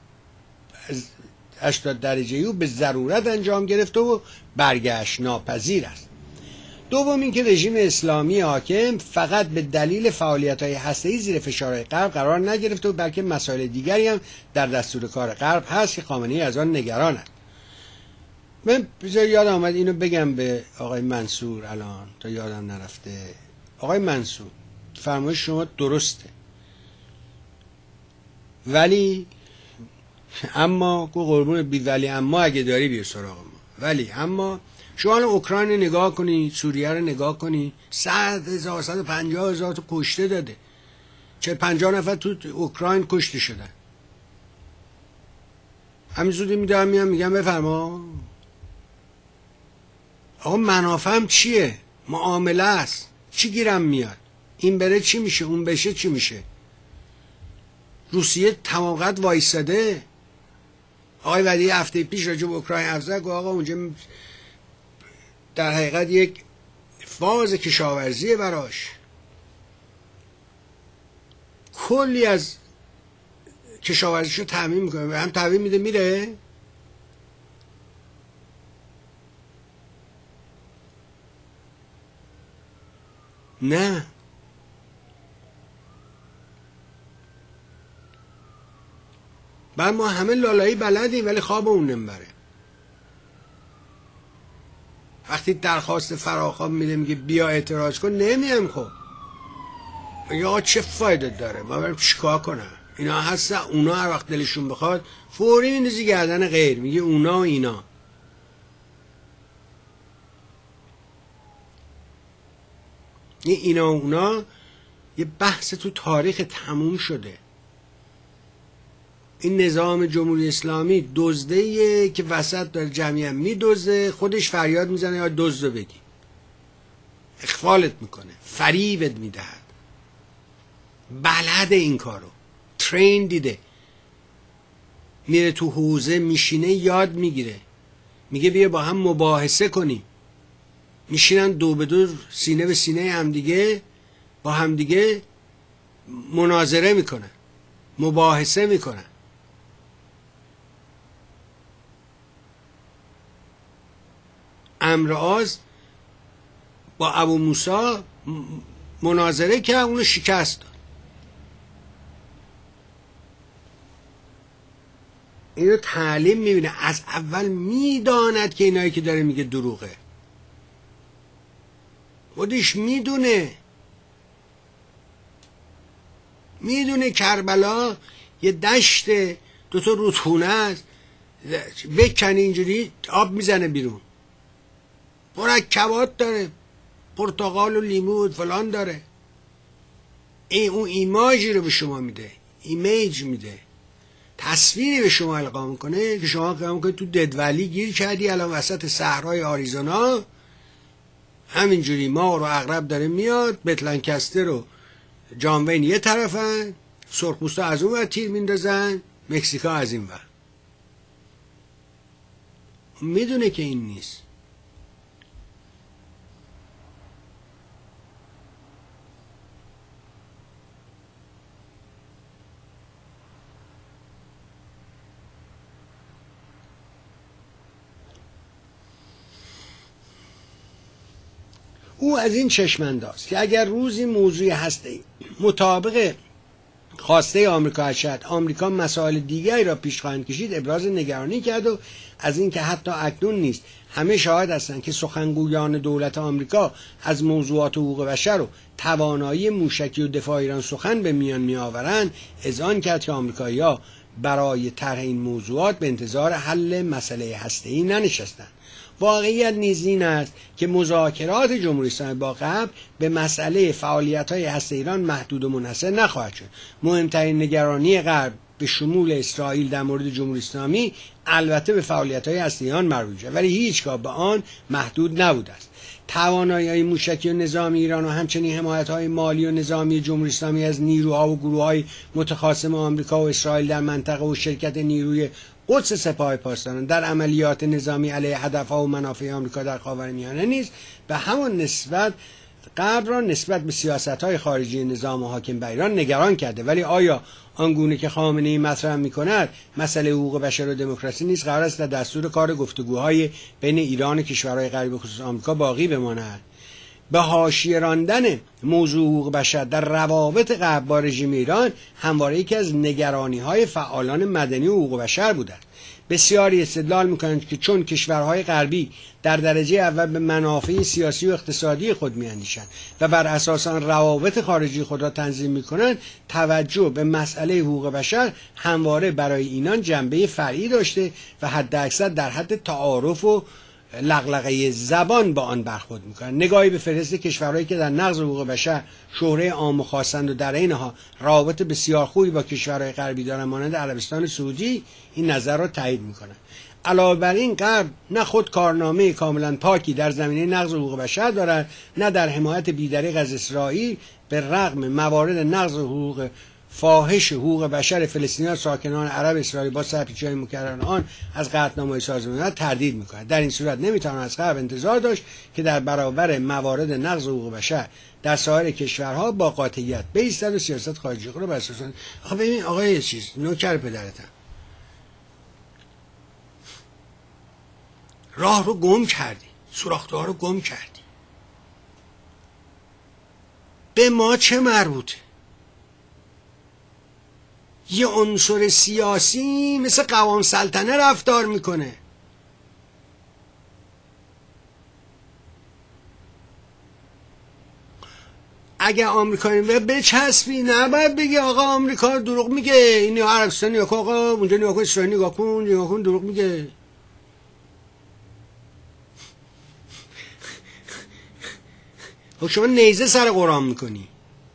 هشتاد درجه‌ای او به ضرورت انجام گرفته و برگشت ناپذیر است. دوم اینکه رژیم اسلامی حاکم فقط به دلیل فعالیت‌های هسته‌ای زیر فشار غرب قرار نگرفته و بلکه مسائل دیگری هم در دستور کار غرب هست که خامنه‌ای از آن نگران است. من بذار یاد آمد اینو بگم به آقای منصور الان تا یادم نرفته. آقای منصور، فرمایش شما درسته، ولی اما کو قربون بی ولی اما اگه داری بیا سراغ ما. ولی اما شما الان اوکراین رو نگاه کنی، سوریه رو نگاه کنی، صد هزار صد و پنجاه هزار تا کشته داده، چه پنجاه نفر تو اوکراین کشته شدن. همین زودی میدارم میام میگم بفرما آقا منافعم چیه؟ معامله است، چی گیرم میاد؟ این بره چی میشه؟ اون بشه چی میشه؟ روسیه تمام قد وایساده. آقای ودی هفته پیش راجع به اوکراین حرف زد، آقا اونجا در حقیقت یک فاز کشاورزیه براش، کلی از کشاورزیشو تامین میکنه، به هم تحویل میده میره. نه، بعد ما همه لالایی بلدیم ولی خواب اون نمیبره. وقتی درخواست فراخواب میده میگه بیا اعتراض کن، نمیم. خب میگه آقا چه فایده داره، ما بریم چیکار کنم؟ اینا هستن، اونا هر وقت دلشون بخواد فوری میندازی گردن غیر، میگه اونا و اینا. این اینا و اونا یه بحث تو تاریخ تموم شده. این نظام جمهوری اسلامی دزده‌ایه که وسط داره جمعیت میدزده، خودش فریاد میزنه یا دزدو بگی، اخفالت میکنه، فریبت میدهد، بلده این کارو، ترین دیده، میره تو حوزه میشینه یاد میگیره، میگه بیا با هم مباحثه کنیم، میشینن دو به دو سینه به سینه همدیگه با همدیگه مناظره میکنن، مباحثه میکنن. عمرو آز با ابو موسی مناظره کرد، اونو شکست داد. اینو تعلیم میبینه، از اول میداند که اینایی که داره میگه دروغه، خودش میدونه، میدونه کربلا یه دشت دوتا رودخونه است، بکنی اینجوری آب میزنه بیرون، مرکبات داره، پرتقال و لیمو و فلان داره. این اون ایماجی رو به شما میده، ایمیج میده، تصویری به شما القا میکنه که شما فکر میکنید تو ددولی گیر کردی، الان وسط صحرای آریزونا همینجوری مار و عقرب داره میاد، بت لنکستر و جان وین یه طرفن، سرخپوستا از اون ور تیر میندازن، مکزیکا از این ور. میدونه که این نیست. او از این چشم‌انداز که اگر روزی موضوع هسته مطابق خواسته آمریکا اشد آمریکا مسائل دیگری را پیش خواهند کشید ابراز نگرانی کرد و از اینکه حتی اکنون نیست همه شاهد هستند که سخنگویان دولت آمریکا از موضوعات حقوق بشر و توانایی موشکی و دفاع ایران سخن به میان میآورند، اذعان کرد که آمریکایی‌ها برای طرح این موضوعات به انتظار حل مسئله هسته‌ای ننشستند. واقعیت نیز این است که مذاکرات جمهوری اسلامی با غرب به مسئله فعالیت‌های هسته ایران محدود و منحصر نخواهد شد. مهمترین نگرانی غرب به شمول اسرائیل در مورد جمهوری اسلامی البته به فعالیت‌های هسته ایران مربوط است، ولی هیچگاه به آن محدود نبوده است. توانایی‌های موشکی و نظامی ایران و همچنین حمایت‌های مالی و نظامی جمهوری اسلامی از نیروها و گروه‌های متخاصم آمریکا و اسرائیل در منطقه و شرکت نیروی قدس سپاه پاسداران در عملیات نظامی علیه هدف‌ها و منافع آمریکا در خاورمیانه نیز به همان نسبت غرب را نسبت به سیاست‌های خارجی نظام حاکم بر ایران نگران کرده. ولی آیا آنگونه که خامنه‌ای مطرح می‌کند مسئله حقوق بشر و دموکراسی نیز قرار است در دستور کار گفتگوهای بین ایران و کشورهای غربی خصوص آمریکا باقی بماند؟ به حاشیه راندن موضوع حقوق بشر در روابط غرب با رژیم ایران همواره یکی از نگرانی‌های فعالان مدنی و حقوق بشر بوده است. بسیاری استدلال می‌کنند که چون کشورهای غربی در درجه اول به منافع سیاسی و اقتصادی خود می‌اندیشند و بر اساس آن روابط خارجی خود را تنظیم می‌کنند، توجه به مسئله حقوق بشر همواره برای اینان جنبه فرعی داشته و حداکثر در حد تعارف و لغلقه زبان با آن برخورد میکنند. نگاهی به فهرست کشورهایی که در نقض حقوق بشر شهره عام و خواستند و در اینها روابط بسیار خوبی با کشورهای غربی دارند مانند عربستان سعودی این نظر را تایید میکنند. علاوه بر این غرب نه خود کارنامه کاملا پاکی در زمینه نقض حقوق بشر دارد، نه در حمایت بی‌دریغ از اسرائیل به رغم موارد نقض حقوق فاحش حقوق بشر فلسطینیان ساکنان عرب اسرائیل با سرپیچی‌های مکرر آن از قطعنامه‌های سازمان ملل تردید می‌کند. در این صورت نمی‌توان از غرب انتظار داشت که در برابر موارد نقض حقوق بشر در سایر کشورها با قاطعیت بایستد و سیاست خارجی خود را بر اساس آخه ببین آقا یه چیز نوکر پدرتم راه رو گم کردی، سوراخ‌ها رو گم کردی، به ما چه مربوطه؟ یه عنصر سیاسی مثل قوام سلطنه رفتار میکنه. اگه آمریکایی بچسبی نباید بگی آقا آمریکا دروغ میگه، این عربستان نگاه کن، آقا اونجا نگاه کن، اسرائیل نگاه کن، نگاه کن دروغ میگه. خب شما نیزه سر قرآن میکنی.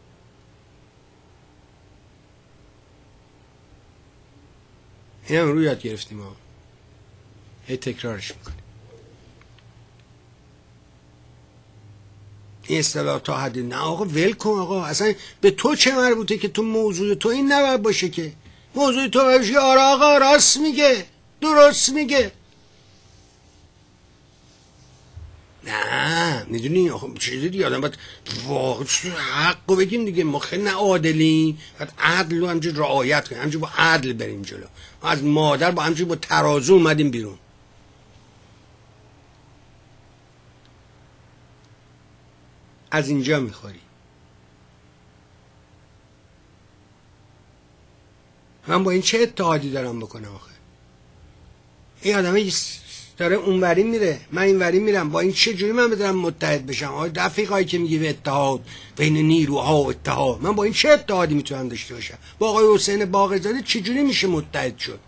این هم رو یاد گرفتیم ها، هی تکرارش میکنیم. این اصطلاح تا حدی نه آقا ول کن آقا، اصلا به تو چه مربوطه که تو موضوع تو این نباید باشه که موضوع تو باشه. آره آقا راست میگه، درست میگه. نه میدونی آخه چیزی دیگه آدم باید واقعا حق رو بگیم دیگه. ما خیلی نه عادلیم، باید عدل رو همجور رعایت کنیم، همجور با عدل بریم جلو. ما از مادر با همجور با ترازو اومدیم بیرون. از اینجا میخوری. من با این چه اتحادی دارم بکنم آخه؟ این آدم داره اونوری میره، من اینوری میرم، با این چه جوری من بدارم متحد بشم؟ آقا رفیقایی که میگی به اتحاد بین نیروها و اتحاد، من با این چه اتحادی میتونم داشته باشم؟ با آقای حسین باقرزاده چه جوری میشه متحد شد؟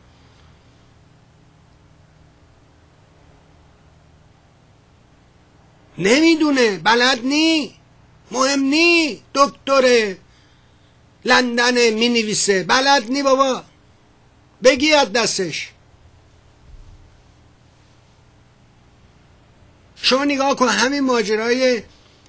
نمیدونه، بلد نی، مهم نی، دکتره لندن مینویسه، بلد نی بابا، بگی از دستش. شما نگاه کن همین ماجرای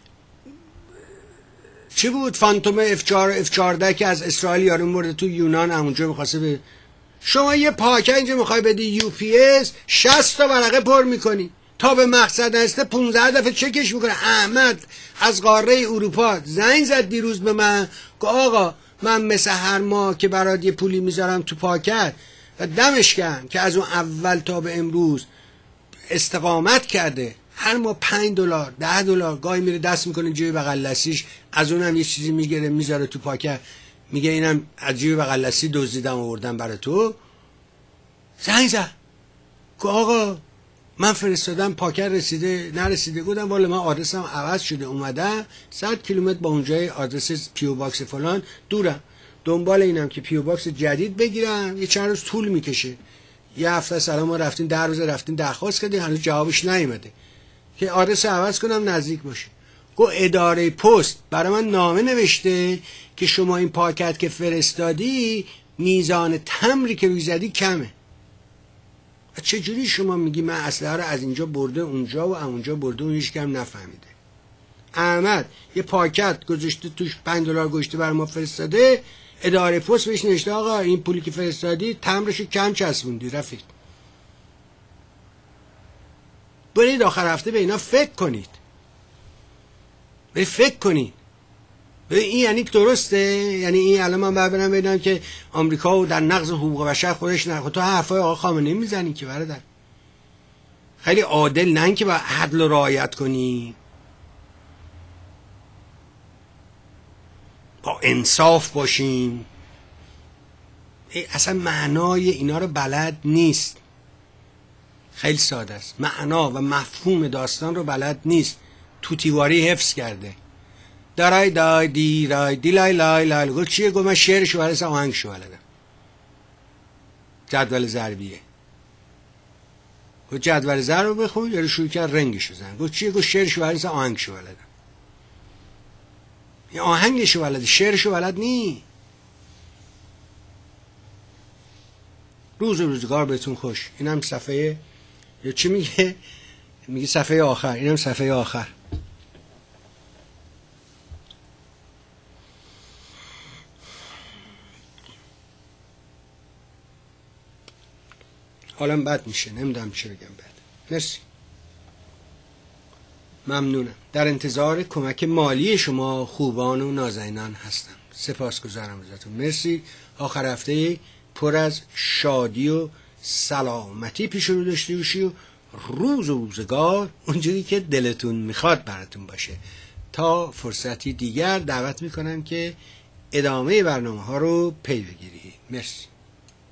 چی بود فانتوم اف چهارده که از اسرائیل یارو مورد تو یونان همونجا میخواسته به شما یه پاکه اینجا میخوای بدی یو پی اس شصت تا ورقه پر میکنی تا به مقصد هسته پونزده دفعه چکش میکنه. احمد از قاره اروپا زنگ زد دیروز به من که آقا من مثل هر ماه که برات یه پولی میذارم تو پاکت و دمش گرم که از اون اول تا به امروز استقامت کرده، هر ماه پنج دلار ده دلار گاهی میره دست میکنه جوی بغل دستیش، از اونم یه چیزی میگیره میذاره تو پاکت. میگه اینم عجیب و غلسی دزدیدم آوردم برای تو. زنگ زد که آقا من فرستادم پاکر رسیده نرسیده. گفتم والا من آدرسم عوض شده اومدم صد کیلومتر با اونجای آدرس پیو باکس فلان دورم، دنبال اینم که پیو باکس جدید بگیرم. یه چند روز طول میکشه. یه هفته سلام ما رفتیم در روز رفتیم درخواست کردیم هنوز جوابش نیومده که آدرس عوض کنم نزدیک باشه. گو اداره پست برای من نامه نوشته که شما این پاکت که فرستادی میزان تمری که روی زدی کمه. چجوری شما میگی من اسلحه رو از اینجا برده اونجا و اونجا برده اون هیچ کم نفهمیده؟ احمد یه پاکت گذاشته توش پنج دلار گذاشته بر ما فرستاده، اداره پست بهش نوشته آقا این پولی که فرستادی تمرشو کم چسبوندی رفیق. برید آخر هفته به اینا فکر کنید، برید فکر کنید. این یعنی درسته؟ یعنی این الان من باید برم ببینم که آمریکا در نقض حقوق بشر خودش نه. تو حرفای آقا خامنه‌ای میزنی که برادر. خیلی عادل نه که با عدل و رعایت کنی، با انصاف باشیم. اصلا معنای اینا رو بلد نیست. خیلی ساده است. معنا و مفهوم داستان رو بلد نیست. توتیواری حفظ کرده. دارای دای دی رای دی لای لای لای. گفت چیه؟ گفت من شعرشو بلدم آهنگشو بلدم. جدول ضربیه. گفت جدول ضرب رو بخون. یارو شروع کرد رنگشو زدن. گفت چیه؟ گفت شعرشو بلدم آهنگشو بلدم. این آهنگشو بلده، شعرشو بلد نی. روز و روزگار بهتون خوش. اینم صفحه یا چی میگه؟ میگه صفحه آخر. اینم صفحه آخر. حالم بد میشه، نمیدونم چی بگم بعد. مرسی، ممنونم. در انتظار کمک مالی شما خوبان و نازنینان هستم. سپاسگزارم ازتون. مرسی. آخر هفته پر از شادی و سلامتی پیش رو داشته باشی و روز و روزگار اونجوری که دلتون میخواد براتون باشه. تا فرصتی دیگر دعوت میکنم که ادامه برنامه ها رو پی بگیری. مرسی.